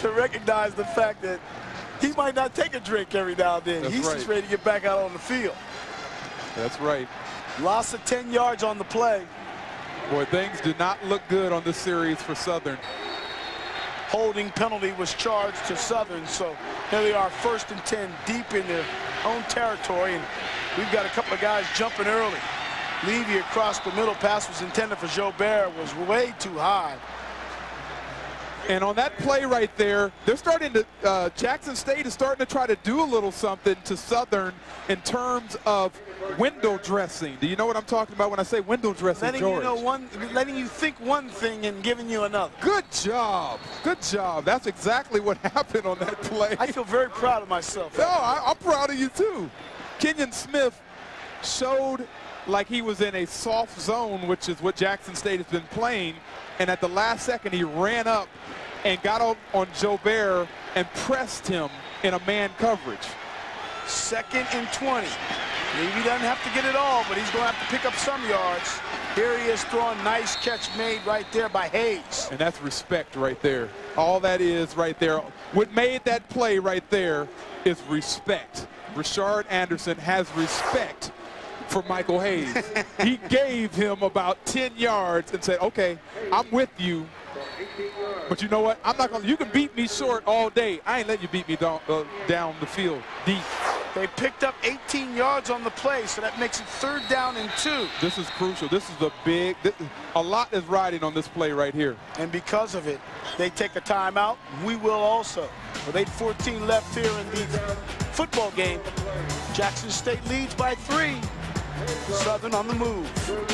to recognize the fact that he might not take a drink every now and then. That's He's right. just ready to get back out on the field. That's right. Loss of ten yards on the play. Boy, things did not look good on this series for Southern. Holding penalty was charged to Southern, so here they are, first and ten, deep in their own territory, and we've got a couple of guys jumping early. Levy across the middle, pass was intended for Jobert, was way too high. And on that play right there, they're starting to, uh, Jackson State is starting to try to do a little something to Southern in terms of window dressing. Do you know what I'm talking about when I say window dressing, Letting George? you know one, letting you think one thing and giving you another. Good job. Good job. That's exactly what happened on that play. I feel very proud of myself. No, I, I'm proud of you too. Kenyon Smith showed like he was in a soft zone, which is what Jackson State has been playing. And at the last second, he ran up and got on, on Jobert and pressed him in a man coverage. Second and twenty. Levy doesn't have to get it all, but he's going to have to pick up some yards. Here he is throwing, nice catch made right there by Hayes. And that's respect right there. All that is right there. What made that play right there is respect. Rashard Anderson has respect for Michael Hayes. He gave him about ten yards and said, okay, I'm with you. But you know what? I'm not going to, you can beat me short all day. I ain't letting you beat me down, uh, down the field deep. They picked up eighteen yards on the play, so that makes it third down and two. This is crucial. This is a big, this, a lot is riding on this play right here. And because of it, they take a timeout. We will also. With eight fourteen left here in the football game, Jackson State leads by three. Southern on the move.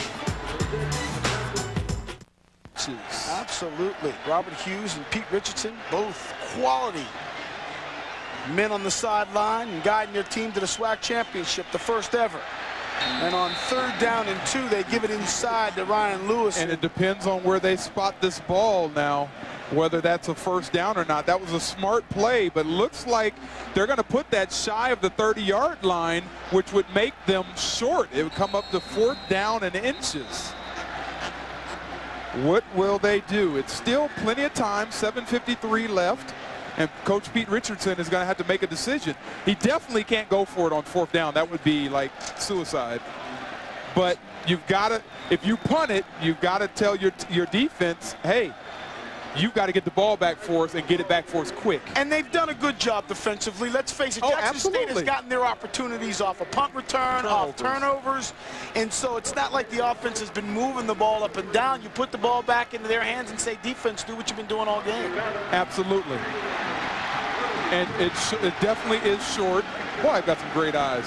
Absolutely. Robert Hughes and Pete Richardson, both quality men on the sideline and guiding their team to the SWAC Championship, the first ever. And on third down and two, they give it inside to Ryan Lewis. And it depends on where they spot this ball now, whether that's a first down or not. That was a smart play, but looks like they're going to put that shy of the thirty yard line, which would make them short. It would come up to fourth down and inches. What will they do? It's still plenty of time, seven fifty-three left. And Coach Pete Richardson is going to have to make a decision. He definitely can't go for it on fourth down. That would be like suicide. But you've got to, if you punt it, you've got to tell your your defense, hey, you've got to get the ball back for us and get it back for us quick. And they've done a good job defensively. Let's face it, Oh, Jackson absolutely. State has gotten their opportunities off a punt return, Turnovers. off turnovers. And so it's not like the offense has been moving the ball up and down. You put the ball back into their hands and say, defense, do what you've been doing all game. Absolutely. And it, sh it definitely is short. Boy, I've got some great eyes.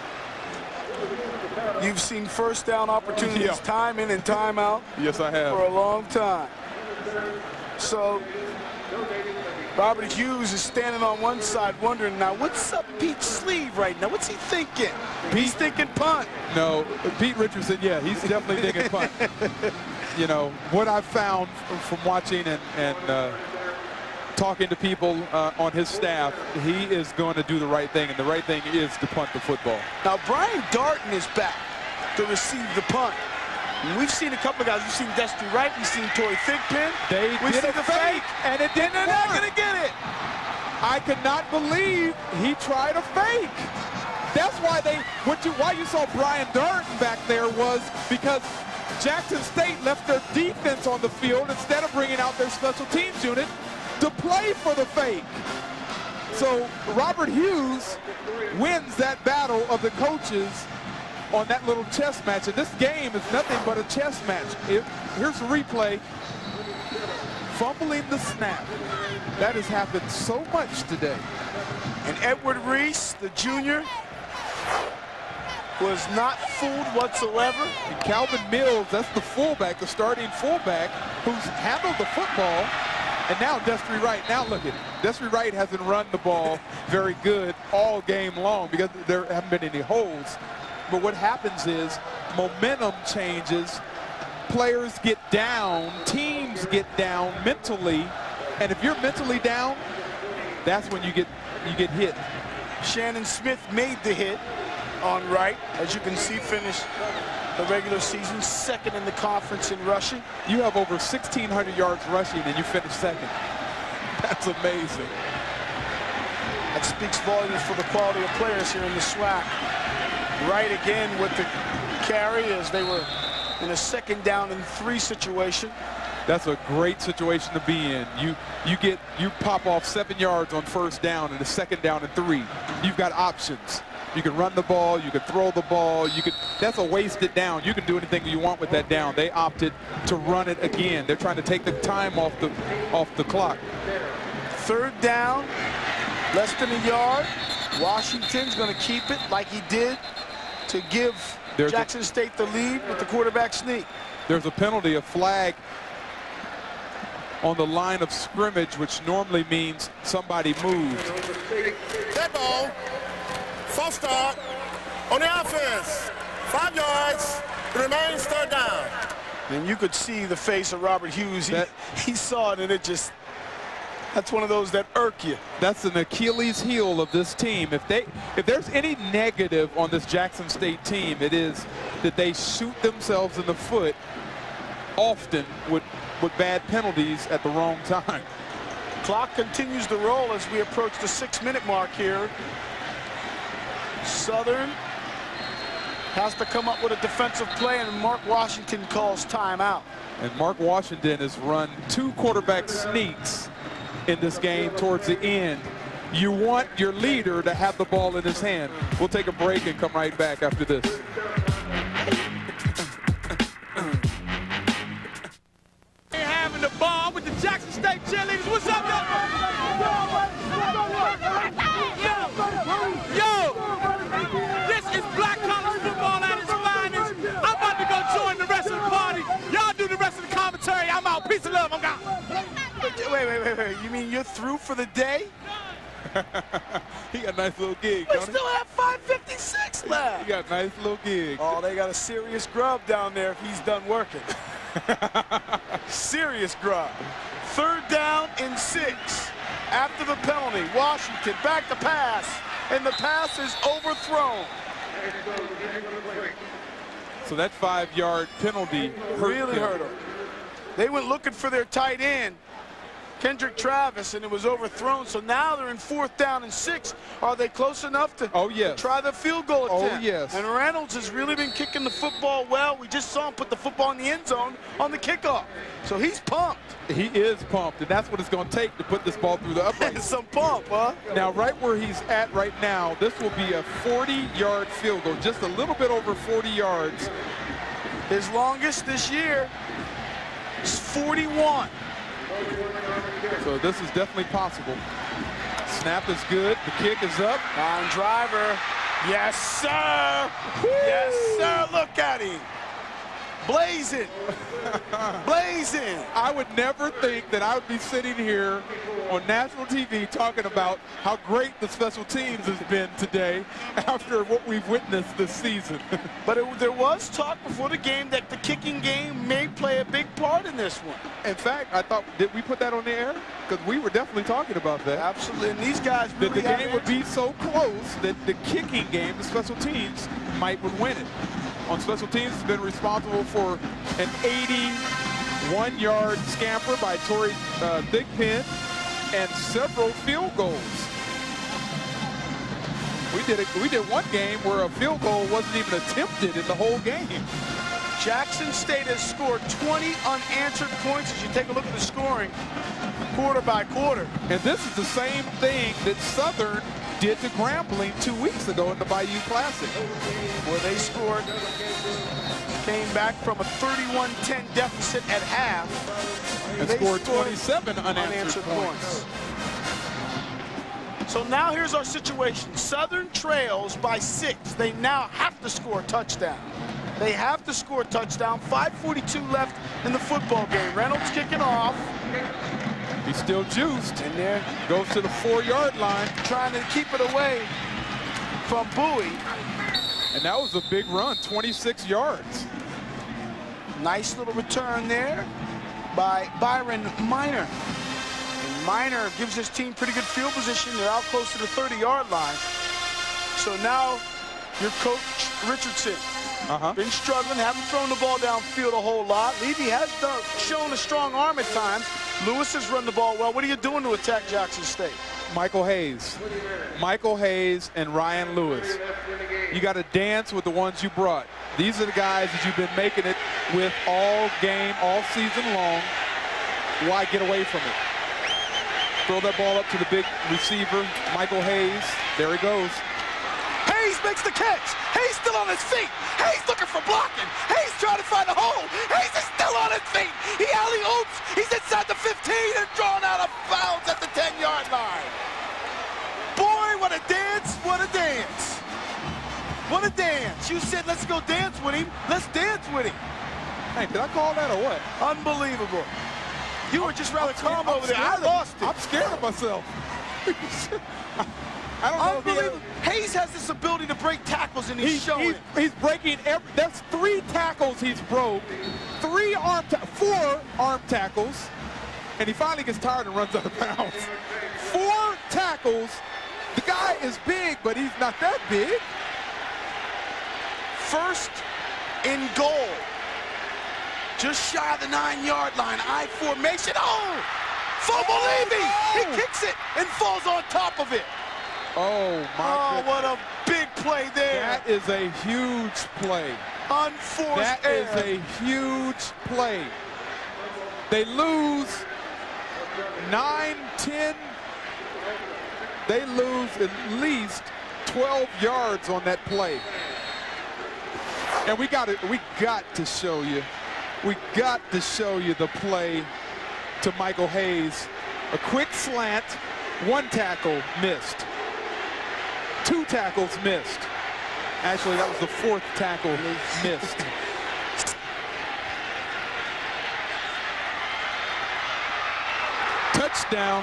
You've seen first down opportunities Yeah. time in and time out. Yes, I have. For a long time. So Robert Hughes is standing on one side wondering, now what's up Pete's sleeve right now? What's he thinking? He's thinking punt. No, Pete Richardson, yeah, he's definitely thinking punt. You know, what I've found from watching and, and uh, talking to people uh, on his staff, he is going to do the right thing, and the right thing is to punt the football. Now Brian Darton is back to receive the punt. And we've seen a couple of guys. We've seen Destry Wright. We've seen Tory Thigpen. They We've did seen a the fake, fake, and it didn't and they're not work. going to get it. I could not believe he tried a fake. That's why they, what you, why you saw Brian Darton back there was because Jackson State left their defense on the field instead of bringing out their special teams unit to play for the fake. So Robert Hughes wins that battle of the coaches on that little chess match. And this game is nothing but a chess match. It, here's a replay. Fumbling the snap. That has happened so much today. And Edward Reese, the junior, was not fooled whatsoever. And Calvin Mills, that's the fullback, the starting fullback, who's handled the football. And now Destry Wright, now look at it. Destry Wright hasn't run the ball very good all game long because there haven't been any holes. But what happens is momentum changes, players get down, teams get down mentally, and if you're mentally down, that's when you get you get hit. Shannon Smith made the hit on Wright. As you can see, finished the regular season second in the conference in rushing. You have over sixteen hundred yards rushing and you finish second. That's amazing. That speaks volumes for the quality of players here in the SWAC. Right again with the carry as they were in a second down and three situation. That's a great situation to be in. You you get you pop off seven yards on first down and a second down and three. You've got options. You can run the ball, you can throw the ball, you could that's a wasted down. You can do anything you want with that down. They opted to run it again. They're trying to take the time off the off the clock. Third down, less than a yard. Washington's going to keep it like he did to give There's Jackson a, State the lead with the quarterback sneak. There's a penalty, a flag on the line of scrimmage, which normally means somebody moved. Dead ball. False start on the offense. Five yards. It remains third down. And you could see the face of Robert Hughes. He, that, he saw it, and it just, that's one of those that irk you. That's an Achilles heel of this team. If they, if there's any negative on this Jackson State team, it is that they shoot themselves in the foot often with, with bad penalties at the wrong time. Clock continues to roll as we approach the six-minute mark here. Southern has to come up with a defensive play, and Mark Washington calls timeout. And Mark Washington has run two quarterback sneaks in this game towards the end. You want your leader to have the ball in his hand. We'll take a break and come right back after this. Having the ball with the Jackson State cheerleaders. What's up, yo? Yo! This is black college football at its finest. I'm about to go join the rest of the party. Y'all do the rest of the commentary. I'm out. Peace and love. I'm gone. Wait, wait, wait, wait. You mean you're through for the day? He got a nice little gig. We still have five fifty-six left. He got a nice little gig. Oh, they got a serious grub down there if he's done working. Serious grub. Third down and six. After the penalty, Washington back to pass, and the pass is overthrown. So that five-yard penalty hurt really them. hurt them. They went looking for their tight end, Kendrick Travis, and it was overthrown. So now they're in fourth down and six. Are they close enough to, oh, yes. to try the field goal attempt? Oh, yes. And Reynolds has really been kicking the football well. We just saw him put the football in the end zone on the kickoff. So he's pumped. He is pumped, and that's what it's going to take to put this ball through the uprights. Some pump, huh? Now, right where he's at right now, this will be a forty-yard field goal, just a little bit over forty yards. His longest this year is forty-one. So this is definitely possible. Snap is good. The kick is up. On driver. Yes, sir. Woo! Yes, sir. Look at him. Blazing. Blazing. I would never think that I would be sitting here on national T V talking about how great the special teams has been today after what we've witnessed this season. But it, there was talk before the game that the kicking game may play a big part in this one. In fact, I thought, did we put that on the air? Because we were definitely talking about that. Absolutely. And these guys really that the game would be so close that the kicking game, the special teams, might would win it. On special teams, has been responsible for an eighty-one-yard scamper by Torrey uh, Thigpen and several field goals. We did a, we did one game where a field goal wasn't even attempted in the whole game. Jackson State has scored twenty unanswered points as you take a look at the scoring quarter by quarter. And this is the same thing that Southern did to Grambling two weeks ago in the Bayou Classic, where they scored, came back from a thirty-one ten deficit at half, and they scored twenty-seven unanswered, unanswered points. points. So now here's our situation. Southern trails by six. They now have to score a touchdown. They have to score a touchdown. five forty-two left in the football game. Reynolds kicking off. He's still juiced. And there goes to the four-yard line. Trying to keep it away from Bowie. And that was a big run, twenty-six yards. Nice little return there by Byron Minor. And Minor gives his team pretty good field position. They're out close to the thirty-yard line. So now your coach, Richardson, uh-huh. been struggling, haven't thrown the ball downfield a whole lot. Levy has done, shown a strong arm at times. Lewis has run the ball well. What are you doing to attack Jackson State? Michael Hayes. Michael Hayes and Ryan Lewis. You got to dance with the ones you brought. These are the guys that you've been making it with all game, all season long. Why get away from it? Throw that ball up to the big receiver, Michael Hayes. There he goes. Hayes makes the catch. Hayes still on his feet. Hayes looking for blocking. Hayes trying to find a hole. Hayes is still on his feet. He alley-oops. He's inside the fifteen and drawn out of bounds at the ten-yard line. Boy, what a dance, what a dance. What a dance. You said, let's go dance with him. Let's dance with him. Hey, did I call that or what? Unbelievable. You were just rather calm I'm over there. I lost it. I'm scared of myself. I don't know. Unbelievable. Hayes has this ability to break tackles, and he's, he's showing he's, it. He's breaking every. That's three tackles he's broke. Three arm, ta four arm tackles, and he finally gets tired and runs out of bounds. Four tackles. The guy is big, but he's not that big. First in goal. Just shy of the nine-yard line. I formation. Oh! Fumble Levy! Oh, no. He kicks it and falls on top of it. Oh, my Oh, goodness. what a big play there. That is a huge play. Unforced That error. is a huge play. They lose nine, ten. They lose at least twelve yards on that play. And we got it. We got to show you. We got to show you the play to Michael Hayes. A quick slant, one tackle missed. Two tackles missed. Actually, that was the fourth tackle missed. Touchdown.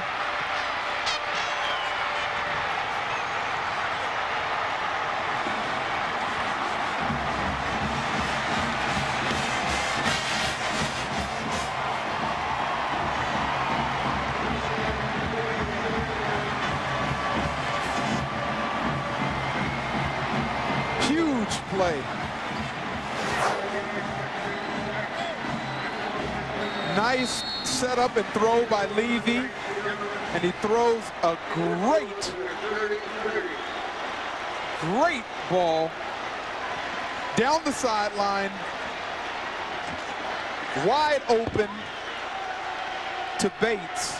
Play. Nice setup and throw by Levy, and he throws a great, great ball down the sideline, wide open to Bates,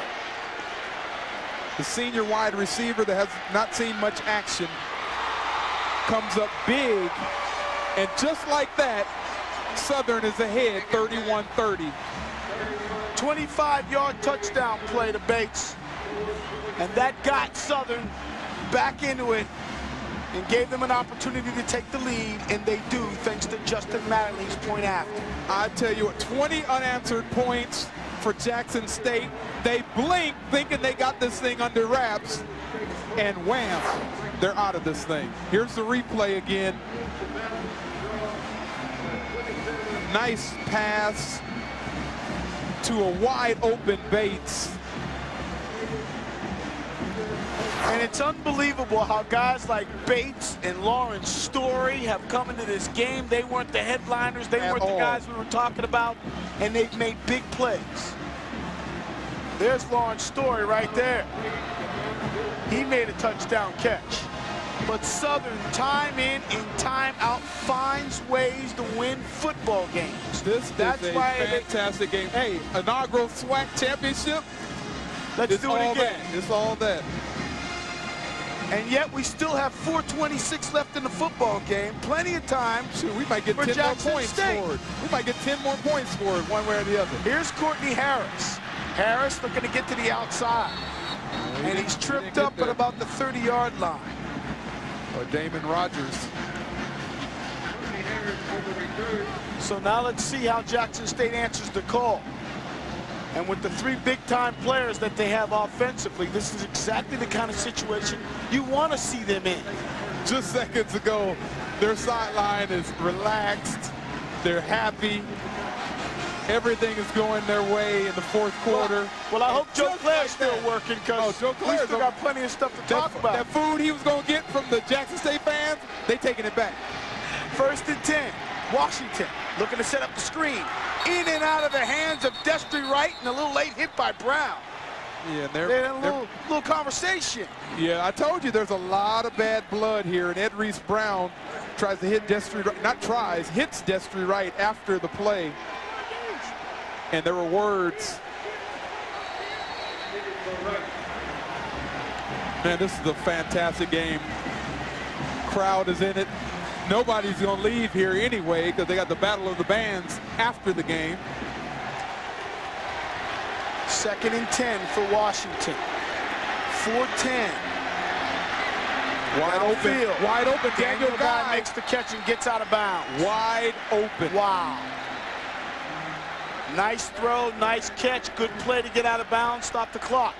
the senior wide receiver that has not seen much action. Comes up big, and just like that, Southern is ahead thirty-one thirty. twenty-five-yard touchdown play to Bates. And that got Southern back into it and gave them an opportunity to take the lead, and they do, thanks to Justin Mattingly's point after. I tell you what, twenty unanswered points for Jackson State. They blink thinking they got this thing under wraps, and wham, they're out of this thing. Here's the replay again. Nice pass to a wide open Bates. And it's unbelievable how guys like Bates and Lawrence Story have come into this game. They weren't the headliners. They At weren't all. the guys we were talking about, and they've made big plays. There's Lawrence Story right there. He made a touchdown catch. But Southern, time in and time out, finds ways to win football games. This That's is a why fantastic game. Hey, inaugural SWAC Championship. Let's it's do it all again. That. It's all that. And yet we still have four twenty-six left in the football game. Plenty of time. Shoot, we might get for ten Jackson more points State. scored. We might get ten more points scored one way or the other. Here's Courtney Harris. Harris looking to get to the outside. Well, and he he's he tripped get up there. at about the thirty-yard line. Or Damon Rogers. So now let's see how Jackson State answers the call. And with the three big-time players that they have offensively, this is exactly the kind of situation you want to see them in. Just seconds ago, their sideline is relaxed. They're happy. Everything is going their way in the fourth quarter. Well, well I hope Joe Just Claire's like still that. working, because Oh, Joe we Claire's still got plenty of stuff to that, talk about. That food he was going to get from the Jackson State fans, they taking it back. First and ten. Washington looking to set up the screen. In and out of the hands of Destry Wright, and a little late hit by Brown. Yeah, they're, they had a they're, little, little conversation. Yeah, I told you there's a lot of bad blood here, and Ed Reese Brown tries to hit Destry Wright, not tries, hits Destry Wright after the play. And there were words. Man, this is a fantastic game. Crowd is in it. Nobody's going to leave here anyway because they got the Battle of the Bands after the game. Second and ten for Washington. four ten. Wide open. Field. Wide open. Daniel, Daniel Guy makes the catch and gets out of bounds. Wide open. Wow. Nice throw, nice catch. Good play to get out of bounds. Stop the clock.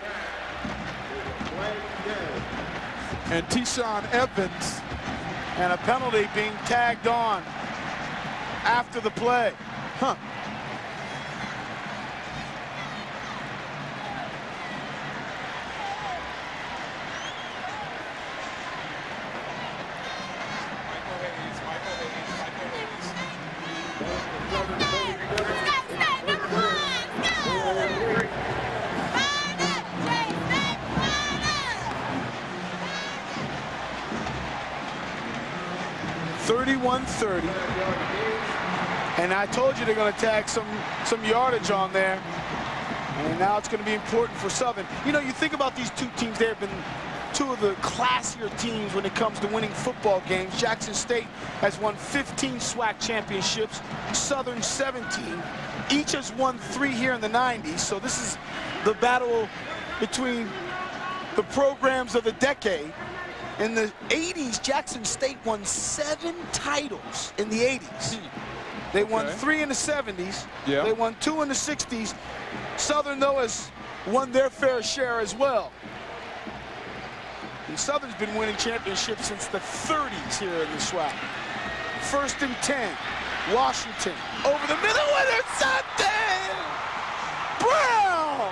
And Tyshawn Evans. And a penalty being tagged on after the play. Huh. thirty-one thirty. And I told you they're going to tag some, some yardage on there. And now it's going to be important for Southern. You know, you think about these two teams, they have been two of the classier teams when it comes to winning football games. Jackson State has won fifteen SWAC championships, Southern seventeen. Each has won three here in the nineties. So this is the battle between the programs of the decade. In the eighties, Jackson State won seven titles in the eighties. They won okay. three in the seventies. Yeah. They won two in the sixties. Southern, though, has won their fair share as well. And Southern's been winning championships since the thirties here in the SWAC. First and ten. Washington over the middle, intercepted! Brown!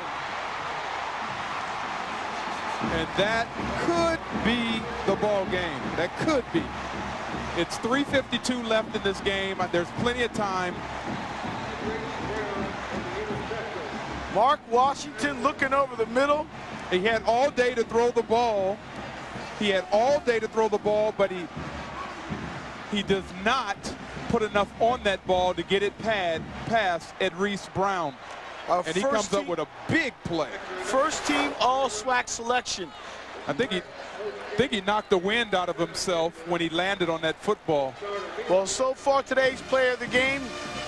And that could be the ball game. That could be. It's three fifty-two left in this game. There's plenty of time. Mark Washington looking over the middle. He had all day to throw the ball. He had all day to throw the ball, but he he does not put enough on that ball to get it pad, past Ed Reese Brown. Our and he comes team, up with a big play. First team all SWAC selection. I think he I think he knocked the wind out of himself when he landed on that football. Well, so far today's player of the game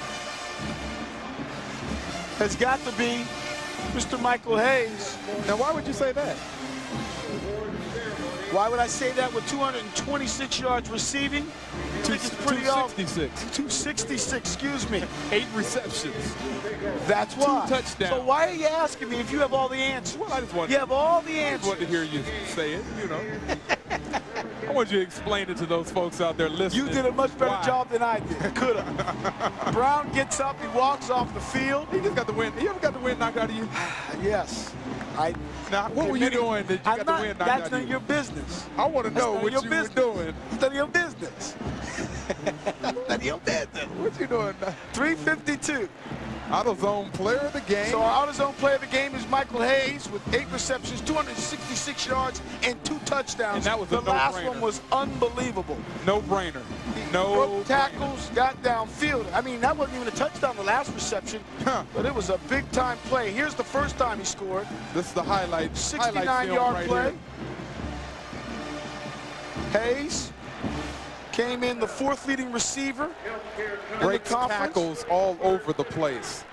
has got to be Mister Michael Hayes. Now, why would you say that? Why would I say that with two hundred twenty-six yards receiving? I think it's pretty two sixty-six. two sixty-six, excuse me. Eight receptions. That's why. Two touchdowns. So why are you asking me if you have all the answers? Well, I just wanted, you have all the I answers. just wanted to hear you say it, you know. I want you to explain it to those folks out there listening. You did a much better why. job than I did. Could have. Brown gets up, he walks off the field. He just got the wind. You ever got the wind knocked out of you? Yes. I. Now, what were you doing that you I'm got not, the wind knocked that's out of none you? of your business. I want to know none what of you your were business. doing. It's none of your business. None of your business. What you doing? three fifty-two. AutoZone player of the game. So our AutoZone player of the game is Michael Hayes with eight receptions, two hundred sixty-six yards, and two touchdowns. And that was a the last no-brainer. one was unbelievable. No brainer. No Broke tackles, got downfield. I mean, that wasn't even a touchdown, the last reception, huh. but it was a big-time play. Here's the first time he scored. This is the highlight. sixty-nine yard right play. Here. Hayes came in the fourth leading receiver. Breaks in the conference. tackles all over the place.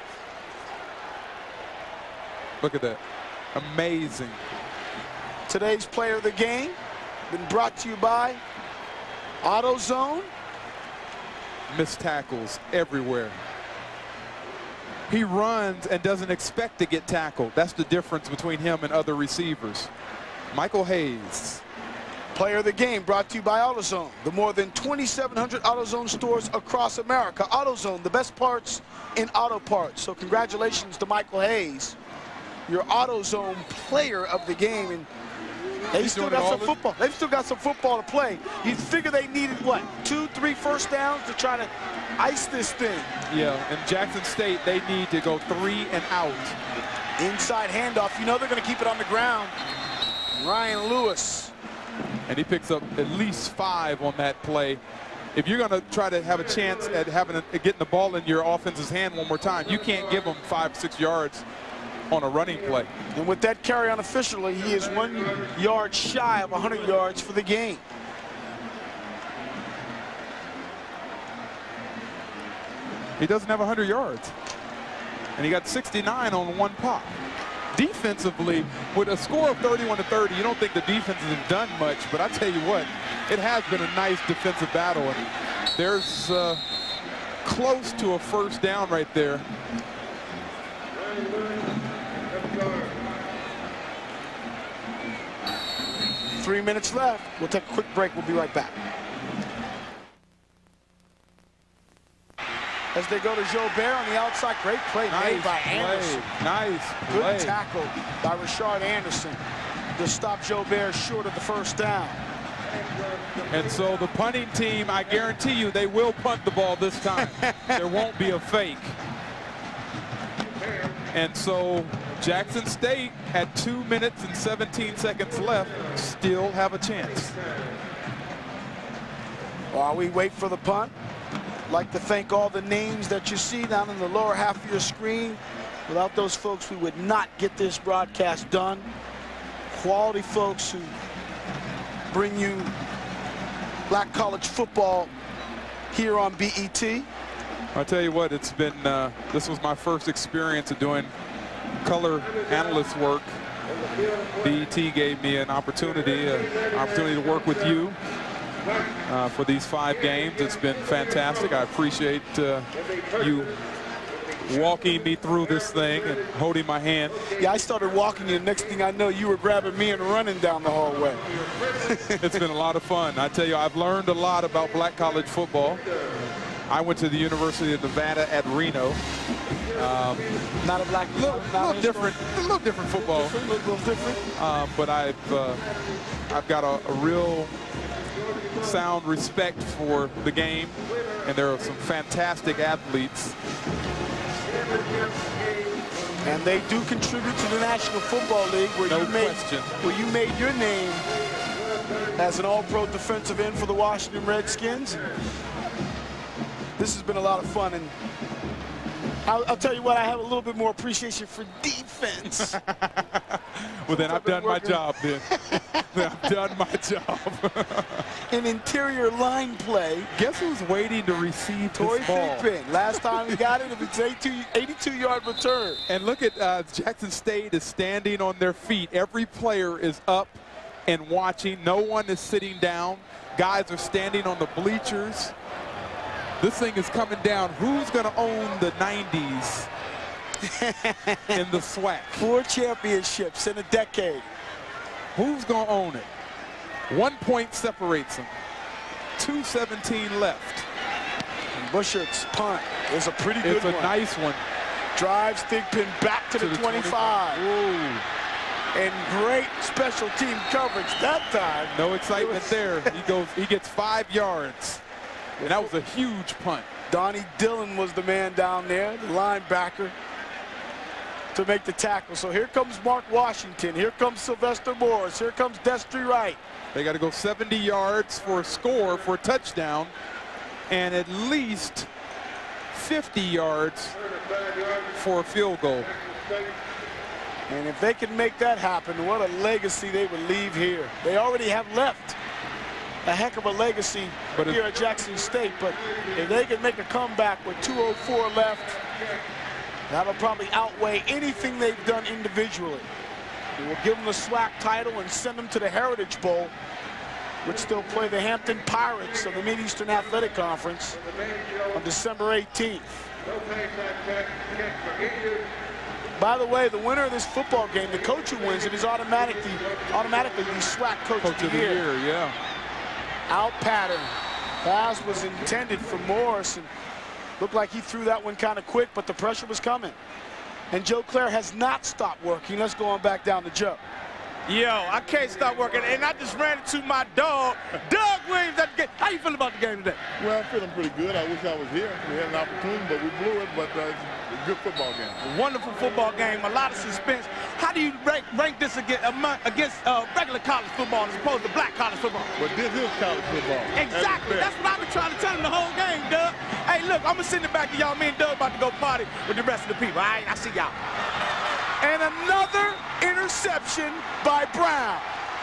Look at that. Amazing. Today's player of the game been brought to you by AutoZone. Missed tackles everywhere. He runs and doesn't expect to get tackled. That's the difference between him and other receivers. Michael Hayes. Player of the game brought to you by AutoZone. The more than twenty-seven hundred AutoZone stores across America. AutoZone, the best parts in auto parts. So congratulations to Michael Hayes, your AutoZone player of the game. And They still got some football. They've still got some football to play. You figure they needed, what, two, three first downs to try to ice this thing. Yeah, and Jackson State, they need to go three and out. Inside handoff. You know they're going to keep it on the ground. Ryan Lewis. And he picks up at least five on that play. If you're going to try to have a chance at having a, getting the ball in your offense's hand one more time, you can't give them five, six yards on a running play. And with that carry unofficially, he is one yard shy of one hundred yards for the game. He doesn't have one hundred yards. And he got sixty-nine on one pop. Defensively, with a score of thirty-one to thirty, you don't think the defenses have done much, but I tell you what, it has been a nice defensive battle. And there's uh, close to a first down right there. Three minutes left. We'll take a quick break. We'll be right back. As they go to Jobert on the outside. Great play Nice made by play. Anderson. Nice Good play. tackle by Rashard Anderson to stop Jobert short of the first down. And so the punting team, I guarantee you, they will punt the ball this time. There won't be a fake. And so Jackson State, at two minutes and seventeen seconds left, still have a chance. While we wait for the punt, I'd like to thank all the names that you see down in the lower half of your screen. Without those folks, we would not get this broadcast done. Quality folks who bring you black college football here on B E T. I'll tell you what, it's been, uh, this was my first experience of doing color analyst work. B E T gave me an opportunity, an opportunity to work with you uh, for these five games. It's been fantastic. I appreciate uh, you walking me through this thing and holding my hand. Yeah, I started walking, and next thing I know, you were grabbing me and running down the hallway. It's been a lot of fun. I tell you, I've learned a lot about black college football. I went to the University of Nevada at Reno. Um, not a black, little, not little different, a little different football. A little, little different. Uh, but I've, uh, I've got a, a real sound respect for the game, and there are some fantastic athletes. And they do contribute to the National Football League, where, no you, made, question. where you made your name as an all-pro defensive end for the Washington Redskins. This has been a lot of fun, and I'll, I'll tell you what, I have a little bit more appreciation for defense. Well, then I've done my job, then. I've done my job. An interior line play. Guess who's waiting to receive Torrey this ball? Thigpen. Last time we got it, it was an eighty-two yard return. And look at uh, Jackson State is standing on their feet. Every player is up and watching. No one is sitting down. Guys are standing on the bleachers. This thing is coming down. Who's going to own the nineties in the SWAC? Four championships in a decade. Who's going to own it? One point separates them. two seventeen left. And Bushart's punt is a pretty good one. It's a one. nice one. Drives Thigpen back to, to the, the twenty-five. And great special team coverage that time. No excitement there. He goes. He gets five yards. And that was a huge punt. Donnie Dillon was the man down there, the linebacker, to make the tackle. So here comes Mark Washington. Here comes Sylvester Morris. Here comes Destry Wright. They got to go seventy yards for a score, for a touchdown, and at least fifty yards for a field goal. And if they can make that happen, what a legacy they would leave here. They already have left a heck of a legacy but here at Jackson State, but if they can make a comeback with two oh four left, that'll probably outweigh anything they've done individually. It will give them the SWAC title and send them to the Heritage Bowl, which they'll play the Hampton Pirates of the Mid-Eastern Athletic Conference on December eighteenth. By the way, the winner of this football game, the coach who wins it, is automatically automatically the SWAC Coach, Coach of the, of the year. year. Yeah. Out pattern. Pass was intended for Morris, and looked like he threw that one kind of quick, but the pressure was coming. And Joe Claire has not stopped working. Let's go on back down to Joe. Yo, I can't stop working, and I just ran into my dog, Doug Williams, at the game. How you feel about the game today? Well, I'm feeling pretty good. I wish I was here. We had an opportunity, but we blew it, but uh, it's a good football game. A wonderful football game, a lot of suspense. How do you rank, rank this against, against uh, regular college football as opposed to black college football? But this is college football. Exactly. That's what I've been trying to tell him the whole game, Doug. Hey, look, I'm going to sit in the back of y'all. Me and Doug about to go party with the rest of the people. All right, I see y'all. And another interception by Brown.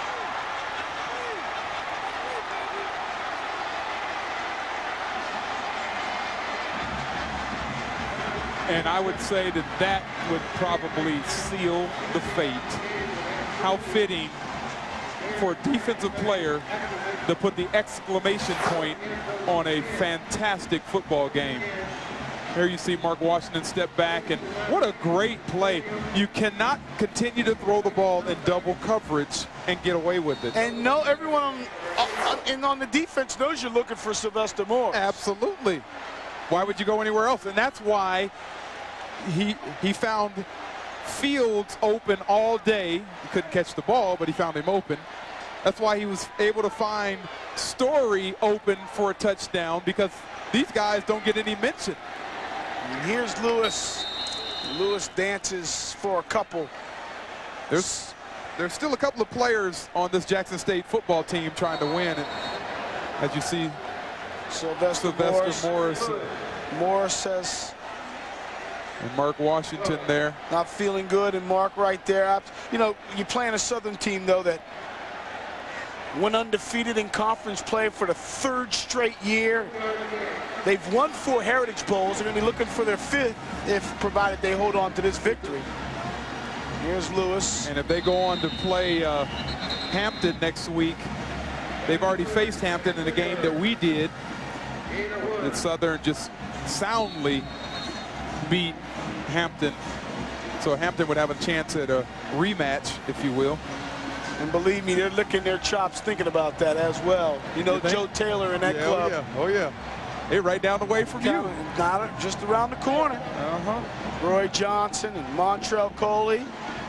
And I would say that that would probably seal the fate. How fitting for a defensive player to put the exclamation point on a fantastic football game. Here you see Mark Washington step back, and what a great play. You cannot continue to throw the ball in double coverage and get away with it. And no, everyone on, uh, and on the defense knows you're looking for Sylvester Moore. Absolutely. Why would you go anywhere else? And that's why he he found Fields open all day. He couldn't catch the ball, but he found him open. That's why he was able to find Story open for a touchdown, because these guys don't get any mention. And here's Lewis. Lewis dances for a couple. There's there's still a couple of players on this Jackson State football team trying to win. And as you see, Sylvester, Sylvester Morris. Morris. Morris says. And Mark Washington there. Not feeling good, and Mark right there. You know, you're playing a Southern team, though, that went undefeated in conference play for the third straight year. They've won four Heritage Bowls. They're going to be looking for their fifth, if provided they hold on to this victory. Here's Lewis. And if they go on to play uh, Hampton next week, they've already faced Hampton in a game that we did. And Southern just soundly beat Hampton. So Hampton would have a chance at a rematch, if you will. And believe me, they're licking their chops thinking about that as well. You know, you Joe Taylor and that yeah, club. Oh, yeah. Oh, yeah. They're right down the way from you. Not just around the corner. Uh-huh. Roy Johnson and Montrell Coley.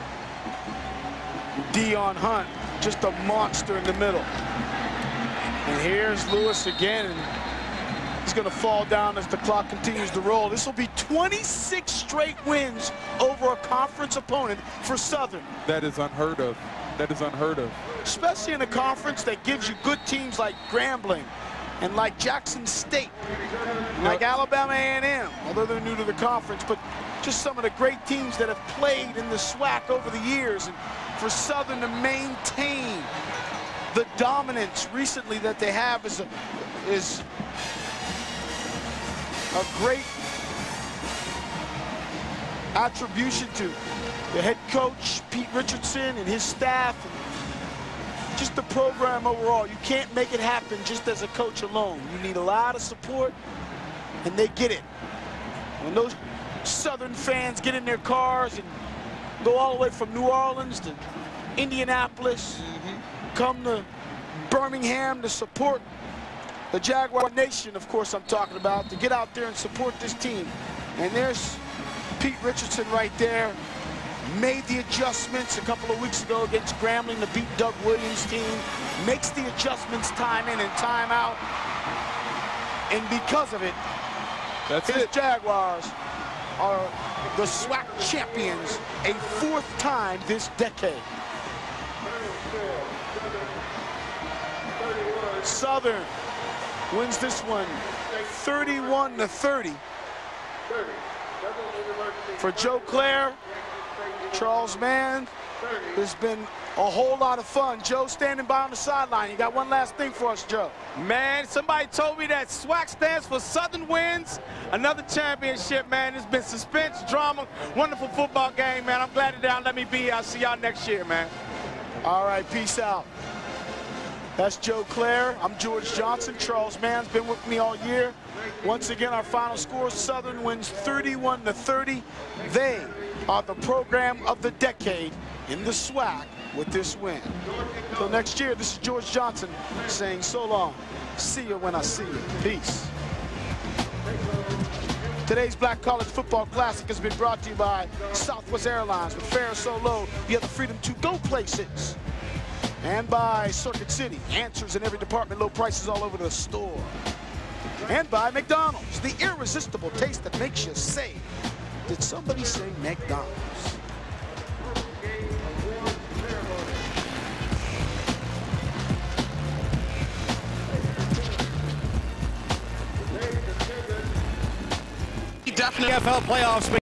Dion Hunt, just a monster in the middle. And here's Lewis again. And he's going to fall down as the clock continues to roll. This will be twenty-six straight wins over a conference opponent for Southern. That is unheard of. That is unheard of. Especially in a conference that gives you good teams like Grambling and like Jackson State, like Alabama A and M, although they're new to the conference, but just some of the great teams that have played in the SWAC over the years. And for Southern to maintain the dominance recently that they have is a, is a great attribution to the head coach, Pete Richardson, and his staff, and just the program overall. You can't make it happen just as a coach alone. You need a lot of support, and they get it. When those Southern fans get in their cars and go all the way from New Orleans to Indianapolis, mm-hmm. come to Birmingham to support the Jaguar Nation, of course I'm talking about, to get out there and support this team. And there's Pete Richardson right there. Made the adjustments a couple of weeks ago against Grambling to beat Doug Williams' team. Makes the adjustments time in and time out. And because of it, That's his it. Jaguars are the SWAC champions a fourth time this decade. Southern wins this one thirty-one to thirty. For Joe Clare, Charles Mann, there's been a whole lot of fun. Joe standing by on the sideline. You got one last thing for us, Joe. Man, somebody told me that SWAC stands for Southern Wins another championship, man. There's been suspense, drama, wonderful football game, man. I'm glad that y'all let me be here. I'll see y'all next year, man. All right, peace out. That's Joe Clare. I'm George Johnson. Charles Mann's been with me all year. Once again, our final score, Southern wins thirty-one to thirty. They are the program of the decade in the SWAC with this win. Till next year, this is George Johnson saying so long. See you when I see you. Peace. Today's Black College Football Classic has been brought to you by Southwest Airlines. With fares so low, you have the freedom to go places. And by Circuit City, answers in every department, low prices all over the store. And by McDonald's, the irresistible taste that makes you say, did somebody say McDonald's? Definitely N F L playoffs.